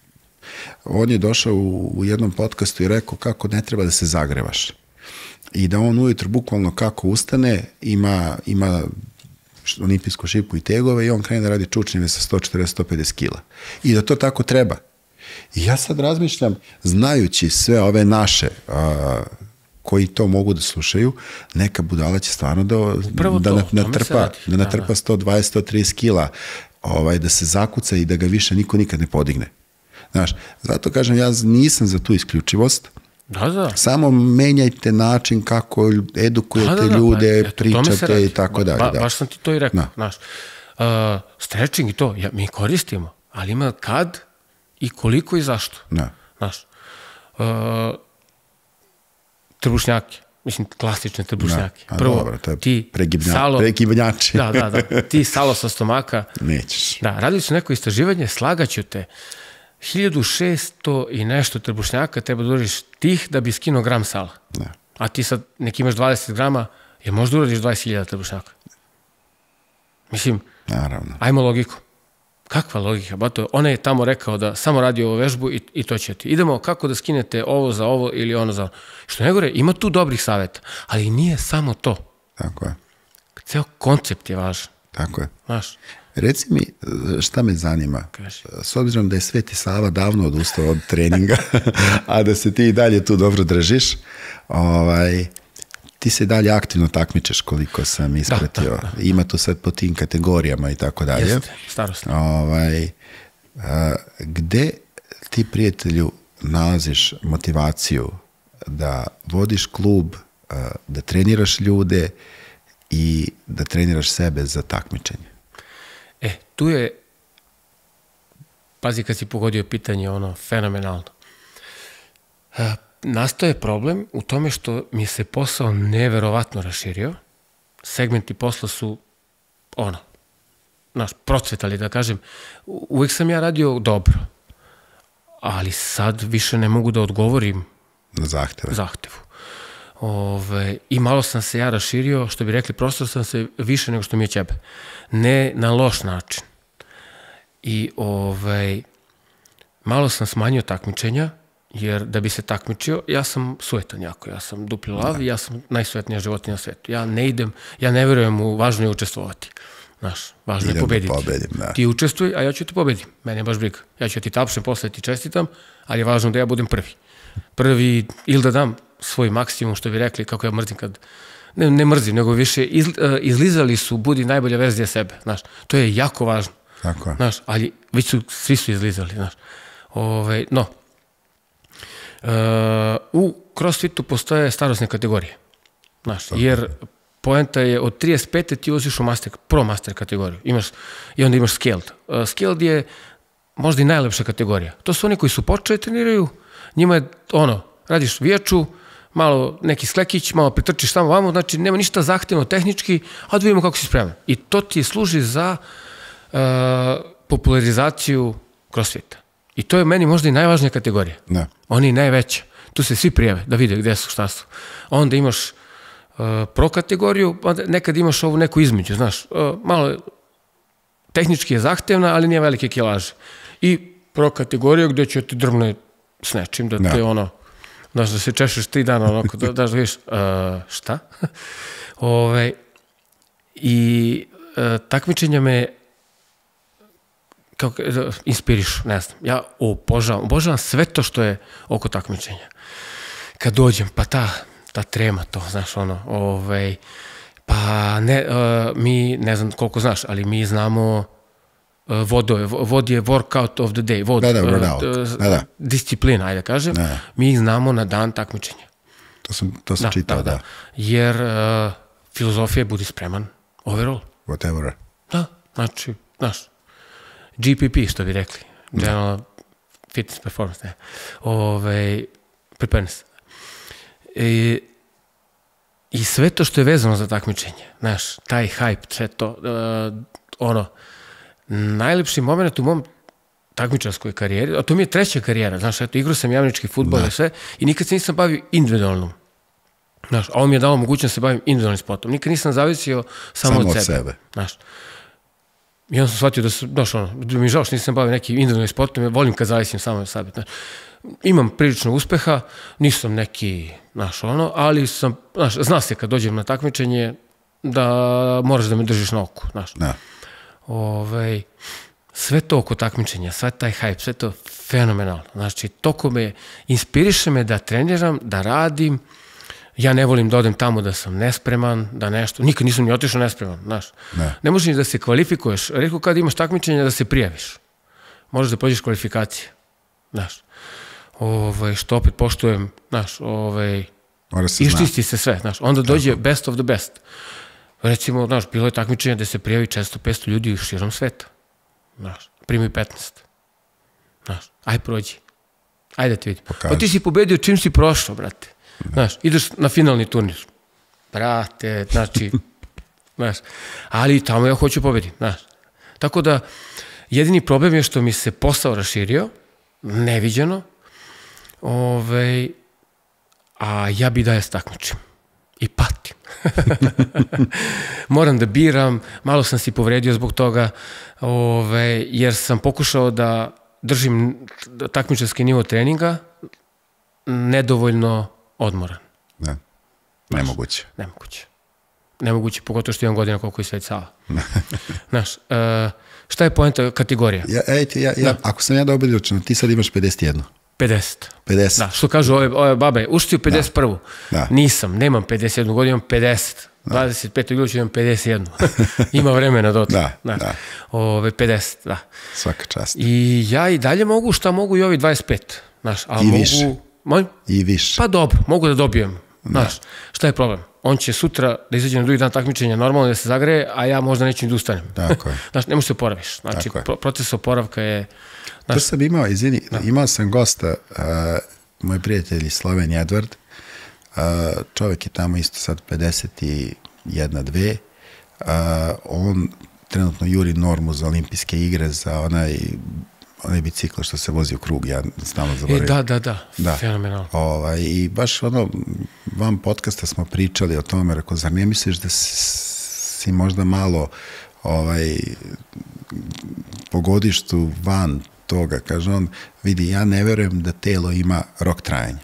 On je došao u jednom podcastu i rekao kako ne treba da se zagrevaš. I da on ujutro bukvalno kako ustane, ima olimpijsku šipu i tegove i on krene da radi čučnjeve sa 140-150 kila. I da to tako treba. I ja sad razmišljam, znajući sve ove naše koji to mogu da slušaju, neka budala će stvarno da natrpa 120-130 kila, da se zakuca i da ga više niko nikad ne podigne. Znaš, zato kažem, ja nisam za tu isključivost. Da. Samo menjajte način kako edukujete ljude, pričate i tako dalje. Baš sam ti to i rekao. Znaš, stretching i to, mi koristimo, ali ima kad i koliko i zašto. Znaš, trbušnjake, mislim, klasične trbušnjake. Prvo, ti pregibnjači. Da, ti salo sa stomaka. Nećeš. Da, radili su neko istraživanje, slagaću te, 1600 i nešto trbušnjaka treba da uradiš tih da bi skinuo gram sala. A ti sad neki imaš 20 grama, jer možda uradiš 20.000 trbušnjaka. Mislim, ajmo logiku. Kakva logika? Bato, ona je tamo rekao da samo radi ovu vežbu i to će ti. Idemo kako da skinete ovo za ovo ili ono za ono. Što ne gore, ima tu dobrih savjeta, ali nije samo to. Tako je. Ceo koncept je važan. Tako je. Znaš. Reci mi, šta me zanima? S obzirom da je Sveti Sava davno odustao od treninga, a da se ti i dalje tu dobro držiš, ti se dalje aktivno takmičeš koliko sam ispratio. Ima tu sad po tim kategorijama i tako dalje. Jeste, starostno. Gde ti, prijatelju, nalaziš motivaciju da vodiš klub, da treniraš ljude i da treniraš sebe za takmičenje? Tu je pazi kad si pogodio pitanje, fenomenalno. Nastao je problem u tome što mi se posao neverovatno raširio. Segmenti posla su, procvetali, da kažem. Uvijek sam ja radio dobro, ali sad više ne mogu da odgovorim na zahtevu. I malo sam se ja raširio, što bi rekli, prostor sam se više nego što mi je ćebe. Ne na loš način. I malo sam smanjio takmičenja, jer da bi se takmičio, ja sam sujetan jako, ja sam dupli lav i ja sam najsujetnija životinja na svetu. Ja ne verujem u važno je učestvovati. Važno je pobediti. Ti učestvuj, a ja ću te pobedim. Mene je baš briga. Ja ću ti tapšem, posle ti čestitam, ali je važno da ja budem prvi. Prvi, ili da dam svoj maksimum, što bi rekli, kako ja mrzim kad... Ne mrzim, nego više izlizali su, budi najbolja verzija sebe. To je jako važno. Ali već svi su izlizali. U CrossFitu postoje starosne kategorije. Jer poenta je od 35. ti uziš u pro master kategoriju. I onda imaš scaled. Scaled je možda i najlepša kategorija. To su oni koji su počeli treniraju, njima je radiš vijaču, malo neki sklekić, malo pritrčiš tamo vamo, znači nema ništa zahtevno tehnički, a da vidimo kako si spreman. I to ti služi za popularizaciju CrossFita. I to je meni možda i najvažnija kategorija. Oni najveća. Tu se svi prijave da vide gde su, šta su. Onda imaš pro kategoriju, nekad imaš ovu neku između, malo tehnički je zahtevna, ali nije velike kilaže. I pro kategoriju gde će ti drvne s nečim, da te da se češeš 3 dana, da vidiš, šta? I takmičenja me inspirišu, ne znam. Ja obožavam sve to što je oko takmičenja. Kad dođem, pa ta trema, to, pa mi, ne znam koliko znaš, ali mi znamo vod je workout of the day, disciplina, ajde da kažem, mi znamo na dan takmičenja. To sam čitao, da. Jer filozofija je budi spreman overall. Whatever. Da, znači, GPP, što bi rekli, General Fitness Performance, preparedness. I sve to što je vezano za takmičenje, taj hype, sve to, najlepši moment u mom takmičarskoj karijeri, a to mi je 3. karijera, igrao sam javnički fudbal i sve, i nikad se nisam bavio individualnom. A on mi je dao mogućnost da se bavim individualnim sportom. Nikad nisam zavisio samo od sebe. I onda sam shvatio da mi žao što nisam bavio nekim individualnim sportom, ja volim kad zavisim samo od sebe. Imam prilično uspeha, nisam neki, ali sam, zna se kad dođem na takmičenje da moraš da me držiš na oku, sve to oko takmičenja, sve taj hype, sve to fenomenalno. Znači, toko me, inspiriše me da treniram, da radim. Ja ne volim da odem tamo da sam nespreman, da nešto, nikad nisam ni otišao nespreman, Ne možeš ni da se kvalifikuješ, retko kad imaš takmičenja da se prijaviš. Možeš da prođeš kvalifikacije, što opet poštujem, ištisti se sve, onda dođe best of the best. Recimo, bilo je takmičenje da se prijavi 400-500 ljudi širom sveta. Primaju 15. Aj prođi. Ajde da ti vidim. Pa ti si pobedio čim si prošao, brate. Ideš na finalni turnir. Brate, ali tamo ja hoću pobedim. Tako da, jedini problem je što mi se posao raširio, neviđeno, a ja bi da je takmičim. I patim. Moram da biram, malo sam si povredio zbog toga, jer sam pokušao da držim takmičarski nivo treninga nedovoljno odmoran. Nemoguće. Nemoguće, pogotovo što imam godina koliko i Svet Sava. Šta je poenta kategorija? Ako sam ja dobro izračunao, ti sad imaš 51. 50. Da, što kažu ove babe, ušli si u 51. Nisam, nemam 51 godinu, imam 50. 25. jula imam 51. Ima vremena do toga. 50, da. Svaka čast. I ja i dalje mogu šta mogu i ovi 25. I više. I više. Pa dobro, mogu da dobijem Znaš, šta je problem? On će sutra da izađe na drugi dan takmičenja, normalno da se zagreje, a ja možda neću da ustanem. Tako je. Znaš, ne možeš se oporaviš. Znači, proces oporavka je... To sam imao, imao sam gosta, moj prijatelj iz Slovenije, Edward, čovjek je tamo isto sad 51-2, on trenutno juri normu za olimpijske igre, za onaj bicikl što se vozi u krug, ja stalno zaboravim. Da, fenomenalno. I baš vam podcasta smo pričali o tome, rekao, zar ne misliš da si možda malo po godištu van toga, kaže on, vidi, ja ne verujem da telo ima rok trajanja.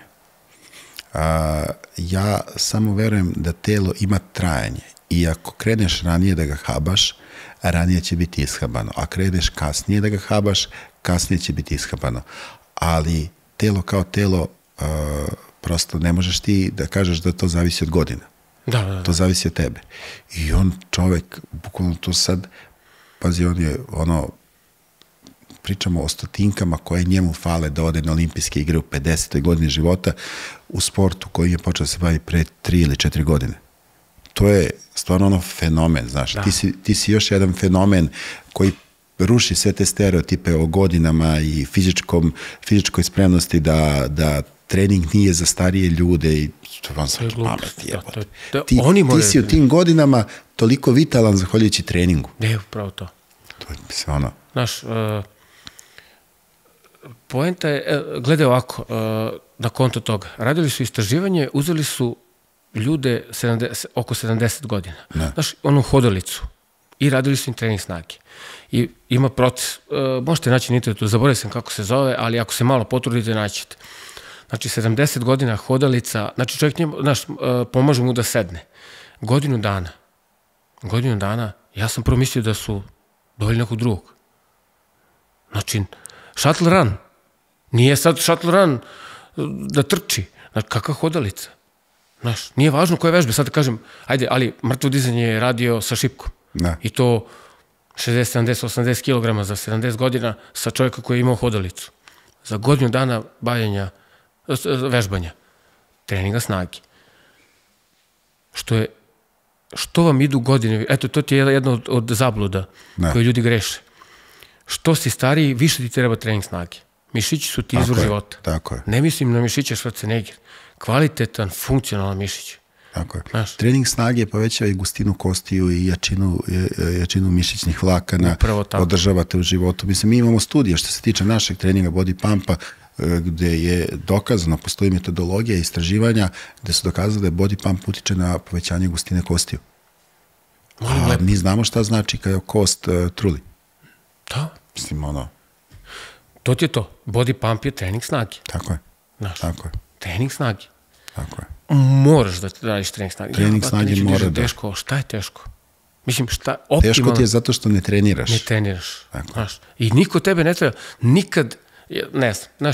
Ja samo verujem da telo ima trajanje i ako kreneš ranije da ga habaš, ranije će biti ishabano. A kreneš kasnije da ga habaš, kasnije će biti ishabano. Ali telo kao telo, prosto ne možeš ti da kažeš da to zavisi od godina. Da. To zavisi od tebe. I on čovek, bukvalno to sad, pazi, on je pričamo o stotinkama koje njemu fale da ode na olimpijske igre u 50. godini života u sportu koji je počeo da se bavi pre 3 ili 4 godine. To je stvarno fenomen, znaš. Ti si još jedan fenomen koji ruši sve te stereotipe o godinama i fizičkoj spremnosti da trening nije za starije ljude i vam svaki pameti. Ti si u tim godinama toliko vitalan zahvaljujući treningu. Ne, upravo to. To je mislim ono. Znaš, poenta je, gledaj ovako, na konto toga, radili su istraživanje, uzeli su ljude oko 70 godina. Znaš, onu hodalicu i radili su im trening snage. I ima proces, možete naći na internetu, zaboravio sam kako se zove, ali ako se malo potrudite, naćete. Znači, 70 godina hodalica, znači čovjek njemu, znaš, pomaže mu da sedne. Godinu dana, ja sam prvo mislio da su doveli nekog drugog. Znači, shuttle run. Nije sad shuttle run da trči. Znači, kakva hodalica? Znaš, nije važno koje vežbe. Sad da kažem, ajde, ali mrtvo dizanje je radio sa šipkom. I to 60, 70, 80 kilograma za 70 godina sa čovjeka koji je imao hodalicu. Za godinu dana bavljenja, vežbanja, treninga snage. Što vam idu godine? Eto, to ti je jedna od zabluda koje ljudi greše. Što si stariji, više ti treba trening snage. Mišići su ti izvor života. Tako je. Ne mislim na mišiće Schwarzenegger. Kvalitetan, funkcionalan mišić. Tako je. Trening snage povećava i gustinu kostiju i jačinu mišićnih vlakana. Održavate u životu. Mislim, mi imamo studije što se tiče našeg treninga body pumpa, gde je dokazano, postoji metodologija istraživanja gde su dokazali da body pump utiče na povećanje gustine kostiju. A mi znamo šta znači kada kost truli. Da. Mislim, ono... To ti je to. Body pump je trening snage. Tako je. Tako je. Trening snage. Tako je. Moraš da radiš trening snage. Trening snage mora da... Teško. Šta je teško? Mislim, šta... Optimalno... Teško ti je zato što ne treniraš. Ne treniraš. Znaš. I niko tebe ne treba... Nikad... Ne znam. Znaš...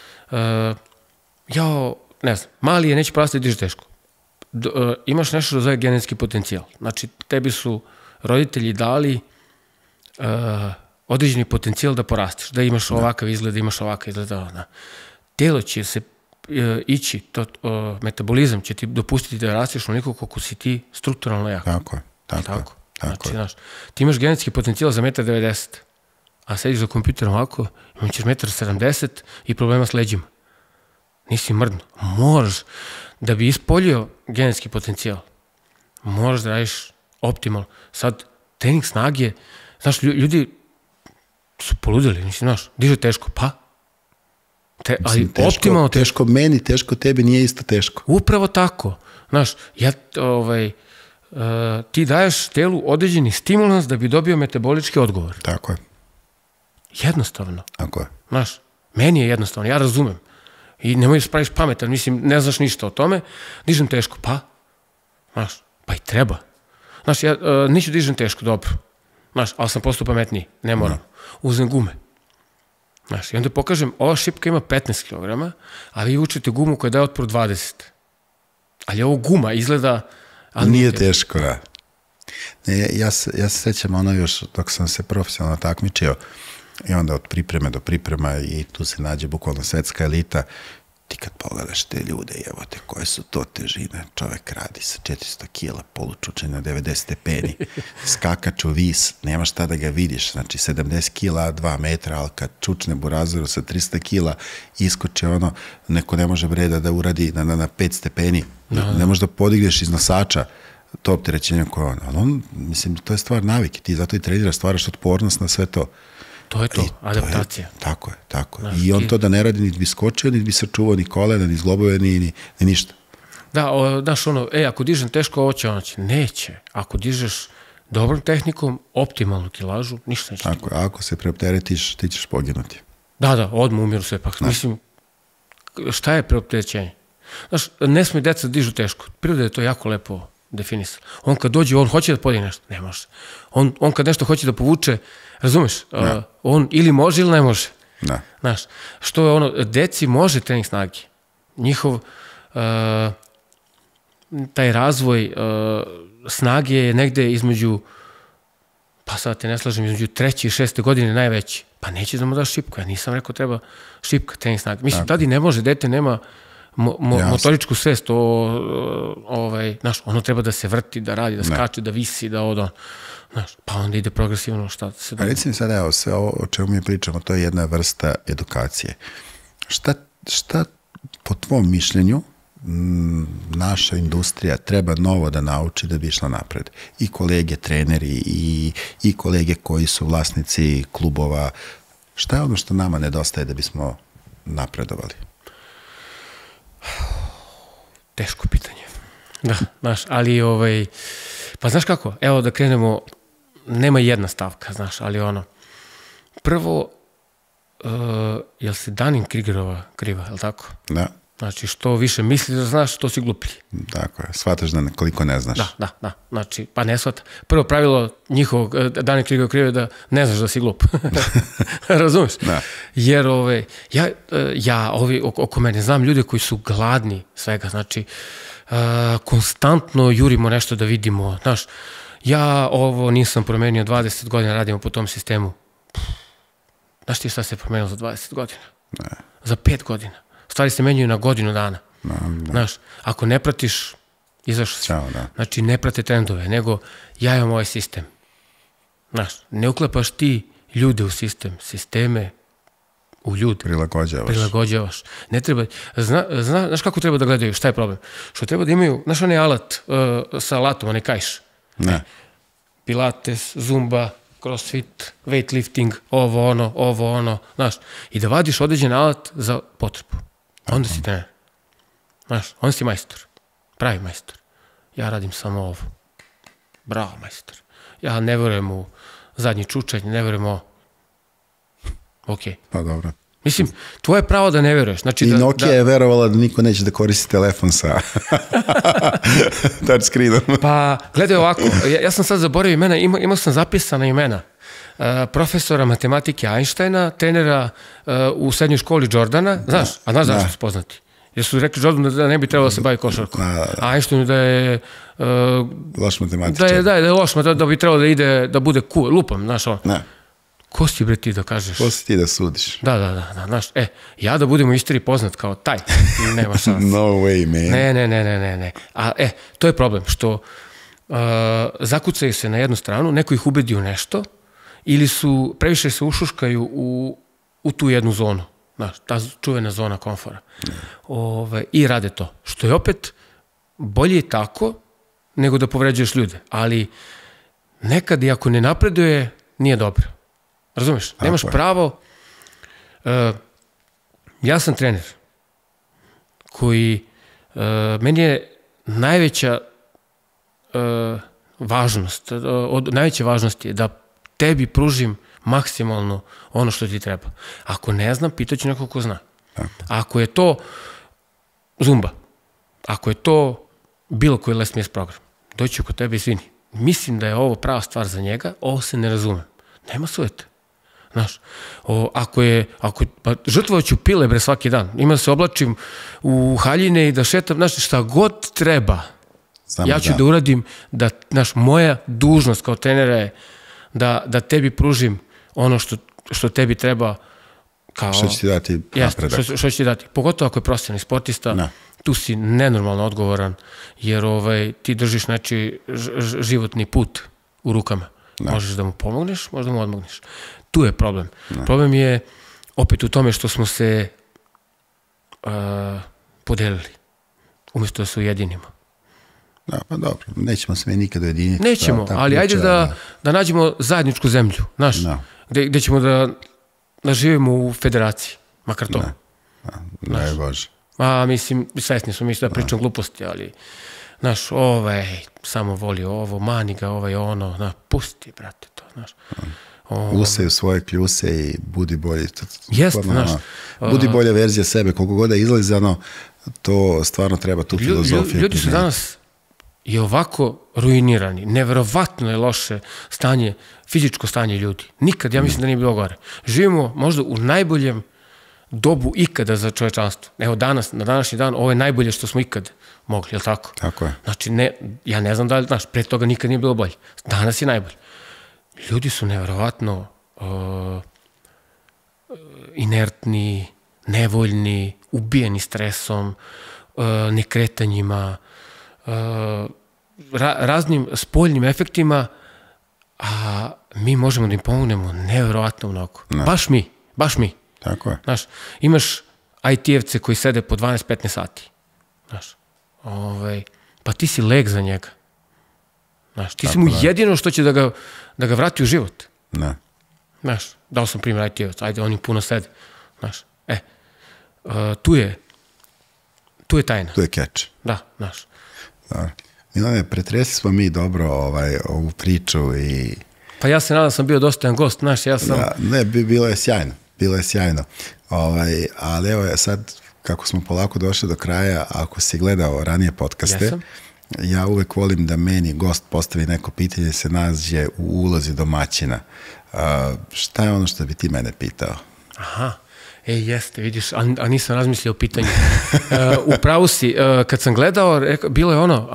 Ne znam. Mali je, neće prastati, diže teško. Imaš nešto što zove genetski potencijal. Znači, tebi su roditelji dali određeni potencijal da porasteš, da imaš ovakav izgled, da imaš ovakav izgled. Telo će se ići, metabolizam će ti dopustiti da rasteš onoliko koliko si ti strukturalno jak. Tako je. Znači, znaš, ti imaš genetski potencijal za 1,90 m, a sediš za kompjuterom ovako, imaćeš 1,70 m i problema s leđima. Nisi mrdno. Moraš, da bi ispoljio genetski potencijal, moraš da radiš optimalno. Sad, trening snage, znaš, ljudi su poludili, mislim, znaš, diže teško, pa? Ali optimalno teško meni, teško tebi, nije isto teško. Upravo tako. Znaš, ti daješ telu određeni stimulans da bi dobio metabolički odgovor. Tako je. Jednostavno. Tako je. Znaš, meni je jednostavno, ja razumem. I nemoj se praviš pametan, mislim, ne znaš ništa o tome, dižem teško, pa? Znaš, pa i treba. Znaš, ja neću dižem teško, dobro. Znaš, ali sam postao pametniji, ne moram. Uzem gume. Znaš, i onda pokažem, ova šipka ima 15 kg, a vi učite gumu koja daje otpor 20. Ali ovo guma izgleda... Nije teško, da. Ja se sećam ono još dok sam se profesionalno takmičio i onda od pripreme do priprema i tu se nađe bukvalno svetska elita ti kad pogledaš te ljude, jebote, koje su to težine, čovek radi sa 400 kila, polučučen na 90 stepeni, skakač u vis, nema šta da ga vidiš, znači 70 kila, 2 metra, ali kad čučne burazeru sa 300 kila, iskoče ono, neko ne može breda da uradi na 5 stepeni, ne može da podigneš iz nosača to opterećenje koje on, mislim, to je stvar navike, ti zato i treniraš, stvaraš otpornost na sve to. To je to, adaptacija. Tako je. I on to da ne radi, niti bi skočio, niti bi sačuvao ni kolena, ni zglobove, ni ništa. Da, znaš ono, ako dižem teško, ovo će ono će. Neće. Ako dižeš dobrom tehnikom, optimalnu kilažu, ništa neće. Tako je, ako se preopteretiš, ti ćeš poginuti. Da, odmah umiru sve. Pa, mislim, šta je preopterećenje? Znaš, ne smije deca dižu teško. Priroda je to jako lepo definisala. On kad dođe, on hoće da podigne nešto, ne može. On kad nešto hoće da povuče, razumeš, on ili može ili ne može. Znaš, što je ono, deci može trening snage. Njihov taj razvoj snage je negde između, pa sad te ne slažem, između 3. i 6. godine najveći. Pa neće da mu daš šipku, ja nisam rekao treba šipka, trening snage. Mislim, tada i ne može, dete nema motoričku svest, znaš, ono treba da se vrti, da radi, da skače, da visi, da odo, znaš, pa onda ide progresivno, šta se da... A recimo sad, evo, sve ovo o čemu mi pričamo, to je jedna vrsta edukacije. Šta po tvom mišljenju naša industrija treba novo da nauči da bi išla napred? I kolege treneri, i kolege koji su vlasnici klubova. Šta je ono što nama nedostaje da bismo napredovali? Teško pitanje. Da, znaš, ali pa znaš kako, evo da krenemo, nema jedna stavka, znaš, ali ono, prvo, jel se Dunning-Krugerova kriva, je li tako? Da. Znači, što više misliš da znaš, to si gluplji. Tako je, shvataš da koliko ne znaš. Da, znači, pa ne shvata. Prvo pravilo njihovog Dunning-Krugerova kriva je da ne znaš da si glup. Razumeš? Da. Jer ja oko mene znam ljude koji su gladni svega, znači, konstantno jurimo nešto da vidimo, znaš, ja ovo nisam promenio 20 godina, radimo po tom sistemu. Znaš ti šta se promenilo za 20 godina? Ne. Za 5 godina. Stvari se menjaju na godinu dana. Znaš, ako ne pratiš, izašao si. Znači, ne prate trendove, nego ja imam ovaj sistem. Znaš, ne uklepaš ti ljude u sistem, sisteme u ljude. Prilagođavaš. Ne treba, znaš kako treba da gledaju, šta je problem? Što treba da imaju, znaš onaj alat sa alatom, onaj kajš? Ne. Pilates, zumba, crossfit, weightlifting, ovo ono, znaš, i da vadiš određen alat za potrebu. Onda si trener. Znaš, onda si majstor. Pravi majstor. Ja radim samo ovo. Bravo, majstor. Ja ne verujem u zadnji čučanj, ne verujem u... Ok. Pa dobro. Mislim, tvoje pravo da ne veruješ. Znači, I Nokia je verovala da niko neće da koristi telefon sa touchscreenom. Pa, gledaj ovako, ja sam sad zaboravio imena, imao sam zapisana imena profesora matematike Einsteina, trenera u srednjoj školi Jordana, znaš, a znaš zašto su poznati? Jer su rekli Jordanu da ne bi trebalo da se bavi košarkom, a Einsteinu da je... Loš matematičar. Da je loš, da bi trebalo da ide, da bude lupam, znaš ono. Ne. Ko si bre ti da kažeš? Ko si ti da sudiš? Da, znaš, ja da budem u istoriji poznat kao taj, nema šanse. No way, man. Ne. A, to je problem, što zakucaju se na jednu stranu, neko ih ubedi u nešto, ili su, previše se ušuškaju u tu jednu zonu, znaš, ta čuvena zona komfora. I rade to, što je opet bolje tako, nego da povređuješ ljude, ali nekad i ako ne napreduje, nije dobro. Razumeš? Nemaš pravo. Ja sam trener koji, meni je najveća važnost, od najveće važnosti je da tebi pružim maksimalno ono što ti treba. Ako ne znam, pitaću nekog ko zna. Ako je to zumba, ako je to bilo koji Les Mills program, doći kod tebe i svini. Mislim da je ovo prava stvar za njega, ovo se ne razume. Nema sujete. Znaš, pa žrtvovaću pile bre svaki dan, ima da se oblačim u haljine i da šetam, znaš, šta god treba, ja ću da uradim, da, znaš, moja dužnost kao trenera je da tebi pružim ono što tebi treba Što će ti dati napredak? Što će ti dati? Pogotovo ako je profesionalni sportista, tu si nenormalno odgovoran, jer ti držiš životni put u rukama. Možeš da mu pomogneš, možeš da mu odmogneš. Tu je problem. Problem je opet u tome što smo se podelili, umjesto da se ujedinimo. Da, pa dobro, nećemo se mi nikada ujediniti. Nećemo, ali ajde da nađemo zajedničku zemlju, gde ćemo da živimo u federaciji, makar to. Daj Bože. Mislim, svesni smo da pričam gluposti, ali, znaš, samo voli ovo, mani ga, ono, pusti, brate, to, znaš. Usej u svoje kljuse i budi bolji. Jest, znaš. Budi bolja verzija sebe, koliko god je izlizano, to stvarno treba tu filozofiju. Ljudi su danas i ovako ruinirani. Neverovatno je loše stanje, fizičko stanje ljudi. Nikad, ja mislim da nije bilo gore. Živimo možda u najboljem dobu ikada za čovečanstvo. Evo danas, na današnji dan, ovo je najbolje što smo ikad mogli, je li tako? Tako je. Znači, ja ne znam da li, znaš, pre toga nikad nije bilo bolje. Danas je najbolje. Ljudi su neverovatno inertni, nevoljni, ubijeni stresom, nekretanjima, raznim spoljnim efektima, a mi možemo da im pomognemo neverovatno mnogo. Baš mi. Tako je. Znaš, imaš IT-evce koji sede po 12-15 sati. Znaš, pa ti si leg za njega. Znaš, ti si mu jedino što će da ga vrati u život. Ne. Znaš, dao sam primjer IT-evac, ajde, oni puno sede. Znaš, tu je tajna. Tu je catch. Da, znaš. Milane, pretresli smo mi dobro ovu priču i... Pa ja se nadam sam bio dostajan gost, znaš, ja sam... Ne, bilo je sjajno. Ali evo sad, kako smo polako došli do kraja, ako si gledao ranije podcaste, ja uvek volim da meni gost postavi neko pitanje, se nađe u ulozi domaćina. Šta je ono što bi ti mene pitao? Aha, jeste, vidiš, a nisam razmislio o pitanju. Upravo si, kad sam gledao, bilo je ono,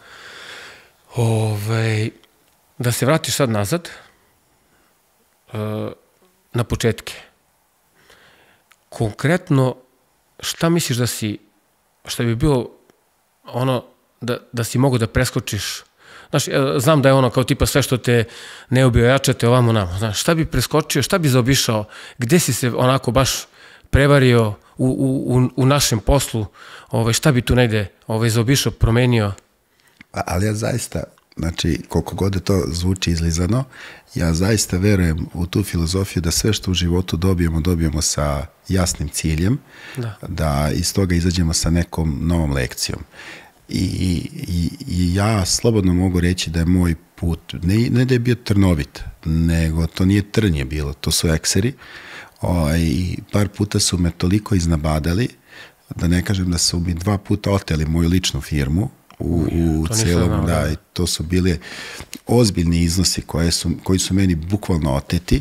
da se vratiš sad nazad, na početke. Konkretno, šta misliš šta bi bilo ono da si mogu da preskočiš? Znaš, znam da je ono kao tipa sve što te ne ubio, jačate ovamo namo. Znaš, šta bi preskočio, šta bi zaobišao, gde si se onako baš prevario u našem poslu, šta bi tu negde zaobišao, promenio? Ali ja zaista, znači, koliko god je to zvuči izlizano, ja zaista verujem u tu filozofiju da sve što u životu dobijemo sa jasnim ciljem, da iz toga izađemo sa nekom novom lekcijom. I ja slobodno mogu reći da je moj put, ne da je bio trnovit, nego to nije trnje bilo, to su ekseri. I par puta su me toliko iznabadali, da ne kažem da su mi 2 puta oteli moju ličnu firmu, u celom, i to su bile ozbiljni iznosi koji su meni bukvalno oteti,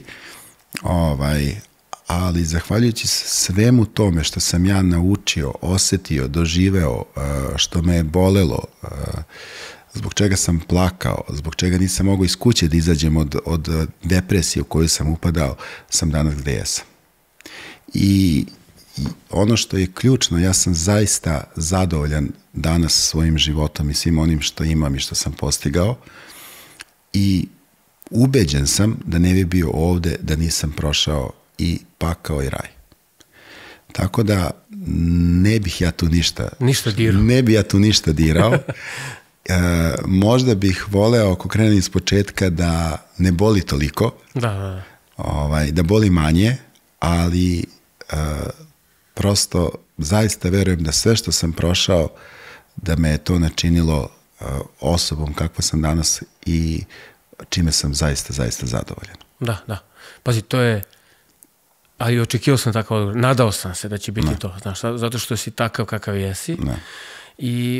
ali zahvaljujući svemu tome što sam ja naučio, osetio, doživeo, što me je bolelo, zbog čega sam plakao, zbog čega nisam mogao iz kuće da izađem od depresije u koju sam upadao, sam danas gde jesam. I ono što je ključno, ja sam zaista zadovoljan danas svojim životom i svim onim što imam i što sam postigao i ubeđen sam da ne bi bio ovde da nisam prošao i pakao i raj. Tako da ne bih ja tu ništa dirao. Možda bih voleo, ako krenem iz početka, da ne boli toliko, da boli manje, ali prosto zaista verujem da sve što sam prošao, da me je to načinilo osobom kakva sam danas i čime sam zaista zadovoljan. Da. Pazi, to je, ali očekivao sam tako, nadao sam se da će biti to, znaš, zato što si takav kakav jesi. I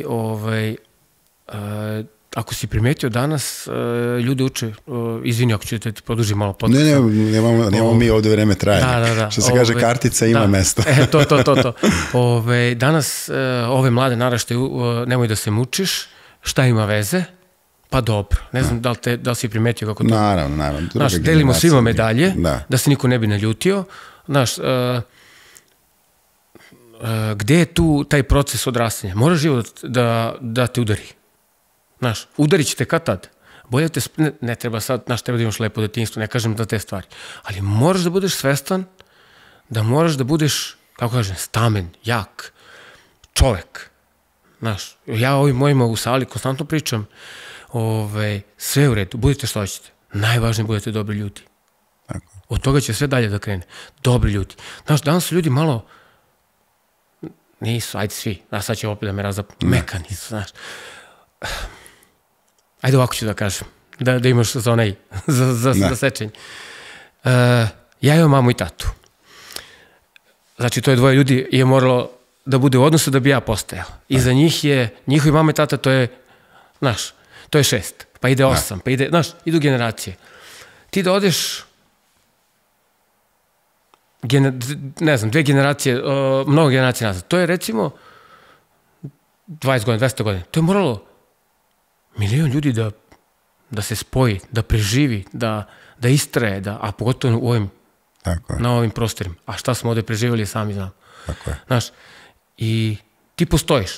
ako si primetio danas, ljudi uče, izvini ako ću te produžiti malo podcast. Nemamo mi ovde vreme trajanja. Što se kaže, kartica ima mesta. To. Danas ove mlade naraštaje, nemoj da se mučiš, šta ima veze, Pa dobro, ne znam da li si primetio kako to... Naravno. Znaš, delimo svima medalje, da se niko ne bi naljutio. Znaš, gde je tu taj proces odrastanja? Moraš život da te udari. Znaš, udarit će te kad tad. Bolje te, ne treba sad, znaš, treba da imaš lepo detinjstvo, ne kažem da te stvari. Ali moraš da budeš svestan, da moraš da budeš, kako kažem, stamen, jak, čovek. Znaš, ja ovim mojima u sali konstantno pričam, sve u redu, budite što hoćete. Najvažnije budete dobri ljudi. Tako. Od toga će sve dalje da krene. Dobri ljudi. Znaš, danas su ljudi malo, nisu, ajde svi, sad će opet da me mekani, znaš. Ajde ovako ću da kažem, da imaš za onaj, za sečenje. Ja imam mamu i tatu. Znači, to je dvoje ljudi je moralo da bude u odnosu da bi ja postajao. I za njih je, njihovi mama i tata, to je, znaš, to je 6, pa ide 8, pa ide, znaš, idu generacije. Ti da odeš, ne znam, 2 generacije, mnogo generacije nazad, to je recimo 20 godina, 200 godina. To je moralo milion ljudi da se spoji, da preživi, da istraje, a pogotovo u ovim, na ovim prostorima. A šta smo ovde preživjeli, sami znam. Tako je. Znaš, i ti postojiš.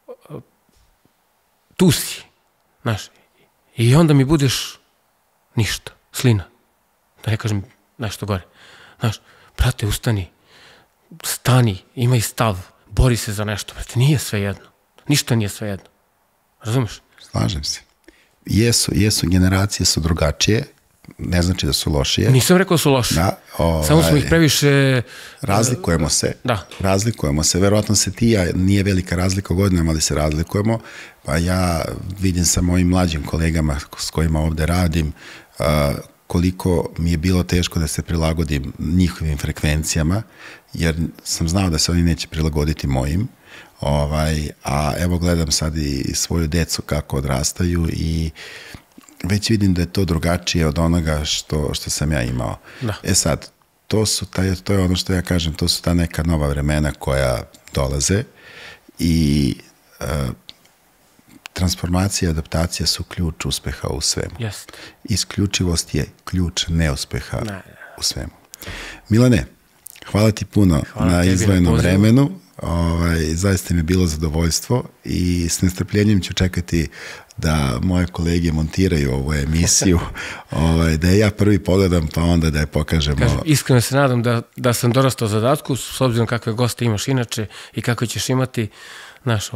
Tu si. Znaš, i onda mi budeš ništa, slina. Da ne kažem nešto gore. Znaš, brate, ustani, stani, imaj stav, bori se za nešto. Brate, nije sve jedno. Ništa nije sve jedno. Razumeš? Slažem se. Jesu, generacije su drugačije, ne znači da su lošije. Nisam rekao da su lošije. Samo smo ih previše... Razlikujemo se. Da. Razlikujemo se. Verovatno se ti ja, nije velika razlika u godinama, ali se razlikujemo. Pa ja vidim sa mojim mlađim kolegama s kojima ovde radim, koliko mi je bilo teško da se prilagodim njihovim frekvencijama, jer sam znao da se oni neće prilagoditi mojim. A evo gledam sad i svoju decu kako odrastaju i već vidim da je to drugačije od onoga što sam ja imao. Da. Sad, to je ono što ja kažem, to su ta neka nova vremena koja dolaze i transformacija i adaptacija su ključ uspeha u svemu. Yes. Isključivost je ključ neuspeha u svemu. Milane, hvala ti puno na izdvojenom vremenu. Zaista mi je bilo zadovoljstvo i s nestrpljenjem ću čekati da moje kolege montiraju ovu emisiju, da je ja prvi pogledam pa onda da je pokažemo. Kažem, iskreno se nadam da sam dorastao zadatku s obzirom kakve goste imaš inače i kakve ćeš imati. Znaš,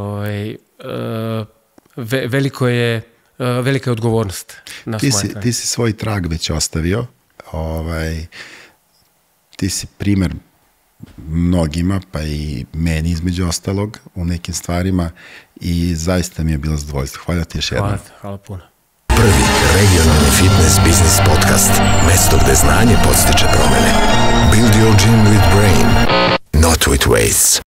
velika je odgovornost. Ti si svoj trag već ostavio, ti si primer mnogima, pa i meni između ostalog u nekim stvarima i zaista mi je bilo zadovoljstvo. Hvala ti još jednom. Hvala puno. Prvi regionalni fitness business podcast. Mesto gde znanje podstiče promene. Build your gym with brain, not with weights.